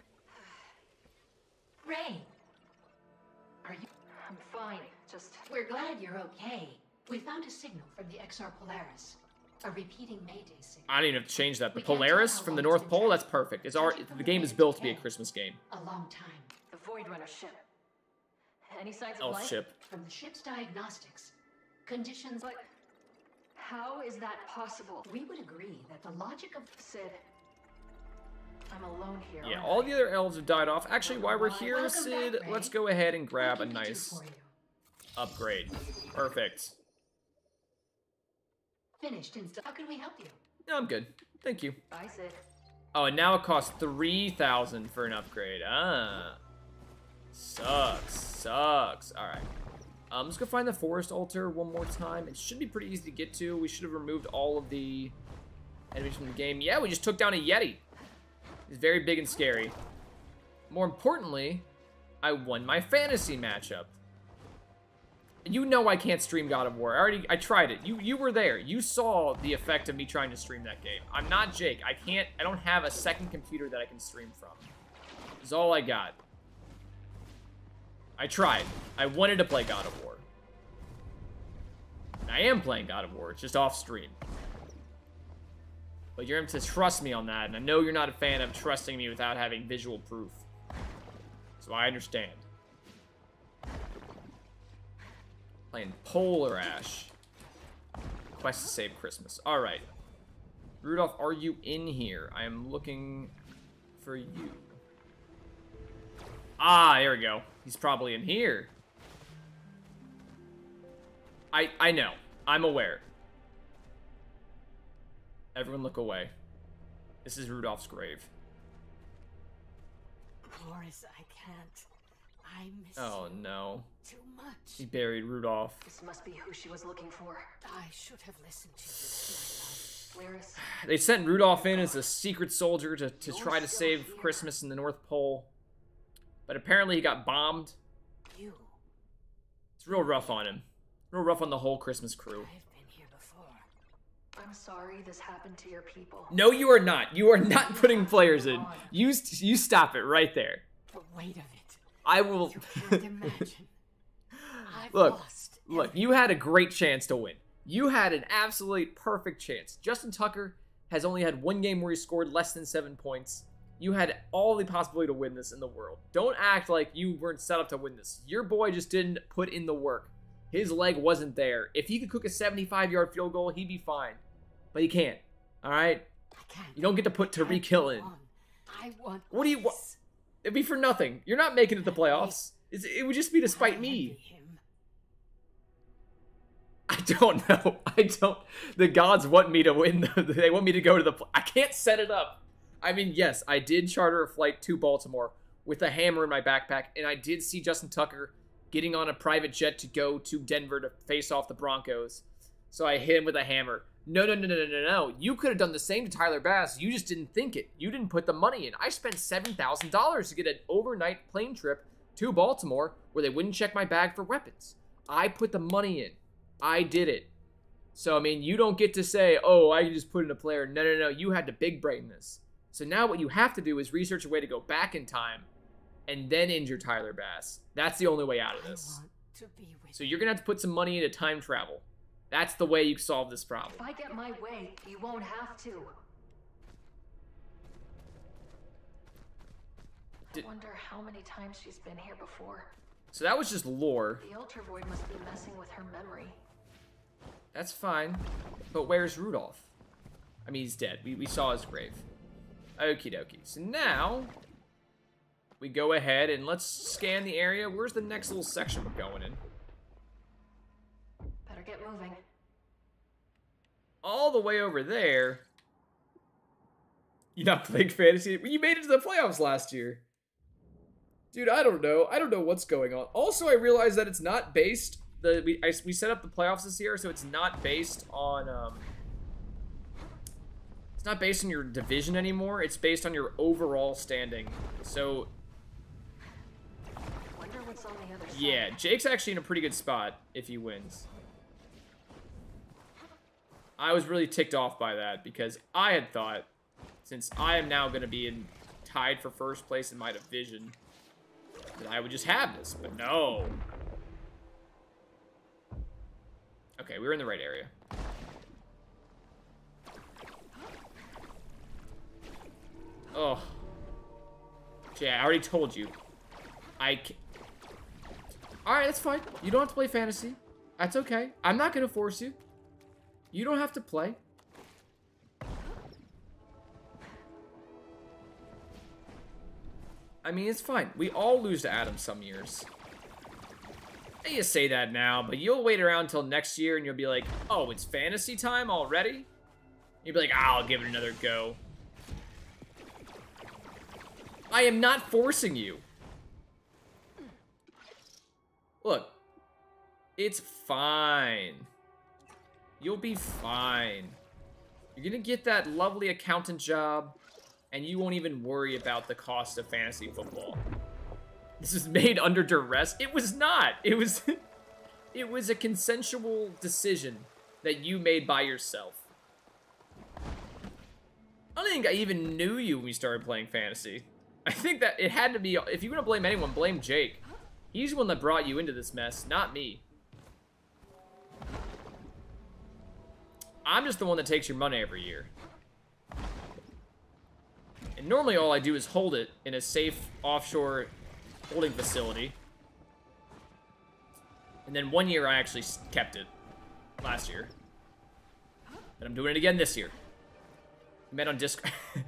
Ray, are you? I'm fine. Just We're glad you're okay. We found a signal from the XR Polaris. A repeating Mayday signal. I don't even have to change that. The We can't tell Polaris how from the long it's North been Pole, that's traveling. perfect. Judging The from game the is built to be a ahead, Christmas game. A long time. the Void Runner ship. Any signs of Elf life? ship. From the ship's diagnostics, conditions. But how is that possible? We would agree that the logic of Sid, I'm alone here. Yeah, aren't all I? the other elves have died off. Actually, while we're here, Welcome Sid, back, Ray. let's go ahead and grab a what can we do nice for you? upgrade. Perfect. Finished and how can we help you? No, I'm good. Thank you. Bye, Sid. Oh, and now it costs 3,000 for an upgrade. Ah. Sucks. Alright. Let's go find the forest altar one more time. It should be pretty easy to get to. We should have removed all of the enemies from the game. Yeah, we just took down a Yeti. He's very big and scary. More importantly, I won my fantasy matchup. You know I can't stream God of War. I tried it. You were there. You saw the effect of me trying to stream that game. I'm not Jake. I don't have a second computer that I can stream from. This is all I got. I tried. I wanted to play God of War. And I am playing God of War. It's just off stream. But you're to trust me on that, and I know you're not a fan of trusting me without having visual proof. So I understand. Playing Polar Ash. Quest to save Christmas. Alright. Rudolph, are you in here? I am looking for you. Ah, there we go. He's probably in here. I know. I'm aware. Everyone look away. This is Rudolph's grave. Boris, I can't. I miss Oh you no. too much. He buried Rudolph. This must be who she was looking for. I should have listened to you, Laris, They sent Rudolph in as a secret soldier to try to save Christmas in the North Pole. But apparently he got bombed. my love. You. It's real rough on him. Real rough on the whole Christmas crew. I've been here before. I'm sorry this happened to your people. No, you are not. You are not putting players in. You stop it right there. The weight of it. I will... You can't imagine. I've Look, lost Look, you had a great chance to win. You had an absolute perfect chance. Justin Tucker has only had one game where he scored less than 7 points. You had all the possibility to win this in the world. Don't act like you weren't set up to win this. Your boy just didn't put in the work. His leg wasn't there. If he could cook a 75-yard field goal, he'd be fine. But he can't. All right? I can't. You don't get to put I can't Tariq Hill go in. on. I want What do you want? peace. It'd be for nothing. You're not making it to the playoffs. It would just be to spite me. I don't know. The gods want me to win. They want me to go to the... I can't set it up. I mean, yes, I did charter a flight to Baltimore with a hammer in my backpack, and I did see Justin Tucker getting on a private jet to go to Denver to face off the Broncos. So I hit him with a hammer. No. You could have done the same to Tyler Bass. You just didn't think it. You didn't put the money in. I spent $7,000 to get an overnight plane trip to Baltimore where they wouldn't check my bag for weapons. I put the money in. I did it. So, I mean, you don't get to say, oh, I can just put in a player. No. You had to big brain this. So now what you have to do is research a way to go back in time and then injure Tyler Bass. That's the only way out of this. So you're going to have to put some money into time travel. That's the way you solve this problem. If I get my way, you won't have to. I wonder how many times she's been here before. So that was just lore. The Ultra Void must be messing with her memory. That's fine. But where's Rudolph? I mean, he's dead. We saw his grave. Okie dokie. So now, we go ahead and let's scan the area. Where's the next little section we're going in? Better get moving. All the way over there. You not playing fantasy? You made it to the playoffs last year. Dude, I don't know. I don't know what's going on. Also, I realized that it's not based... We set up the playoffs this year, so it's not based on... It's not based on your division anymore. It's based on your overall standing. So... Wonder what's on the other side. Yeah, Jake's actually in a pretty good spot if he wins. I was really ticked off by that because I had thought, since I am now going to be tied for first place in my division, that I would just have this, but no. Okay, we're in the right area. Oh. Jay, I already told you. Alright, that's fine. You don't have to play fantasy. That's okay. I'm not going to force you. You don't have to play. I mean, it's fine. We all lose to Adam some years. You say that now, but you'll wait around until next year and you'll be like, oh, it's fantasy time already? You'll be like, I'll give it another go. I am not forcing you. Look, it's fine. You'll be fine. You're gonna get that lovely accountant job, and you won't even worry about the cost of fantasy football. This is made under duress. It was not. It was a consensual decision that you made by yourself. I don't think I even knew you when we started playing fantasy. I think that it had to be, if you're gonna blame anyone, blame Jake. He's the one that brought you into this mess, not me. I'm just the one that takes your money every year. And normally all I do is hold it in a safe offshore holding facility. And then one year I actually kept it. Last year. And I'm doing it again this year. We met on Discord.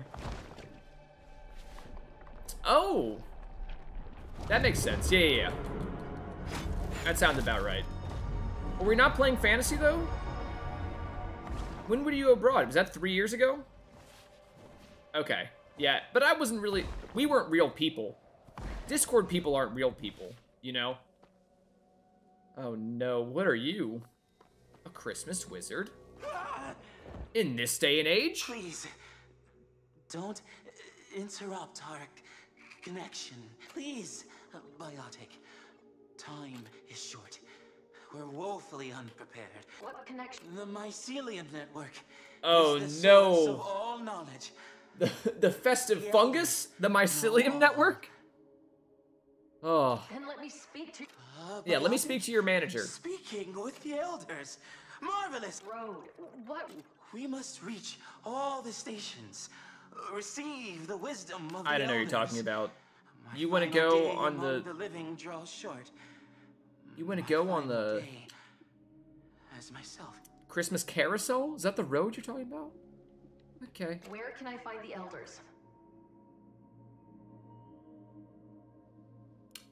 Oh! That makes sense. Yeah. That sounds about right. Were we not playing fantasy, though? When were you abroad? Was that 3 years ago? Okay. Yeah, but I wasn't really... We weren't real people. Discord people aren't real people, you know? Oh, no. What are you? A Christmas wizard? In this day and age? Please, don't interrupt our connection. Please, Biotic. Time is short. We're woefully unprepared. What connection? The Mycelium Network. Oh, is the no. source of all knowledge. The festive fungus? The Mycelium Network? Oh. Then let me speak to... Yeah, let me speak to your manager. Speaking with the elders. Marvelous. Road. What? We must reach all the stations. Receive the wisdom of I the don't know what you're elders. talking about. My You want to final go day on among the... living draws short. You want to My go on final the day as myself. Christmas carousel? Is that the road you're talking about? Okay. Where can I find the elders?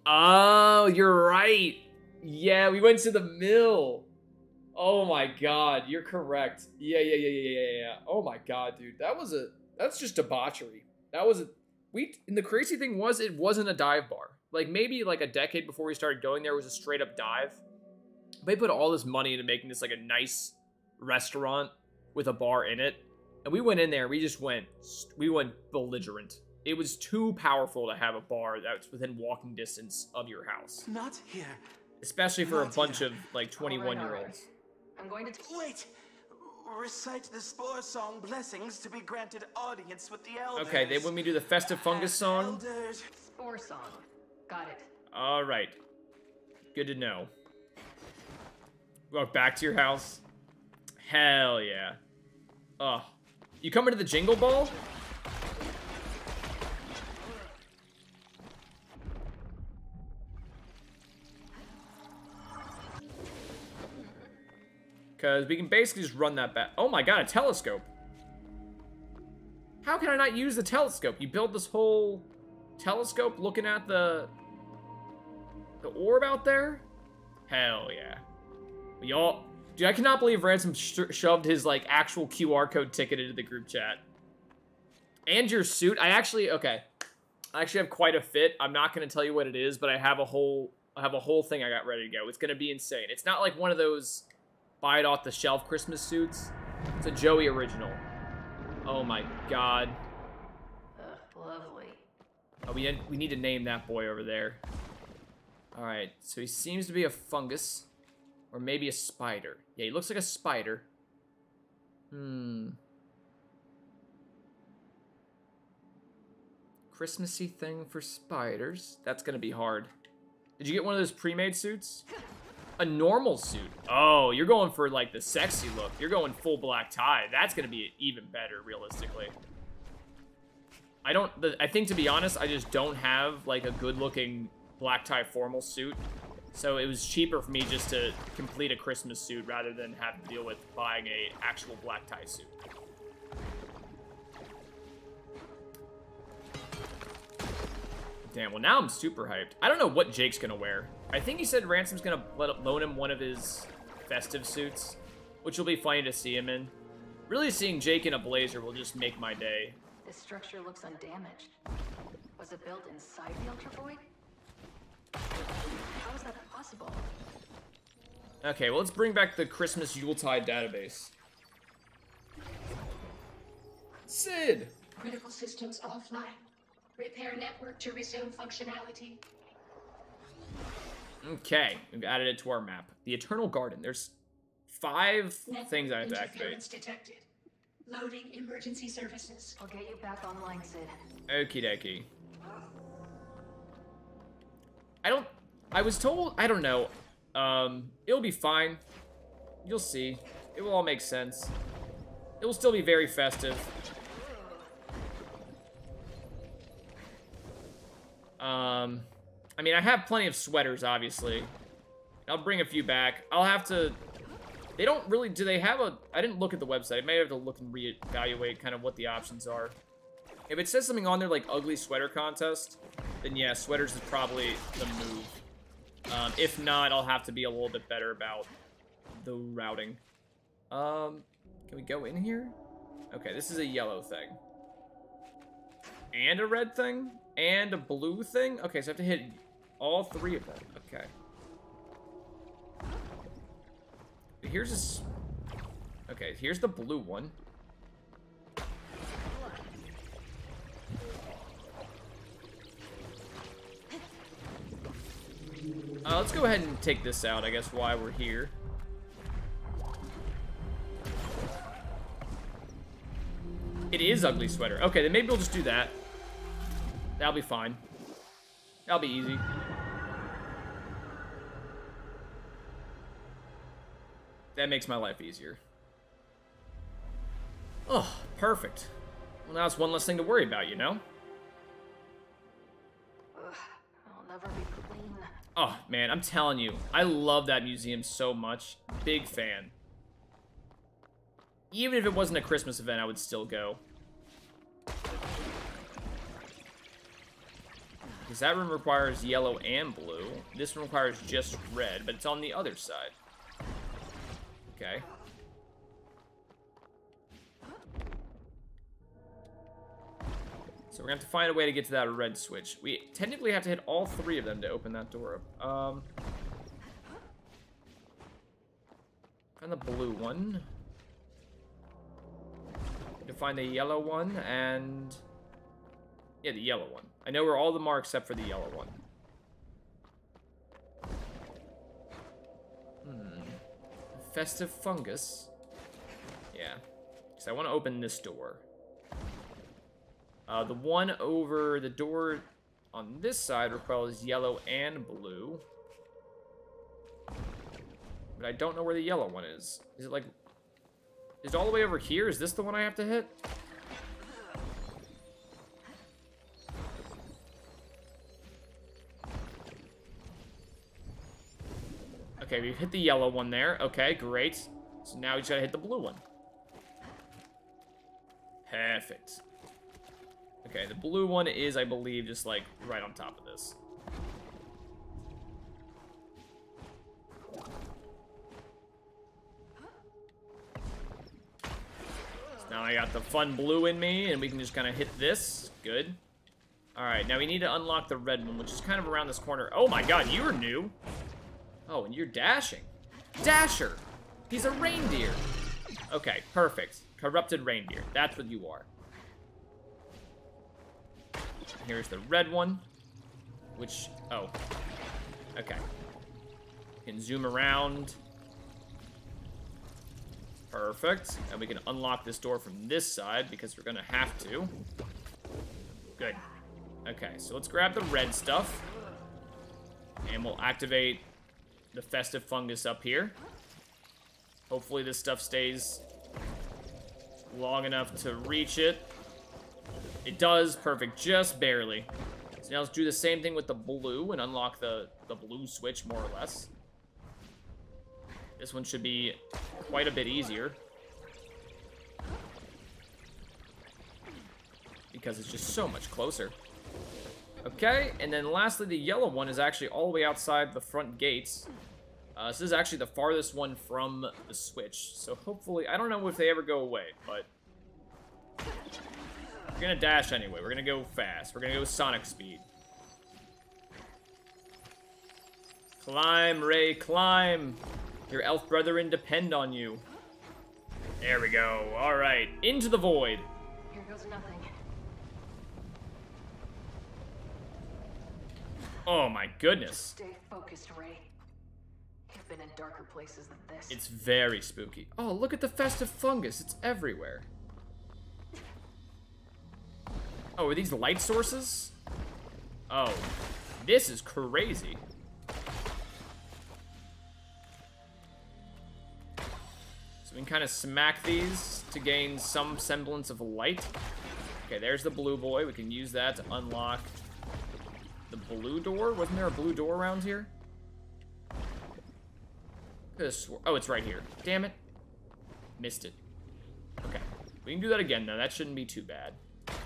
Oh, you're right. Yeah, we went to the mill. Oh my god, you're correct. Yeah. Oh my god, dude. That's just debauchery. And the crazy thing was, it wasn't a dive bar. Like, maybe like a decade before we started going there was a straight up dive. They put all this money into making this like a nice restaurant with a bar in it. And we went in there, we went belligerent. It was too powerful to have a bar that's within walking distance of your house. Not here. Especially for a bunch of like 21-year-olds. I'm going to Wait! Recite the Spore Song blessings to be granted audience with the elders. Okay, they want me to do the Festive Fungus song. Elders. Spore song. Got it. Alright. Good to know. Walk back to your house. Hell yeah. Ugh. You coming to the Jingle Ball? Because we can basically just run that back. Oh my god, a telescope. How can I not use the telescope? You built this whole telescope looking at the orb out there? Hell yeah. Dude, I cannot believe Ransom shoved his, like, actual QR code ticket into the group chat. And your suit. I actually have quite a fit. I'm not going to tell you what it is, but I have a whole thing I got ready to go. It's going to be insane. It's not like one of those buy it off the shelf Christmas suits. It's a Joey original. Oh my god. Lovely. Oh, we need to name that boy over there. Alright, so he seems to be a fungus. Or maybe a spider. Yeah, he looks like a spider. Christmassy thing for spiders. That's gonna be hard. Did you get one of those pre-made suits? A normal suit. Oh, you're going for like the sexy look. You're going full black tie. That's gonna be even better, realistically. I think, to be honest, I just don't have like a good looking black tie formal suit. So it was cheaper for me just to complete a Christmas suit rather than have to deal with buying a actual black tie suit. Damn, well now I'm super hyped. I don't know what Jake's gonna wear. I think he said Ransom's gonna loan him one of his festive suits, which will be funny to see him in. Really seeing Jake in a blazer will just make my day. This structure looks undamaged. Was it built inside the Ultra Void? How is that possible? Okay, well let's bring back the Christmas Yuletide database. Sid! Critical systems offline. Repair network to resume functionality. Okay, we've added it to our map. The Eternal Garden. There's 5 things I have to activate. Interference detected. Loading emergency services. I'll get you back online, Sid. Okie dokie. I was told, I don't know. It'll be fine. You'll see. It will all make sense. It will still be very festive. I mean, I have plenty of sweaters, obviously. I'll bring a few back. I'll have to... They don't really... Do they have a... I didn't look at the website. I may have to look and reevaluate kind of what the options are. If it says something on there like ugly sweater contest, then yeah, sweaters is probably the move. If not, I'll have to be a little bit better about the routing. Can we go in here? Okay, this is a yellow thing. And a red thing? And a blue thing? Okay, so I have to hit all 3 of them. Okay. Here's this. Okay, here's the blue one. Let's go ahead and take this out, I guess, while we're here. It is ugly sweater. Okay, then maybe we'll just do that. That'll be fine. That'll be easy. That makes my life easier. Oh, perfect. Well, now it's one less thing to worry about, you know? Ugh, I'll never be clean. Oh, man, I'm telling you. I love that museum so much. Big fan. Even if it wasn't a Christmas event, I would still go. Because that room requires yellow and blue. This one requires just red, but it's on the other side. Okay. So we're gonna have to find a way to get to that red switch. We technically have to hit all 3 of them to open that door up. Find the blue one. To find the yellow one and... Yeah, the yellow one. I know where all of them are except for the yellow one. Festive fungus. Yeah. Because I want to open this door. The one over the door on this side requires yellow and blue. But I don't know where the yellow one is. Is it like... Is it all the way over here? Is this the one I have to hit? Okay, we've hit the yellow one there. Okay, great. So now we just gotta hit the blue one. Perfect. Okay, the blue one is, I believe, just like right on top of this. So now I got the fun blue in me, and we can just kind of hit this. Good. Alright, now we need to unlock the red one, which is kind of around this corner. Oh my god, you were new! Oh, and you're dashing. Dasher! He's a reindeer! Okay, perfect. Corrupted reindeer. That's what you are. Here's the red one. Which... Oh. Okay. You can zoom around. Perfect. And we can unlock this door from this side, because we're gonna have to. Good. Okay, so let's grab the red stuff. And we'll activate the festive fungus up here. Hopefully this stuff stays long enough to reach it. It does, perfect, just barely. So now let's do the same thing with the blue and unlock the blue switch, more or less. This one should be quite a bit easier. Because it's just so much closer. Okay, and then lastly, the yellow one is actually all the way outside the front gates. This is actually the farthest one from the switch. So hopefully, I don't know if they ever go away, but... We're gonna dash anyway. We're gonna go fast. We're gonna go Sonic speed. Climb, Ray, climb! Your elf brethren depend on you. There we go. Alright, into the void. Here goes nothing. Oh my goodness. Stay focused, Ray. You've been in darker places than this. It's very spooky. Oh, look at the festive fungus. It's everywhere. Oh, are these light sources? Oh, this is crazy. So we can kind of smack these to gain some semblance of light. Okay, there's the blue boy. We can use that to unlock the blue door. Wasn't there a blue door around here? Oh, it's right here. Damn it. Missed it. Okay. We can do that again, though. That shouldn't be too bad.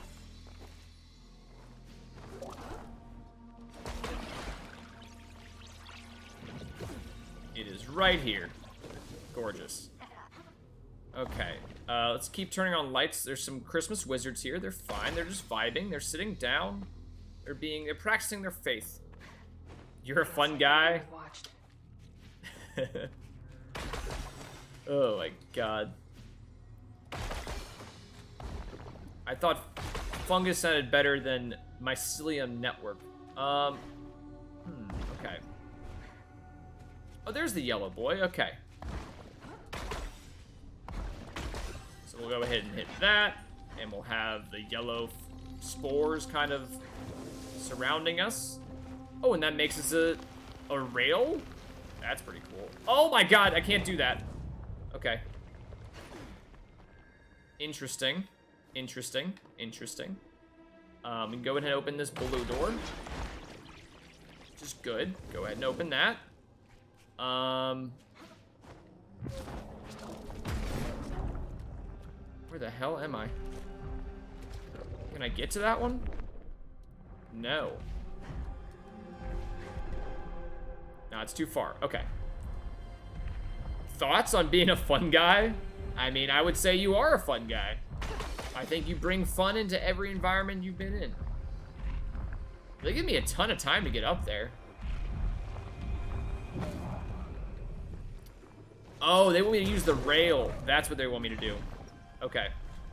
It is right here. Gorgeous. Okay. Let's keep turning on lights. There's some Christmas wizards here. They're fine. They're just vibing. They're sitting down. They're practicing their faith. You're a fun guy. Oh my god. I thought fungus sounded better than mycelium network. Okay. Oh, there's the yellow boy. Okay. So we'll go ahead and hit that, and we'll have the yellow spores kind of surrounding us. Oh, and that makes us a rail? That's pretty cool. Oh my god, I can't do that. Okay. Interesting. Interesting. Interesting. We can go ahead and open this blue door. Which is good. Go ahead and open that. Where the hell am I? Can I get to that one? No. No, it's too far. Okay. Thoughts on being a fun guy? I mean, I would say you are a fun guy. I think you bring fun into every environment you've been in. They give me a ton of time to get up there. Oh, they want me to use the rail. That's what they want me to do. Okay.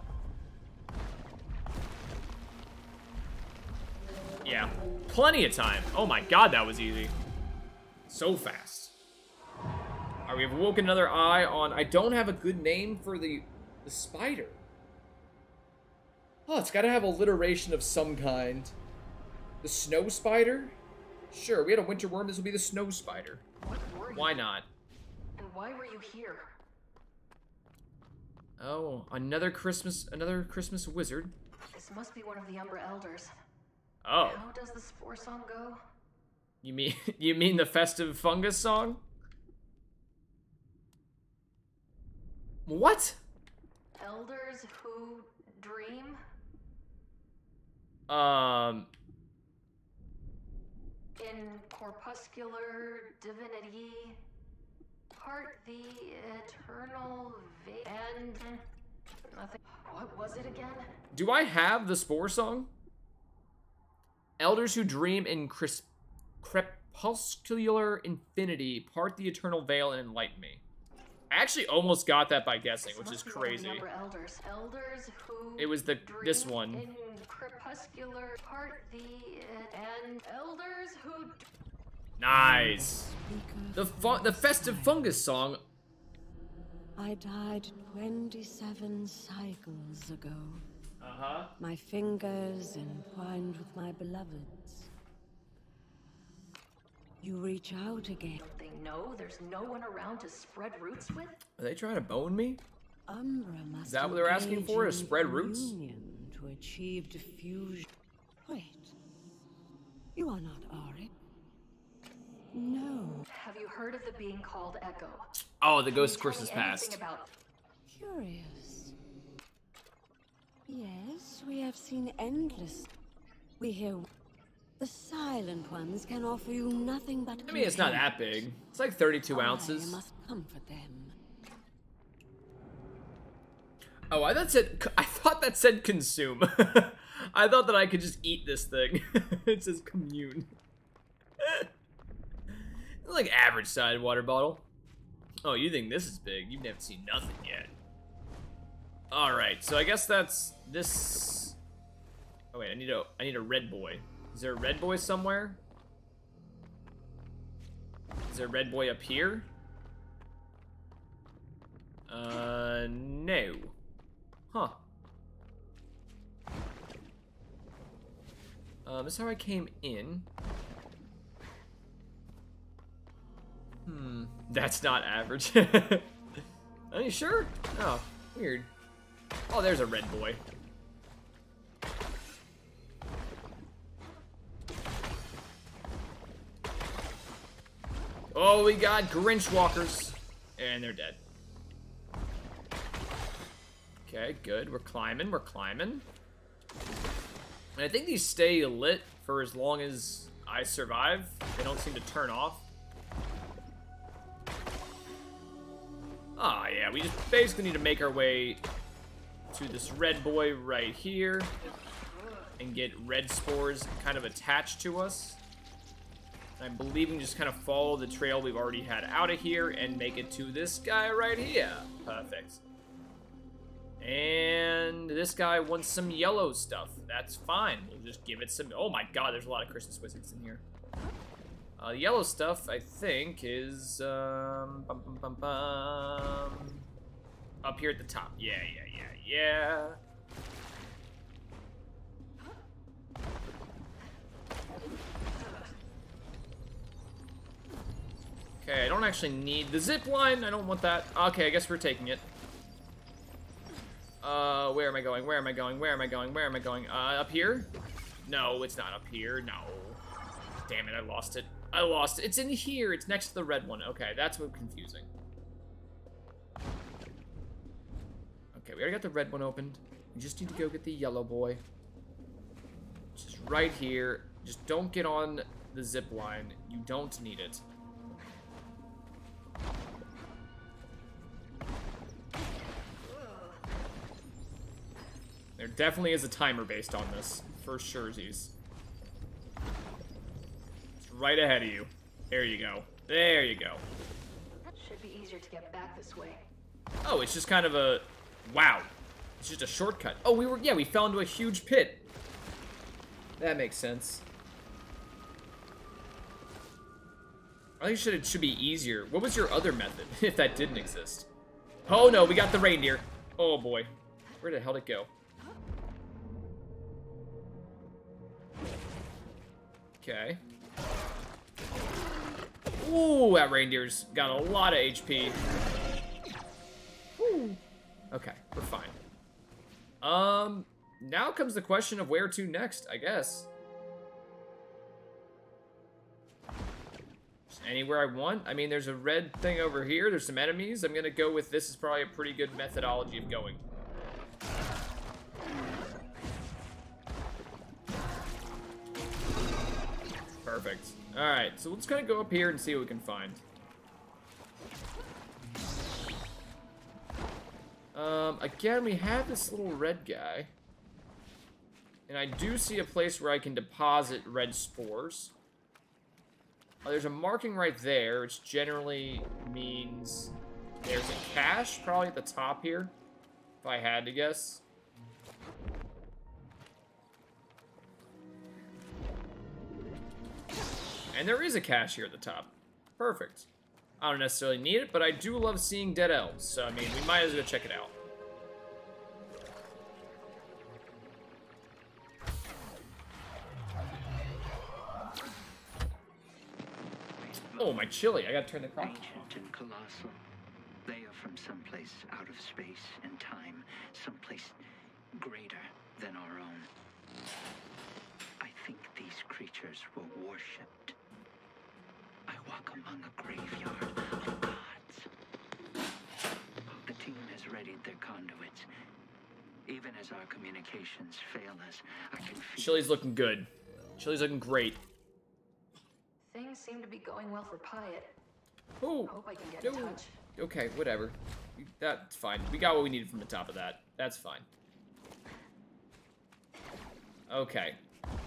Yeah, plenty of time. Oh my god, that was easy. So fast. Alright, we've awoken another eye on... I don't have a good name for the spider. Oh, it's gotta have alliteration of some kind. The snow spider? Sure, we had a winter worm, this will be the snow spider. What were you? Why not? And why were you here? Oh, another Christmas wizard. This must be one of the Umbra Elders. Oh. How does the spore song go? You mean the festive fungus song? What? Elders who dream? In corpuscular divinity, part the eternal and nothing. What was it again? Do I have the spore song? Elders who dream in crepuscular infinity, part the eternal veil and enlighten me. I actually almost got that by guessing, which is crazy. Elders who It was this one. In crepuscular part the and elders who. Nice. The festive fungus song. I died 27 cycles ago. Uh-huh. My fingers entwined with my beloveds. You reach out again. Don't they know there's no one around to spread roots with? Are they trying to bone me? Umbra must Is that what they're asking for? To spread roots? To achieve diffusion. Wait. You are not Auric. No. Have you heard of the being called Echo? Oh, the ghost course is past. Curious. Yes, we have seen endless. We hear the silent ones can offer you nothing but. I mean, it's not that big. It's like 32 ounces. I must comfort them. Oh, I thought that said consume. I thought that I could just eat this thing. It says commune. Like average sized water bottle. Oh, you think this is big? You've never seen nothing yet. Alright, so I guess that's this. Oh wait, I need a red boy. Is there a red boy somewhere? Is there a red boy up here? No. Huh. This is how I came in. That's not average. Are you sure? Oh, weird. Oh, there's a red boy. Oh, we got Grinch walkers. And they're dead. Okay, good. We're climbing, we're climbing. And I think these stay lit for as long as I survive. They don't seem to turn off. Ah, yeah, we just basically need to make our way to this red boy right here and get red spores kind of attached to us. I believe we can just kind of follow the trail we've already had out of here and make it to this guy right here. Perfect. And this guy wants some yellow stuff. That's fine. We'll just give it some... Oh my god, there's a lot of Christmas wizards in here. The yellow stuff, I think, is... up here at the top. Yeah. Okay, I don't actually need the zip line. I don't want that. Okay, I guess we're taking it. Where am I going? Where am I going? Where am I going? Where am I going? Up here? No, it's not up here. No. Damn it, I lost it. I lost it. It's in here. It's next to the red one. Okay, that's what's confusing. Okay, we already got the red one opened. We just need to go get the yellow boy. Just right here. Just don't get on the zip line. You don't need it. definitely is a timer based on this, for surezies. It's right ahead of you. There you go. There you go. That should be easier to get back this way. Oh, it's just kind of a... Wow. It's just a shortcut. Oh, we fell into a huge pit. That makes sense. I think it should be easier. What was your other method, if that didn't exist? Oh no, we got the reindeer. Oh boy. Where the hell did it go? Okay. Ooh, that reindeer's got a lot of HP. Woo. Okay, we're fine. Now comes the question of where to next, I guess. Just anywhere I want. I mean, there's a red thing over here. There's some enemies. I'm gonna go with this is probably a pretty good methodology of going. Perfect. Alright, so let's kind of go up here and see what we can find. Again, we have this little red guy. And I do see a place where I can deposit red spores. There's a marking right there, which generally means there's a cache probably at the top here, if I had to guess. And there is a cache here at the top. Perfect. I don't necessarily need it, but I do love seeing dead elves, so I mean, we might as well check it out. Oh, my chili. I gotta turn the clock. Ancient and colossal. They are from someplace out of space and time, someplace greater than our own. I think these creatures were worshipped. I walk among a graveyard of gods. The team has readied their conduits. Even as our communications fail us, I can feel... Chili's looking good. Chili's looking great. Things seem to be going well for Pyatt. Oh, hope I can get in touch. Okay, whatever. That's fine. We got what we needed from the top of that. That's fine. Okay.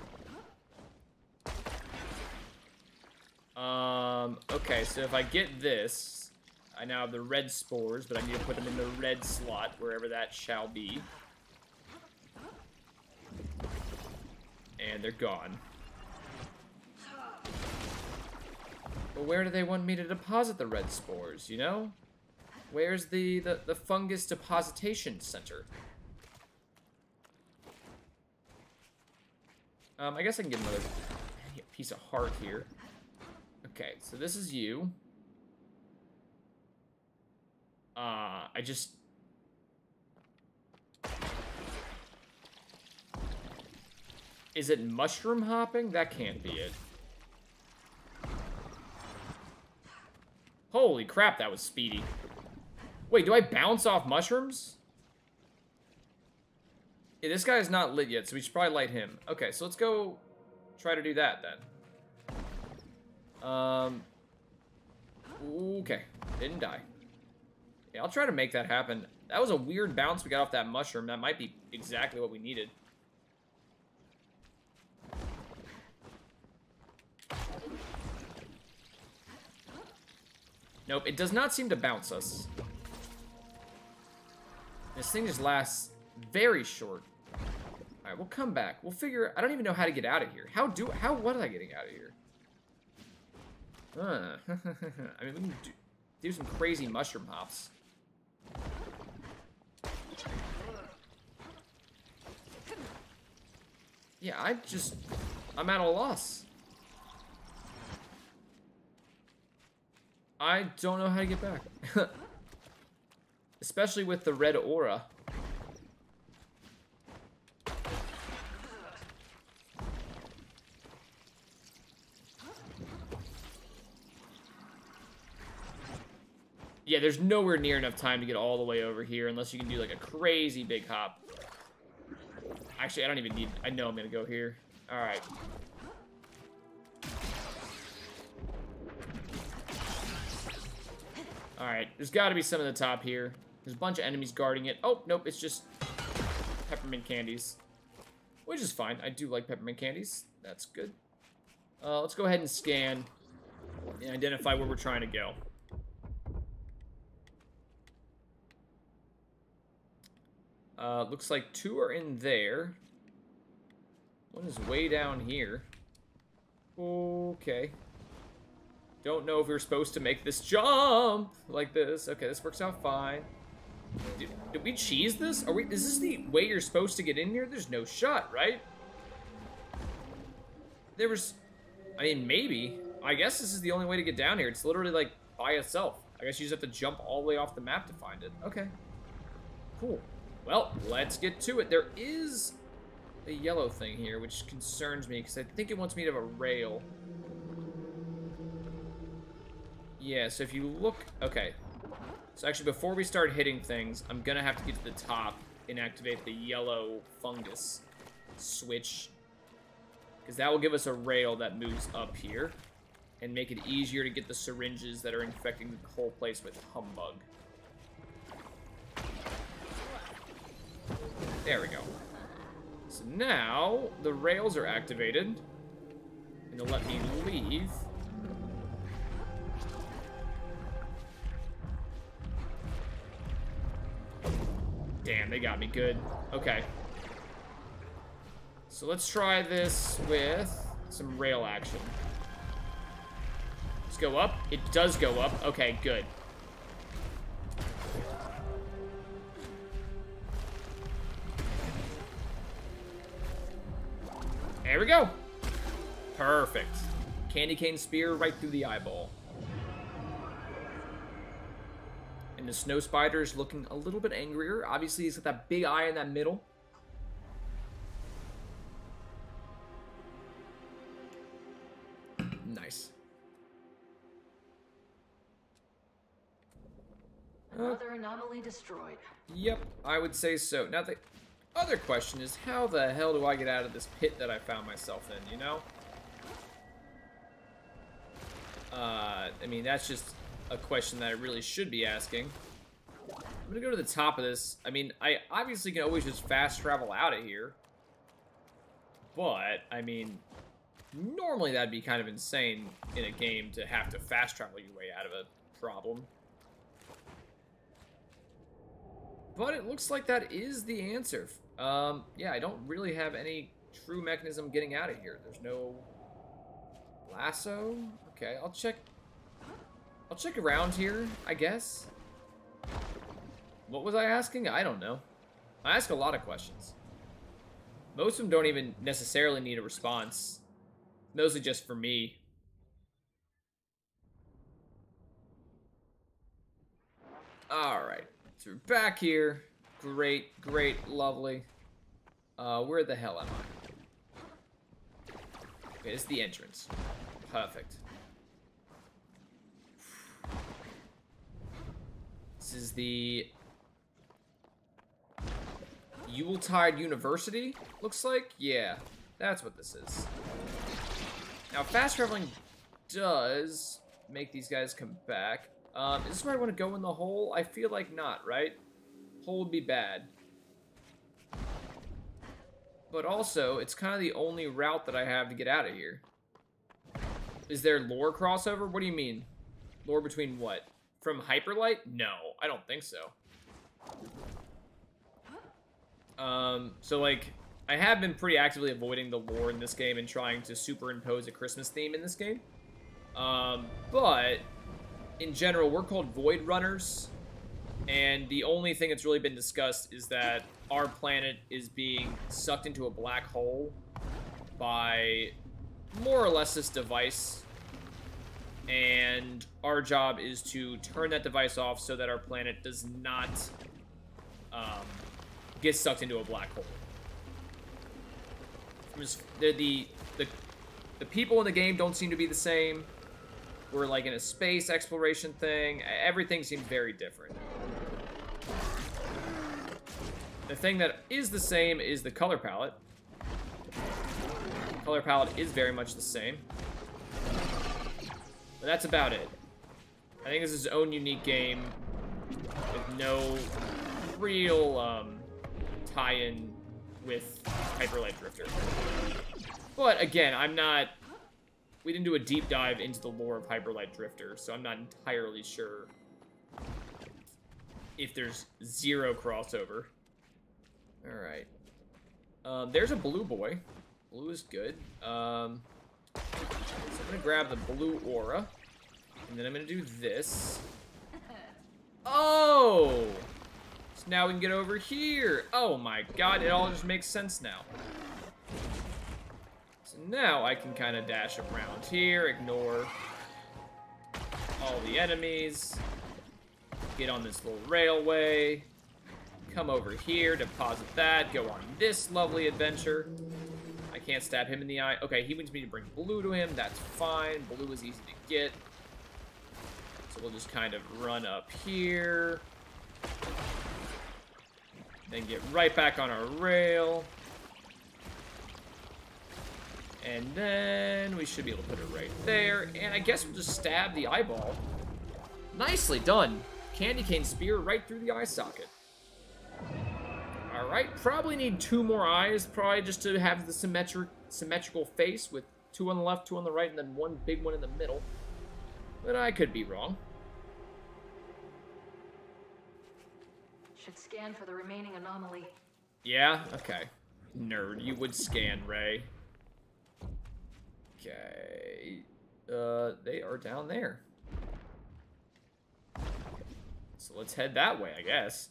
Okay, so if I get this, I now have the red spores, but I need to put them in the red slot, wherever that shall be. And they're gone. But where do they want me to deposit the red spores, you know? Where's the fungus depositation center? I guess I can get another piece of heart here. Okay, so this is you. I just... Is it mushroom hopping? That can't be it. Holy crap, that was speedy. Wait, do I bounce off mushrooms? Yeah, this guy is not lit yet, so we should probably light him. Okay, so let's go try to do that then. Okay, didn't die. Yeah, I'll try to make that happen. That was a weird bounce we got off that mushroom. That might be exactly what we needed. Nope, it does not seem to bounce us. This thing just lasts very short. Alright, we'll come back. We'll figure... I don't even know how to get out of here. What am I getting out of here? I mean, we can do some crazy mushroom hops. Yeah, I'm at a loss. I don't know how to get back. Especially with the red aura. Yeah, there's nowhere near enough time to get all the way over here unless you can do like a crazy big hop. Actually, I don't even need... I know I'm gonna go here. Alright. Alright, there's gotta be some at the top here. There's a bunch of enemies guarding it. Oh, nope, it's just... peppermint candies. Which is fine. I do like peppermint candies. That's good. Let's go ahead and scan and identify where we're trying to go. Looks like 2 are in there. 1 is way down here. Okay. Don't know if we were supposed to make this jump like this. Okay, this works out fine. Did we cheese this? Is this the way you're supposed to get in here? There's no shot, right? I mean, maybe. I guess this is the only way to get down here. It's literally, like, by itself. I guess you just have to jump all the way off the map to find it. Okay. Cool. Well, let's get to it. There is a yellow thing here, which concerns me, because I think it wants me to have a rail. Yeah, so if you look... Okay. So actually, before we start hitting things, I'm gonna have to get to the top and activate the yellow fungus switch. Because that will give us a rail that moves up here and make it easier to get the syringes that are infecting the whole place with humbug. There we go. So now the rails are activated and they'll let me leave. Damn, they got me good. Okay. So let's try this with some rail action. Let's go up. It does go up. Okay, good. There we go. Perfect. Candy cane spear right through the eyeball. And the snow spider is looking a little bit angrier. Obviously, he's got that big eye in that middle. Nice. Another anomaly destroyed. Yep, I would say so. Now, the other question is, how the hell do I get out of this pit that I found myself in, you know? I mean, that's just a question that I really should be asking. I'm gonna go to the top of this. I mean, I obviously can always just fast travel out of here. But, I mean, normally that'd be kind of insane in a game to have to fast travel your way out of a problem. But it looks like that is the answer. Yeah, I don't really have any true mechanism getting out of here. There's no lasso. Okay, I'll check around here, I guess. What was I asking? I don't know. I ask a lot of questions. Most of them don't even necessarily need a response. Mostly just for me. Alright. So we're back here. Great, great, lovely. Where the hell am I? Okay, this is the entrance. Perfect. This is the Yuletide University, looks like? Yeah, that's what this is. Now, fast traveling does make these guys come back. Is this where I want to go in the hole? I feel like not, right? Hole would be bad. But also, it's kind of the only route that I have to get out of here. Is there lore crossover? What do you mean? Lore between what? From Hyperlight? No, I don't think so. So like, I have been pretty actively avoiding the lore in this game and trying to superimpose a Christmas theme in this game. But in general, we're called Void Runners, and the only thing that's really been discussed is that our planet is being sucked into a black hole by more or less this device, and our job is to turn that device off so that our planet does not get sucked into a black hole. The people in the game don't seem to be the same. We're like in a space exploration thing. Everything seems very different. The thing that is the same is the color palette. The color palette is very much the same. But that's about it. I think this is its own unique game with no real tie-in with Hyper Light Drifter. But again, we didn't do a deep dive into the lore of Hyper Light Drifter, so I'm not entirely sure if there's zero crossover. Alright. There's a blue boy. Blue is good. So I'm gonna grab the blue aura. And then I'm gonna do this. Oh! So now we can get over here. Oh my god, it all just makes sense now. So now I can kind of dash around here, ignore all the enemies, get on this little railway, come over here, deposit that, go on this lovely adventure. I can't stab him in the eye. Okay, he wants me to bring blue to him. That's fine. Blue is easy to get. So we'll just kind of run up here. Then get right back on our rail. And then we should be able to put it right there. And I guess we'll just stab the eyeball. Nicely done. Candy cane spear right through the eye socket. Alright, probably need 2 more eyes, probably just to have the symmetrical face with 2 on the left, 2 on the right, and then 1 big one in the middle. But I could be wrong. Should scan for the remaining anomaly. Yeah? Okay. Nerd, you would scan, Ray. Okay. They are down there. So let's head that way, I guess.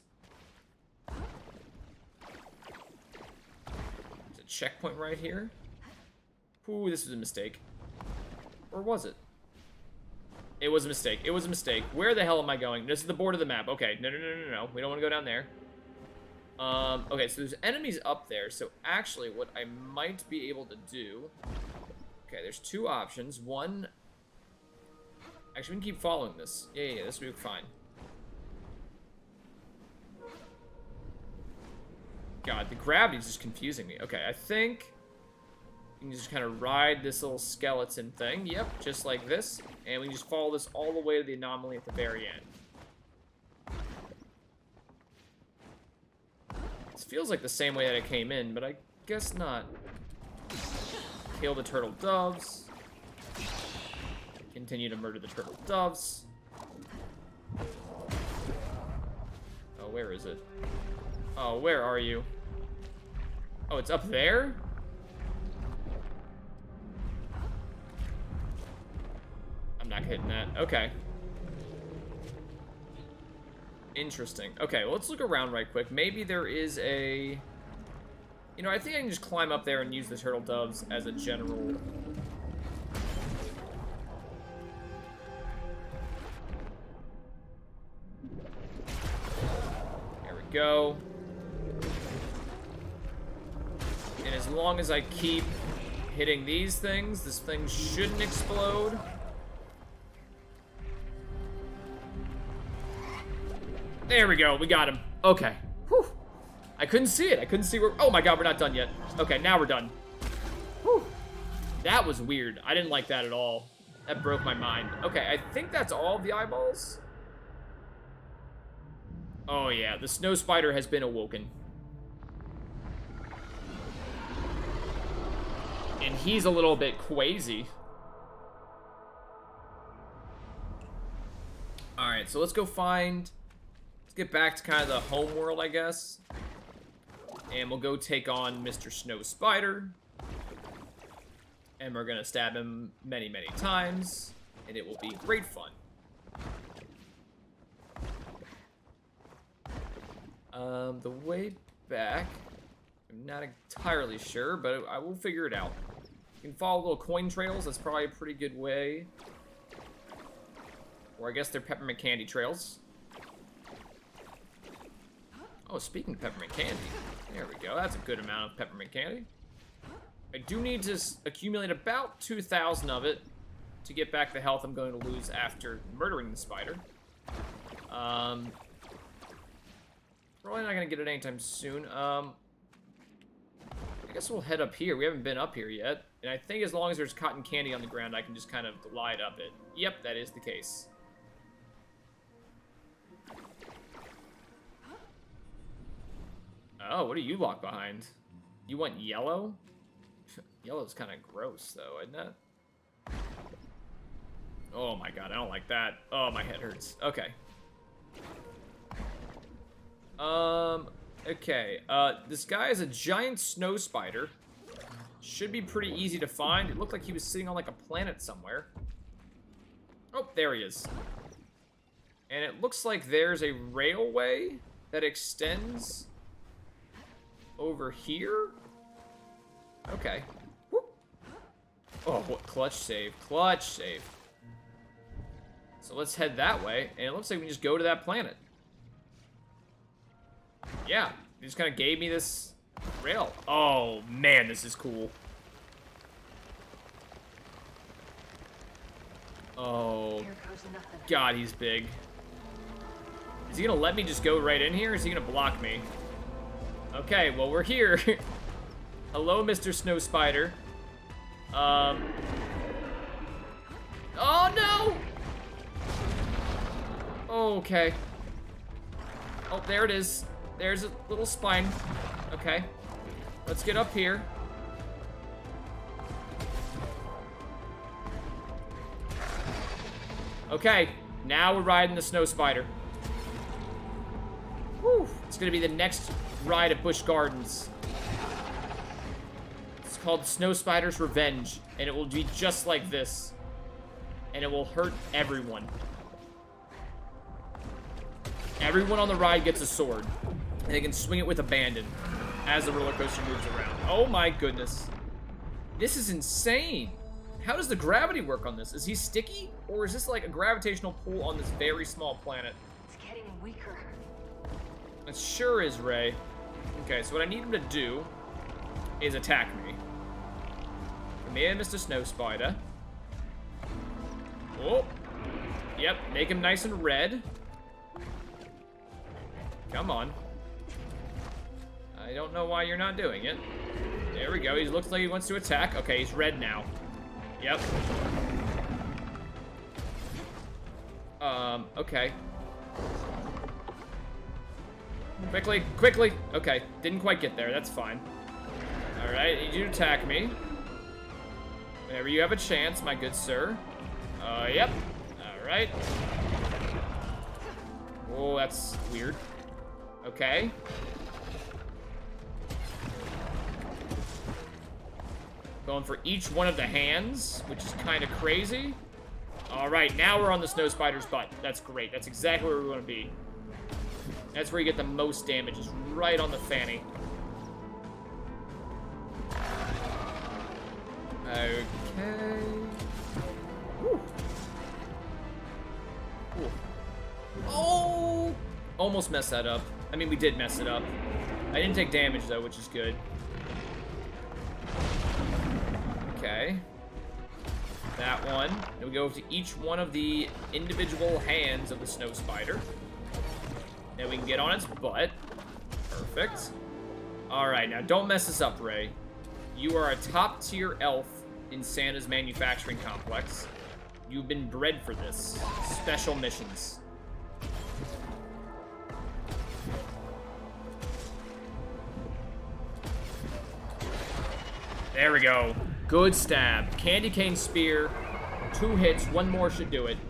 There's a checkpoint right here. Ooh, this was a mistake. Or was it? It was a mistake. It was a mistake. Where the hell am I going? This is the board of the map. Okay, no. We don't want to go down there. Okay, so there's enemies up there. So actually, what I might be able to do... Okay, there's 2 options. One... Actually, we can keep following this. Yeah, this will be fine. God, the gravity's just confusing me. Okay, I think... You can just kind of ride this little skeleton thing. Yep, just like this. And we can just follow this all the way to the anomaly at the very end. This feels like the same way that I came in, but I guess not. Kill the turtle doves. Continue to murder the turtle doves. Oh, where is it? Oh, where are you? Oh, it's up there? I'm not hitting that. Okay. Interesting. Okay, well, let's look around right quick. Maybe there is a... You know, I think I can just climb up there and use the turtle doves as a general... There we go. And as long as I keep hitting these things, this thing shouldn't explode. There we go, we got him. Okay. Whew. I couldn't see it. I couldn't see where... Oh my god, we're not done yet. Okay, now we're done. Whew. That was weird. I didn't like that at all. That broke my mind. Okay, I think that's all of the eyeballs. Oh yeah, the snow spider has been awoken. And he's a little bit crazy. Alright, so let's go find... Get back to kind of the home world, I guess. And we'll go take on Mr. Snow Spider. And we're gonna stab him many, many times. And it will be great fun. The way back, I'm not entirely sure, but I will figure it out. You can follow little coin trails, that's probably a pretty good way. Or I guess they're peppermint candy trails. Oh, speaking of peppermint candy, there we go. That's a good amount of peppermint candy. I do need to accumulate about 2,000 of it to get back the health I'm going to lose after murdering the spider. Probably not going to get it anytime soon. I guess we'll head up here. We haven't been up here yet. And I think as long as there's cotton candy on the ground, I can just kind of glide up it. Yep, that is the case. Oh, what are you locked behind? You want yellow? Yellow's kind of gross, though, isn't it? Oh my god, I don't like that. Oh, my head hurts. Okay. Okay. This guy is a giant snow spider. Should be pretty easy to find. It looked like he was sitting on, like, a planet somewhere. Oh, there he is. And it looks like there's a railway that extends over here. Okay. Whoop. Oh, what clutch save. Clutch save. So let's head that way, and it looks like we can just go to that planet. Yeah, he just kind of gave me this rail. Oh, man, this is cool. Oh, God, he's big. Is he gonna let me just go right in here, or is he gonna block me? Okay, well, we're here. Hello, Mr. Snow Spider. Oh, no! Okay. Oh, there it is. There's a little spine. Okay. Let's get up here. Okay, now we're riding the Snow Spider. Whew. It's gonna be the next ride at Busch Gardens. It's called Snow Spider's Revenge, and it will be just like this. And it will hurt everyone. Everyone on the ride gets a sword, and they can swing it with abandon as the roller coaster moves around. Oh my goodness. This is insane. How does the gravity work on this? Is he sticky? Or is this like a gravitational pull on this very small planet? It's getting weaker. It sure is, Ray. Okay, so what I need him to do is attack me. Come here, Mr. Snow Spider. Oh. Yep, make him nice and red. Come on. I don't know why you're not doing it. There we go. He looks like he wants to attack. Okay, he's red now. Yep. Okay. Quickly, quickly. Okay, didn't quite get there. That's fine. All right, you need to attack me. Whenever you have a chance, my good sir. Yep. All right. Oh, that's weird. Okay. Going for each one of the hands, which is kind of crazy. All right, now we're on the Snow Spider's butt. That's great. That's exactly where we want to be. That's where you get the most damage, is right on the fanny. Okay. Whew. Cool. Oh! Almost messed that up. I mean, we did mess it up. I didn't take damage, though, which is good. Okay. That one. Then we go to each one of the individual hands of the Snow Spider. Then we can get on its butt. Perfect. Alright, now don't mess this up, Ray. You are a top-tier elf in Santa's manufacturing complex. You've been bred for this. Special missions. There we go. Good stab. Candy cane spear. 2 hits. 1 more should do it.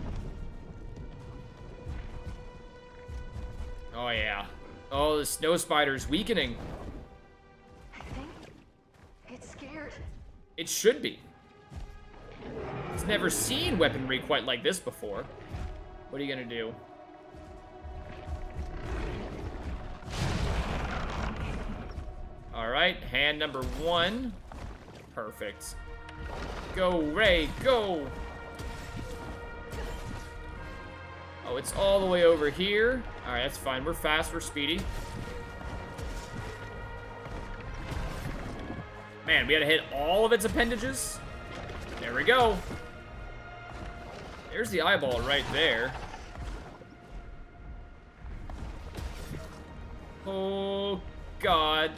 Oh, yeah. Oh, the Snow Spider's weakening. I think it's scared. It should be. It's never seen weaponry quite like this before. What are you gonna do? All right, hand number 1. Perfect. Go, Ray, go! Oh, it's all the way over here. All right, that's fine. We're fast, we're speedy. Man, we had to hit all of its appendages. There we go. There's the eyeball right there. Oh, God.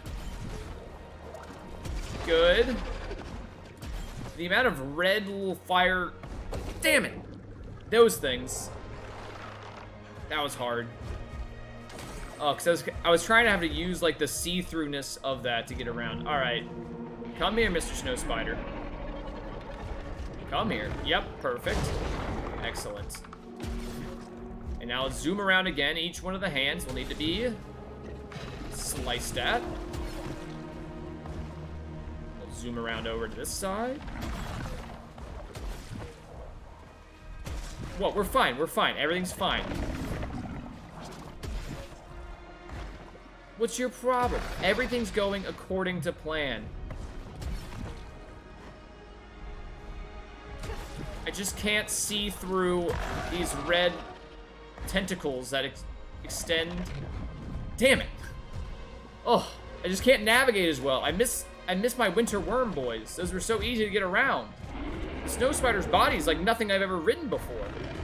Good. The amount of red little fire... Damn it! Those things. That was hard. Oh, because I was trying to have to use, like, the see-throughness of that to get around. Alright. Come here, Mr. Snow Spider. Come here. Yep, perfect. Excellent. And now let's zoom around again. Each one of the hands will need to be sliced at. We'll zoom around over to this side. What? We're fine. We're fine. Everything's fine. What's your problem? Everything's going according to plan. I just can't see through these red tentacles that extend. Damn it. Oh, I just can't navigate as well. I miss my winter worm boys. Those were so easy to get around. The Snow Spider's body is like nothing I've ever ridden before.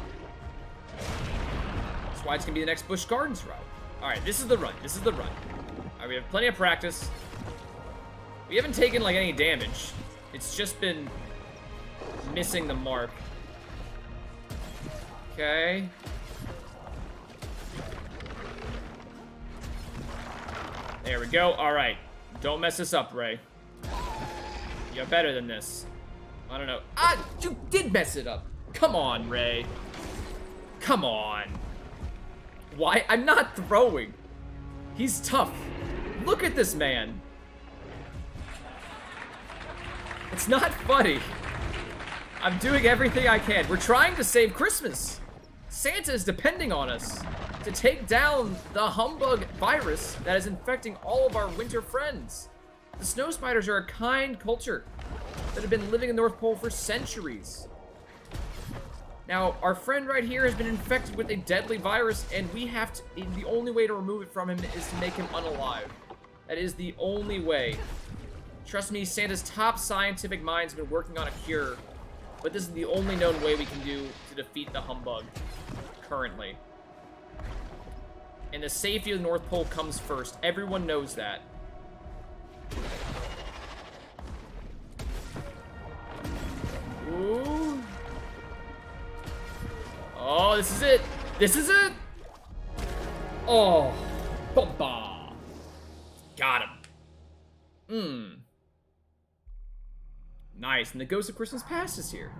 That's why it's gonna be the next Busch Gardens route. Alright, this is the run. This is the run. Alright, we have plenty of practice. We haven't taken like any damage. It's just been missing the mark. Okay. There we go. Alright. Don't mess this up, Ray. You're better than this. I don't know. Ah, you did mess it up. Come on, Ray. Come on. Why? I'm not throwing. He's tough. Look at this man. It's not funny. I'm doing everything I can. We're trying to save Christmas. Santa is depending on us to take down the humbug virus that is infecting all of our winter friends. The Snow Spiders are a kind culture that have been living in the North Pole for centuries. Now, our friend right here has been infected with a deadly virus, and we have to, the only way to remove it from him is to make him unalive. That is the only way. Trust me, Santa's top scientific minds have been working on a cure, but this is the only known way we can do to defeat the humbug currently. And the safety of the North Pole comes first. Everyone knows that. Ooh. Oh, this is it. This is it. Oh. Ba-ba. Got him. Nice. And the Ghost of Christmas Past is here.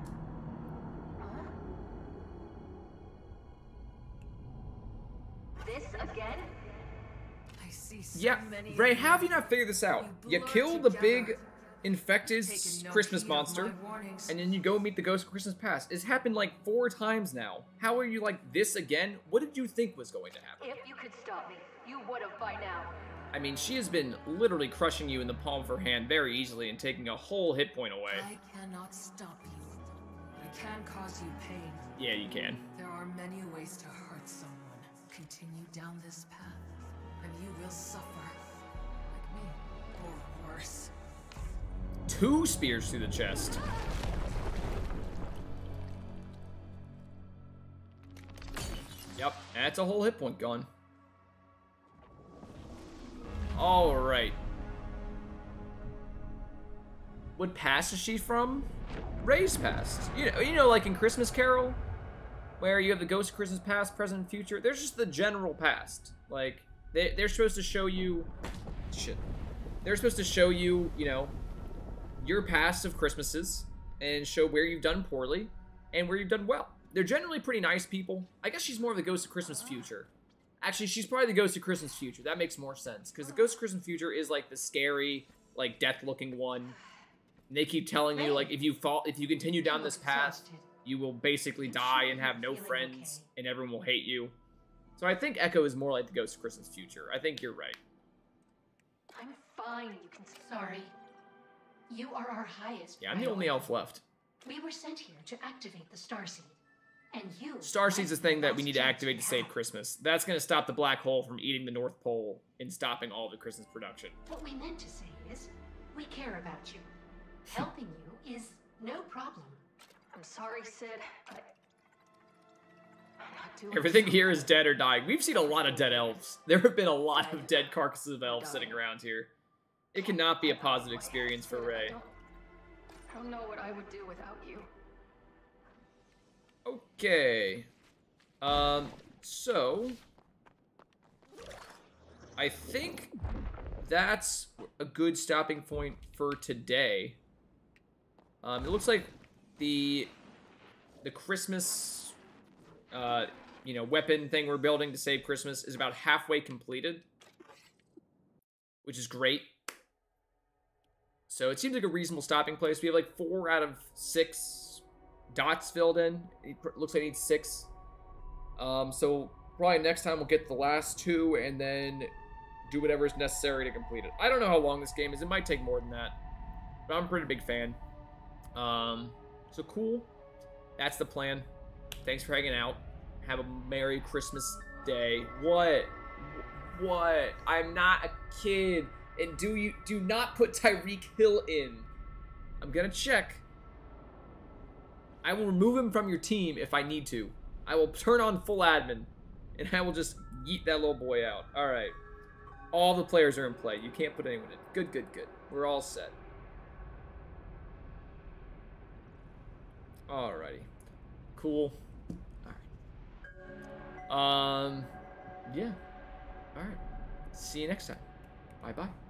This again? I see so Yeah, many. Ray, how have you not figured this out? You kill the big infected Taking no Christmas heed of monster, my warnings. and then you go meet the Ghost of Christmas Past. It's happened like 4 times now. How are you like this again? What did you think was going to happen? If you could stop me, you would have by now. I mean, she has been literally crushing you in the palm of her hand very easily and taking a whole hit point away. I cannot stop you. I can cause you pain. Yeah, you can. There are many ways to hurt someone. Continue down this path, and you will suffer. Like me, or worse. 2 spears through the chest. Yep, that's a whole hit point gone. Alright. What past is she from? Ray's past. You know, like in Christmas Carol, where you have the Ghost of Christmas Past, present, and future. There's just the general past. Like, they're supposed to show you... Shit. They're supposed to show you, you know, your past of Christmases, and show where you've done poorly, and where you've done well. They're generally pretty nice people. I guess she's more of the Ghost of Christmas Future. Actually, she's probably the Ghost of Christmas Future. That makes more sense, because the Ghost of Christmas Future is like the scary, like death-looking one. And they keep telling you, like, if you continue down this path, you will basically die and have no friends, and everyone will hate you. So I think Echo is more like the Ghost of Christmas Future. I think you're right. I'm fine. You can. Sorry. You are our highest. Yeah, I'm the only elf left. We were sent here to activate the Starseed. And you... Starseed's a thing that we need to activate to save Christmas. That's going to stop the black hole from eating the North Pole and stopping all the Christmas production. What we meant to say is, we care about you. Helping you is no problem. I'm sorry, Sid. I'm not doing Everything here is dead or dying. We've seen a lot of dead elves. There have been a lot of dead carcasses of elves sitting around here. It cannot be a positive experience for Ray. I don't know what I would do without you. Okay. So... I think that's a good stopping point for today. It looks like the Christmas, you know, weapon thing we're building to save Christmas is about halfway completed, which is great. So it seems like a reasonable stopping place. We have like 4 out of 6 dots filled in. It looks like I need 6. So probably next time we'll get the last 2 and then do whatever is necessary to complete it. I don't know how long this game is. It might take more than that, but I'm a pretty big fan. So cool. That's the plan. Thanks for hanging out. Have a Merry Christmas Day. What? I'm not a kid. And do not put Tyreek Hill in. I'm gonna check. I will remove him from your team if I need to. I will turn on full admin, and I will just yeet that little boy out. All right. All the players are in play. You can't put anyone in. Good, good, good. We're all set. Alrighty. Cool. Alright. Yeah. Alright. See you next time. Bye-bye.